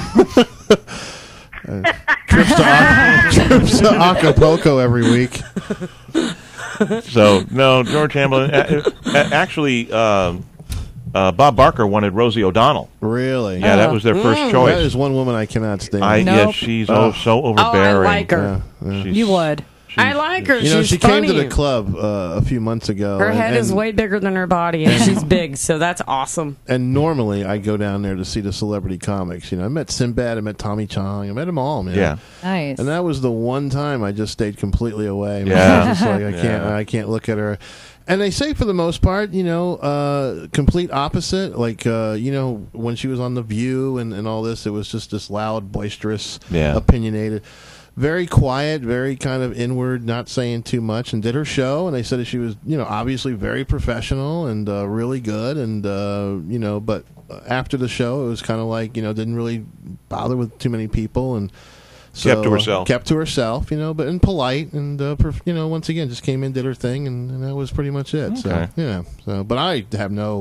trips to, Ac- trips to Acapulco every week. So no, George Hamilton. a- a- actually, um, uh, Bob Barker wanted Rosie O'Donnell. Really? Yeah, that was their first Mm. choice. That is one woman I cannot stand. I Nope. yes, she's Oh. oh so Oh, overbearing. I like her. Yeah, yeah. She's- You would. she's- I like her. You know, she's she funny. came to the club uh, a few months ago. Her and, head is and- way bigger than her body, and she's big, so that's awesome. And normally I go down there to see the celebrity comics. You know, I met Sinbad, I met Tommy Chong, I met them all, man. Yeah. Nice. And that was the one time I just stayed completely away. Man. Yeah. I was just like I can't, Yeah. I can't look at her. And they say for the most part, you know, uh, complete opposite. Like, uh, you know, when she was on The View and, and all this, it was just this loud, boisterous, Yeah. opinionated. Very quiet, very kind of inward, not saying too much, and did her show. And they said that she was, you know, obviously very professional and uh, really good. And, uh, you know, but after the show, it was kind of like, you know, didn't really bother with too many people. And so, Kept to herself. Uh, kept to herself, you know, but and polite. And, uh, perf- you know, once again, just came in, did her thing, and, and that was pretty much it. So, Okay. yeah. So, but I have no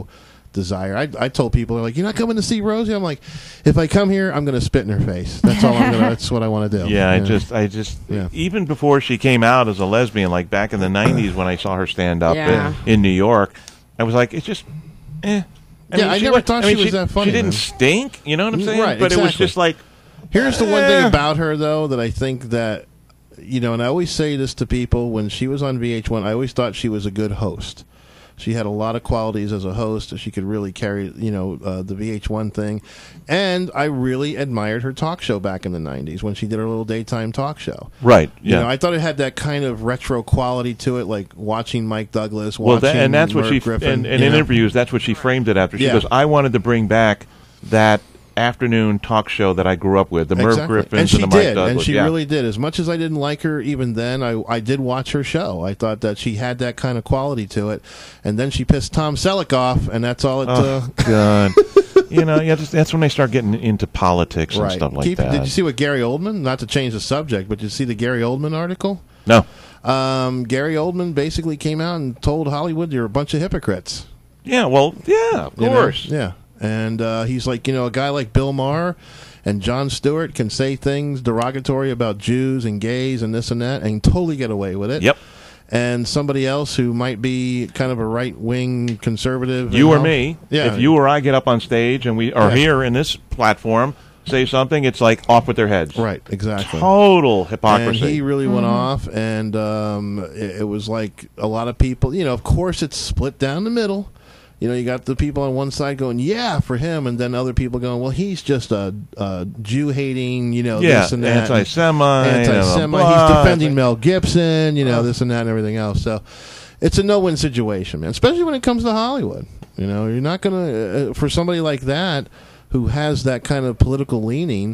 desire. I, I told people, they're like, "You're not coming to see Rosie?" I'm like, "If I come here, I'm going to spit in her face. That's all I'm going to. That's what I want to do." Yeah, I just, I just, Yeah. even before she came out as a lesbian, like back in the nineties when I saw her stand up Yeah. in, in New York, I was like, it's just, eh. I Yeah, I she never wa- thought I mean, she was that funny, She didn't man. stink, you know what I'm saying? Right, but it was exactly. just like, Here's the one Eh. thing about her, though, that I think that, you know, and I always say this to people, when she was on V H one, I always thought she was a good host. She had a lot of qualities as a host. She could really carry, you know, uh, the V H one thing. And I really admired her talk show back in the nineties when she did her little daytime talk show. right, You yeah. know, I thought it had that kind of retro quality to it, like watching Mike Douglas, well, watching that, and that's what Merv she, Griffin. in, in you know? interviews, that's what she framed it after. She Yeah. goes, I wanted to bring back that afternoon talk show that I grew up with, the Merv Exactly. Griffins and she and the Mike did, Douglas. and she yeah. really did. As much as I didn't like her even then, I I did watch her show. I thought that she had that kind of quality to it. And then she pissed Tom Selleck off, and that's all it. Oh, uh, God. You know, yeah, just, that's when they start getting into politics and right. stuff like Keep- that. Did you see what Gary Oldman? Not to change the subject, but did you see the Gary Oldman article? No. Um, Gary Oldman basically came out and told Hollywood you're a bunch of hypocrites. Yeah, well, yeah, of You know? course. Yeah. And uh, he's like, you know, a guy like Bill Maher and Jon Stewart can say things derogatory about Jews and gays and this and that and totally get away with it. Yep. And somebody else who might be kind of a right-wing conservative. You and or all- me, Yeah. if you or I get up on stage and we are Yeah. here in this platform, say something, it's like off with their heads. Right, exactly. Total hypocrisy. And he really went off, and um, it, it was like a lot of people, you know, of course it's split down the middle. You know, you got the people on one side going, yeah, for him, and then other people going, well, he's just a, a Jew-hating, you know, yeah, this and that. anti-Semite. Anti-Semite. blah, He's defending blah. Mel Gibson, you know, this and that and everything else. So it's a no-win situation, man, especially when it comes to Hollywood. You know, you're not going to, uh, for somebody like that who has that kind of political leaning,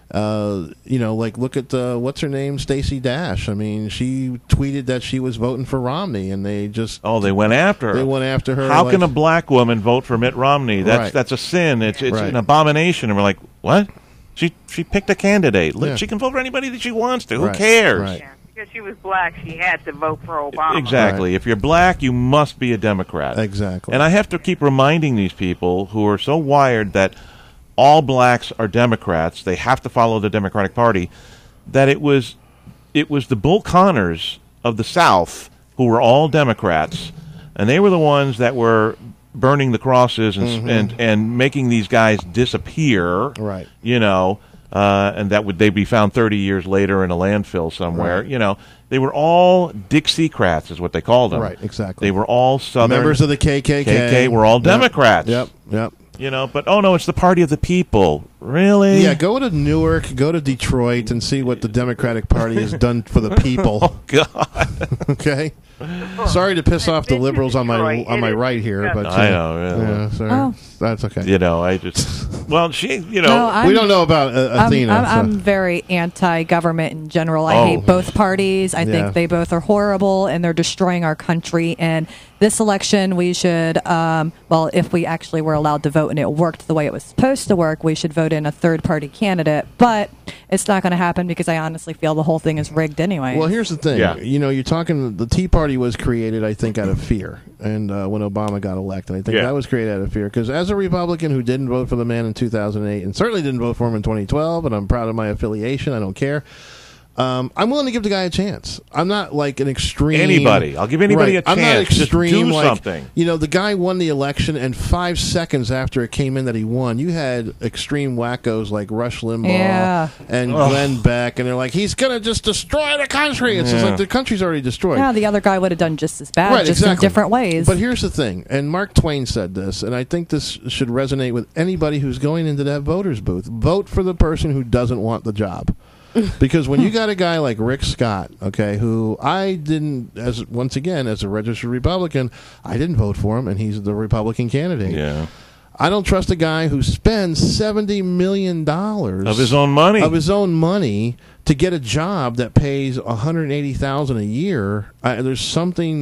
uh, you know, like look at the, what's her name, Stacey Dash. I mean, she tweeted that she was voting for Romney, and they just Oh, they went after her. they went after her. How like- can a black woman vote for Mitt Romney? That's Right. that's a sin. It's it's Right. an abomination. And we're like, what? She she picked a candidate. Look, Yeah. She can vote for anybody that she wants to. Who Right. cares? Right. Yeah, because she was black, she had to vote for Obama. Exactly. Right. If you're black, you must be a Democrat. Exactly. And I have to keep reminding these people who are so wired that all blacks are Democrats, they have to follow the Democratic Party, that it was it was the Bull Connors of the South who were all Democrats, and they were the ones that were burning the crosses and Mm-hmm. and, and making these guys disappear. Right. You know, uh, and that would they be found thirty years later in a landfill somewhere. Right. You know, they were all Dixiecrats, is what they called them. Right, exactly. They were all Southern members of the K K K. K K were all Yep. Democrats. Yep, yep. You know, but oh no, it's the party of the people. Really? Yeah, go to Newark, go to Detroit, and see what the Democratic Party has done for the people. Oh God. Okay. Sorry to piss off the Been to liberals on my Detroit. on my It is right here, but I uh, know. Yeah. Yeah, sorry. Oh. That's okay. You know, I just well, she, you know, No, I'm- we don't know about uh, I'm, Athena. I'm, so- I'm very anti-government in general. I Oh. hate both parties. I Yeah. think they both are horrible, and they're destroying our country. And this election, we should, um, well, if we actually were allowed to vote and it worked the way it was supposed to work, we should vote in a third-party candidate. But it's not going to happen because I honestly feel the whole thing is rigged anyway. Well, here's the thing. Yeah. You know, you're talking. The Tea Party was created, I think, out of fear, and uh, when Obama got elected, I think Yeah. that was created out of fear. Because as a Republican who didn't vote for the man in two thousand eight, and certainly didn't vote for him in twenty twelve, and I'm proud of my affiliation. I don't care. Um, I'm willing to give the guy a chance. I'm not like an extreme. Anybody. I'll give anybody Right. a I'm not chance. Just extreme. do like, something. You know, the guy won the election, and five seconds after it came in that he won, you had extreme wackos like Rush Limbaugh Yeah. and Glenn Beck, and they're like, he's going to just destroy the country. It's just Yeah. like the country's already destroyed. yeah, the other guy would have done just as bad, Right, just exactly. in different ways. But here's the thing, and Mark Twain said this, and I think this should resonate with anybody who's going into that voter's booth. Vote for the person who doesn't want the job. Because when you got a guy like Rick Scott, okay, who I didn't, as once again, as a registered Republican, I didn't vote for him, and he's the Republican candidate. yeah, I don't trust a guy who spends seventy million dollars of his own money. of his own money to get a job that pays one hundred eighty thousand dollars a year. I, there's something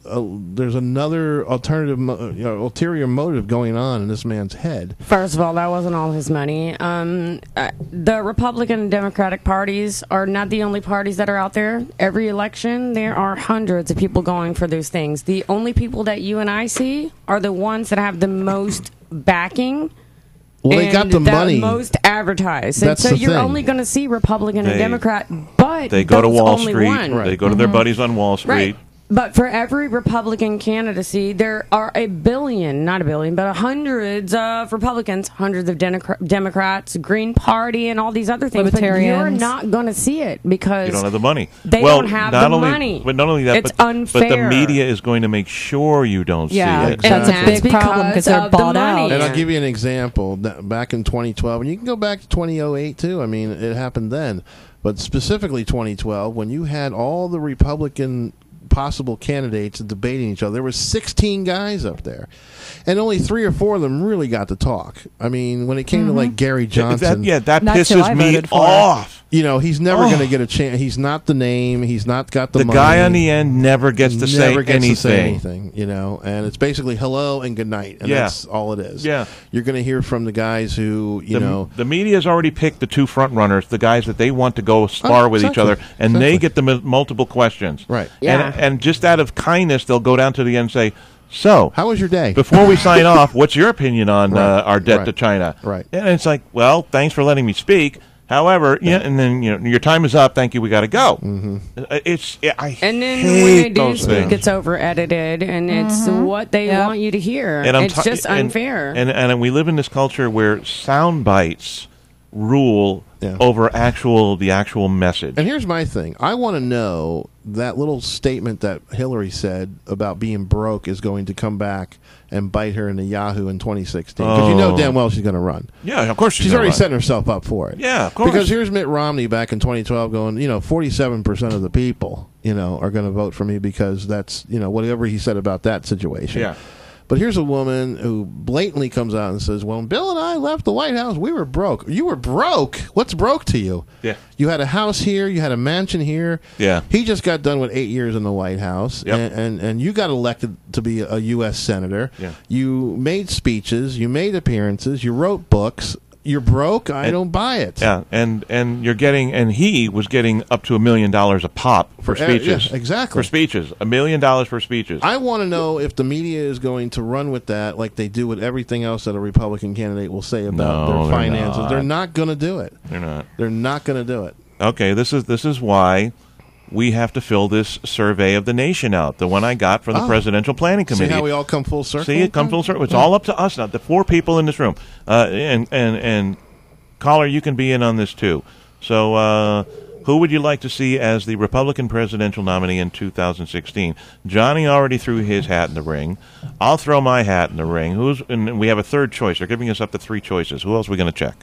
a, there's another alternative, mo- you know, ulterior motive going on in this man's head. First of all, that wasn't all his money. Um, uh, the Republican and Democratic parties are not the only parties that are out there. Every election, there are hundreds of people going for those things. The only people that you and I see are the ones that have the most backing. Well, they got the money. Most advertised. And That's so the you're thing. only going to see Republican They- and Democrat, but They go to those Wall only Street. one. Right. They go to their buddies on Wall Street. Right. But for every Republican candidacy, there are a billion, not a billion, but hundreds of Republicans, hundreds of Deno- Democrats, Green Party, and all these other things. But you're Libertarians. not going to see it because You don't have the money. They well, don't have not the only, money. But not only that, It's but, but the unfair. media is going to make sure you don't Yeah, see it. that's a And big problem because they're of the bought money. out. And I'll give you an example. That- Back in twenty twelve, and you can go back to two thousand eight too. I mean, it happened then. But specifically twenty twelve, when you had all the Republican possible candidates debating each other, there were sixteen guys up there. And only three or four of them really got to talk. I mean, when it came Mm-hmm. to like Gary That- Johnson, yeah, that That's who pisses I me voted for. off. you know, he's never Oh. going to get a chance. He's not the name. He's not got the, The money. guy on the end never gets to say never gets anything. to say anything, you know, and it's basically hello and good night, and Yeah. that's all it is. Yeah. You're going to hear from the guys who, you the, know, the media has already picked the two front runners, the guys that they want to go spar Oh, with each exactly. other, and Exactly. they get the m- multiple questions. Right. Yeah. And, and just out of kindness, they'll go down to the end and say, so, how was your day? before we sign off, what's your opinion on Right. uh, our debt Right. to China? Right. And it's like, well, thanks for letting me speak. However, yeah, and then you know your time is up. Thank you. We got to go. Mm-hmm. It's I And then hate when they do those speak, things. it's over edited, and it's what they Yep. want you to hear. And I'm it's t- just and- unfair. And, and we live in this culture where sound bites rule Yeah. over actual the actual message. And here's my thing. I want to know that little statement that Hillary said about being broke is going to come back and bite her in the Yahoo in twenty sixteen. Because you know Oh. damn well she's going to run. yeah, of course she's, She's gonna already run. setting herself up for it. Yeah, of course. Because here's Mitt Romney back in twenty twelve going, you know, forty-seven percent of the people, you know, are going to vote for me because that's, you know, whatever he said about that situation. Yeah. But here's a woman who blatantly comes out and says, well, when Bill and I left the White House, we were broke. You were broke? What's broke to you? Yeah. You had a house here. You had a mansion here. Yeah. He just got done with eight years in the White House. Yep. And, and, and you got elected to be a U S senator. Yeah. You made speeches. You made appearances. You wrote books. You're broke? I And- don't buy it. Yeah, and and you're getting, and he was getting up to a million dollars a pop for For- uh, speeches. yeah, exactly. For speeches, a million dollars for speeches. I want to know if the media is going to run with that like they do with everything else that a Republican candidate will say about No, their they're finances. not. They're not going to do it. They're not. They're not going to do it. Okay, this is this is why we have to fill this survey of the nation out, the one I got from the Oh. Presidential Planning See Committee. how we all come full circle? See it come full circle. It's all up to us now. The four people in this room, uh, and and and caller, you can be in on this too. So, uh, who would you like to see as the Republican presidential nominee in two thousand sixteen? Johnny already threw his hat in the ring. I'll throw my hat in the ring. Who's? And we have a third choice. They're giving us up to three choices. Who else are we going to check?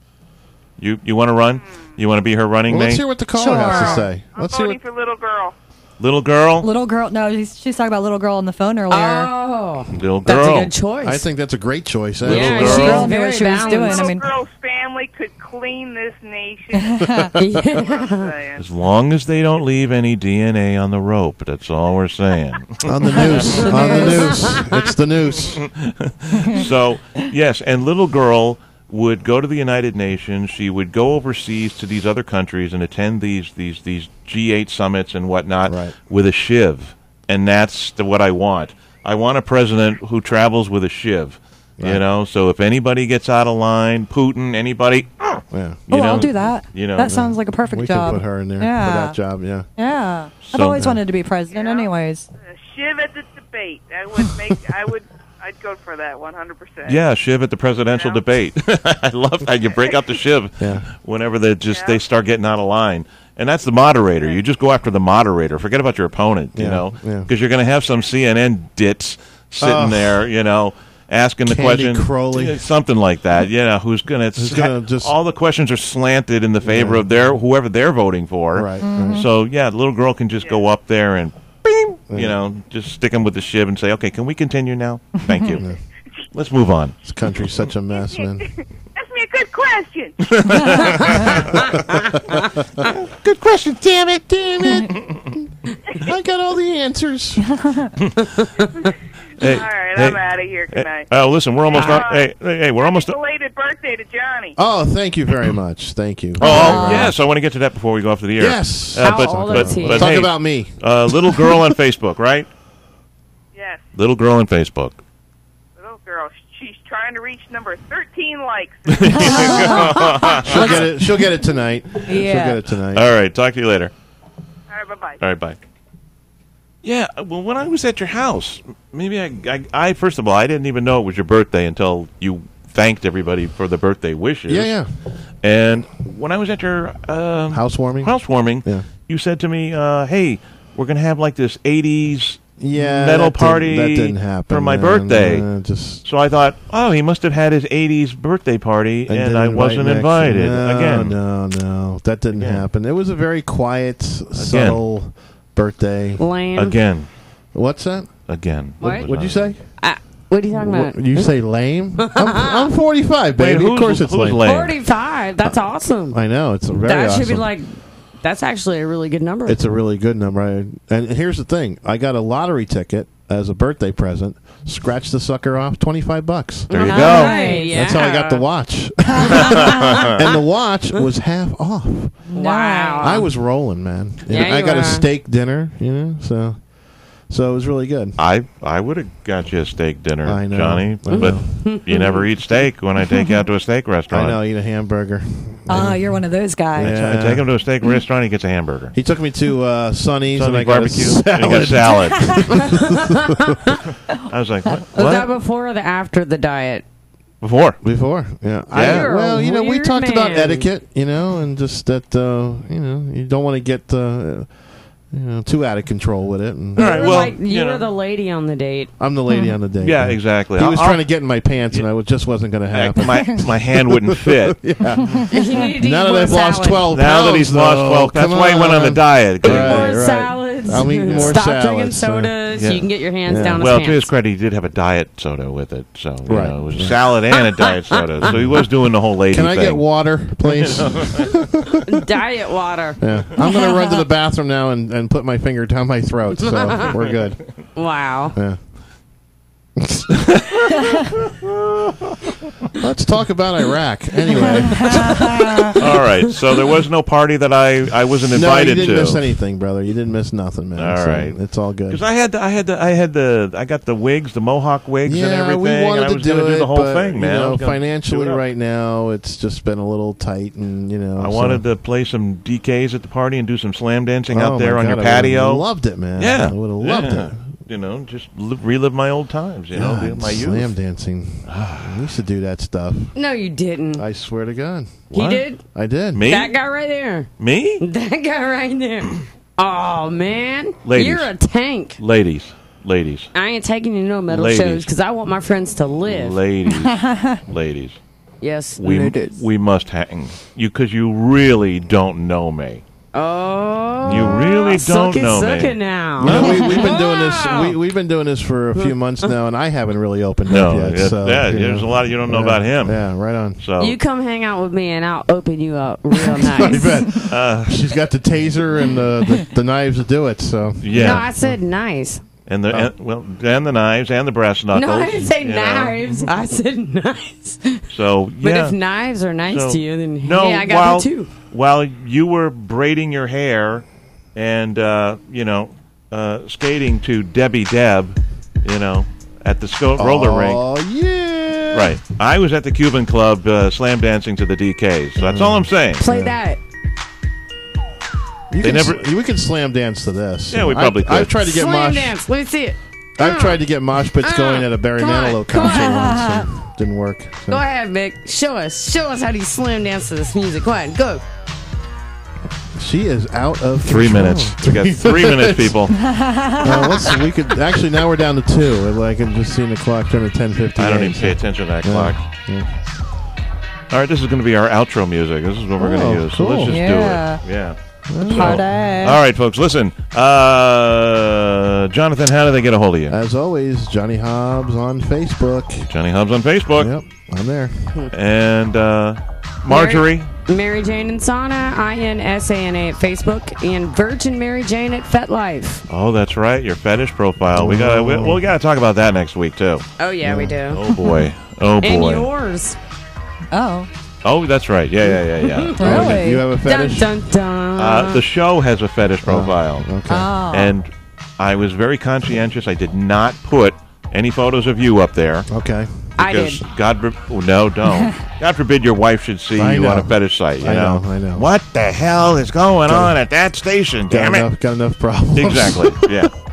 You you want to run? You want to be her running Well, let's mate? hear what the caller Sure. has to say. I'm Let's hear voting what, for little girl. Little girl. Little girl. No, she's, she's talking about little girl on the phone earlier. Oh, Little that's girl. a good choice. I think that's a great choice. Little yeah, girl. she's Girl knew very what she was doing. balanced. I Little mean- girl's family could clean this nation. Yeah. Saying. As long as they don't leave any D N A on the rope, that's all we're saying. on the noose. on the noose. It's the noose. So, yes, and little girl would go to the United Nations. She would go overseas to these other countries and attend these these these G eight summits and whatnot Right. with a shiv, and that's the, what I want. I want a president who travels with a shiv. You Right. know, so if anybody gets out of line, Putin, anybody, Yeah. you Oh, know, I'll do that. You know, that sounds like a perfect We job. can put her in there yeah. for that job, yeah. Yeah. I've So- always wanted to be president, Yeah. anyways. A shiv at the debate. That would make. I would. I'd go for that one hundred percent. Yeah, shiv at the presidential Yeah. debate. I love how you break out the shiv Yeah. whenever they just Yeah. they start getting out of line. And that's the moderator. You just go after the moderator. Forget about your opponent, you Yeah, know, yeah. because you're going to have some C N N dits sitting Oh. there, you know, asking the Candy question, Crowley. Yeah, something like that. You know, who's going Who's gonna just- all the questions are slanted in the favor Yeah. of their whoever they're voting for. Right, Mm-hmm. right. So yeah, the little girl can just go up there and, bing, you know, just stick him with the shiv and say, okay, can we continue now? Thank you. Let's move on. This country's such a mess, man. Ask me a good question. Good question, damn it, damn it. I got all the answers. Hey, All right, hey, I'm out of here. Good night. Oh, listen, we're almost. Uh, on, hey, hey, hey, we're almost. Belated birthday to Johnny. Oh, thank you very much. Thank you. Oh, oh yes, I want to get to that before we go off to the air. Yes. Uh, How but, old but, is he? but, Talk hey, about me. Uh, little girl on Facebook, right? Yes, Little girl on Facebook. little girl. She's trying to reach number thirteen likes. She'll get it. She'll get it tonight. She'll Yeah. get it tonight. All right, talk to you later. All right, bye-bye. All right, bye. Yeah, well, when I was at your house, maybe I, I, I, first of all, I didn't even know it was your birthday until you thanked everybody for the birthday wishes. Yeah, yeah. And when I was at your uh, Housewarming. housewarming, Yeah. you said to me, uh, "Hey, we're gonna have like this eighties Yeah, metal that didn't- party that didn't happen, for my man. birthday." Uh, just So I thought, oh, he must have had his eighties birthday party, and, didn't I invite wasn't Nick. invited no, again. No, no, that didn't Again. happen. It was a very quiet, subtle birthday. Lame. Again, What's that? again. What? What'd you say? Uh, what are you talking about? What, you say lame? I'm, I'm forty-five, Wait, baby. who's- of course it's who's lame. lame? forty-five. That's awesome. I know it's a very that should awesome. be like. That's actually a really good number. It's a really good number. I, and here's the thing: I got a lottery ticket as a birthday present. Scratch the sucker off, twenty-five bucks. There you go. Nice. That's how I got the Yeah. watch. And the watch was half off. Wow. I was rolling, man. Yeah, And I you got were. a steak dinner, you know, so so it was really good. I I would have got you a steak dinner, I know. Johnny, I but know. you never eat steak when I take you out to a steak restaurant. I know, eat a hamburger. Oh, you're one of those guys. Yeah. I take him to a steak restaurant, he gets a hamburger. He took me to uh, Sonny's and Sunday I got barbecue, a and he got salad. salad. I was like, what? Was that what? before or the after the diet? Before. Before, yeah. I, Yeah. You're a well, you know, we weird talked about man. etiquette, you know, and just that, uh, you know, you don't want to get, uh, you know, too out of control with it. And All right, You were well, like, you, you know. were the lady on the date. I'm the lady on the date. Yeah, exactly. He was I'll- trying to get in my pants, and I was, just wasn't going to happen. my my hand wouldn't fit. You needed to eat Now that more I've lost salad. twelve Now pounds, that he's lost though, twelve, that's come why he went on the on. diet. Eat Right, more right. salads. I'll eat more Stop drinking salads, so- sodas. Yeah. You can get your hands Yeah. down his Well, pants. to his credit, he did have a diet soda with it, so you Right. know, it was a salad and a diet soda. So he was doing the whole lady Can I thing. get water, please? Diet water. Yeah. I'm going to run to the bathroom now and, and put my finger down my throat, so we're good. Wow. Yeah. Let's talk about Iraq. Anyway. All right, so there was no party that I, I wasn't No, you invited didn't to. miss anything, brother. You didn't miss nothing, man. All So right. It's all good. Because I had the, I had the, I had the I got the wigs, the mohawk wigs, and Yeah, everything. we wanted and I to was do gonna it, do the whole but, thing, man. You I know, was gonna financially do it up. right now, it's just been a little tight, and you know, I so- wanted to play some D Ks at the party and do some slam dancing Oh, out there my on God, your I would've patio. loved it, man. Yeah, I would have loved yeah. it. You know, just li- relive my old times. You know, God, my youth. slam dancing. I used to do that stuff. No, you didn't. I swear to God, He What? did? I did. Me? That guy right there. Me? That guy right there. Oh, man. Ladies. You're a tank. Ladies, ladies, I ain't taking you to no metal Ladies. shows because I want my friends to live. ladies, ladies. Yes, We ladies. we must hang you because you really don't know me. Oh, You really don't suck it, know suck me. it now. You know, we, we've been doing this. Wow. We, we've been doing this for a few months now, and I haven't really opened No, up yet. yeah, so, yeah, you there's know. a lot you don't know Yeah, about him. Yeah, right on. So You come hang out with me and I'll open you up real I nice. bet. uh, She's got the taser and the, the, the knives to do it. So yeah, No, I said nice. and the and, well, and the knives and the brass knuckles. No, I didn't say you know. knives. I said nice. So But yeah. if knives are nice So, to you, then no, hey, I got while, them too. While you were braiding your hair and, uh, you know, uh, skating to Debbie Deb, you know, at the sco- roller rink. Oh yeah. Right. I was at the Cuban Club uh, slam dancing to the D Ks. So that's all I'm saying. Play that. You They can never- s- we can slam dance to this. Yeah, we probably I, could. I've tried to get Slam mosh. dance. Let me see it. I've Uh, tried to get mosh pits uh, going at a Barry come on, Manilow come concert on. once. And didn't work. So. Go ahead, Vic. Show us. Show us how do you slam dance to this music. Go ahead. Go. She is out of Three control. minutes. We got three minutes, people. Uh, let's, we could actually now we're down to two. Like I can just see the clock turn to ten fifty. I don't even pay attention to that clock. All right, this is going to be our outro music. This is what we're going Oh, to use. So cool. let's just Yeah. do it. Yeah. Party. All right, folks, listen. Uh, Jonathan, how do they get a hold of you? As always, Johnny Hobbs on Facebook. Johnny Hobbs on Facebook. Yep, I'm there. And uh, Marjorie, Mary Jane Insana, I N S A N A at Facebook, and Virgin Mary Jane at FetLife. Oh, that's right. Your fetish profile. We got. We, well, we got to talk about that next week too. Oh yeah, yeah. we do. Oh boy. Oh boy. And yours. Oh. Oh, that's right. Yeah, yeah, yeah, yeah. Really? You have a fetish? Dun, dun, dun. Uh, the show has a fetish profile. Oh, okay. Oh. And I was very conscientious. I did not put any photos of you up there. Okay. I Because did. God, oh, no, don't. God forbid your wife should see I you know. on a fetish site. You I know? know, I know. What the hell is going on at that station? Got Damn it! enough, got enough problems. Exactly. Yeah.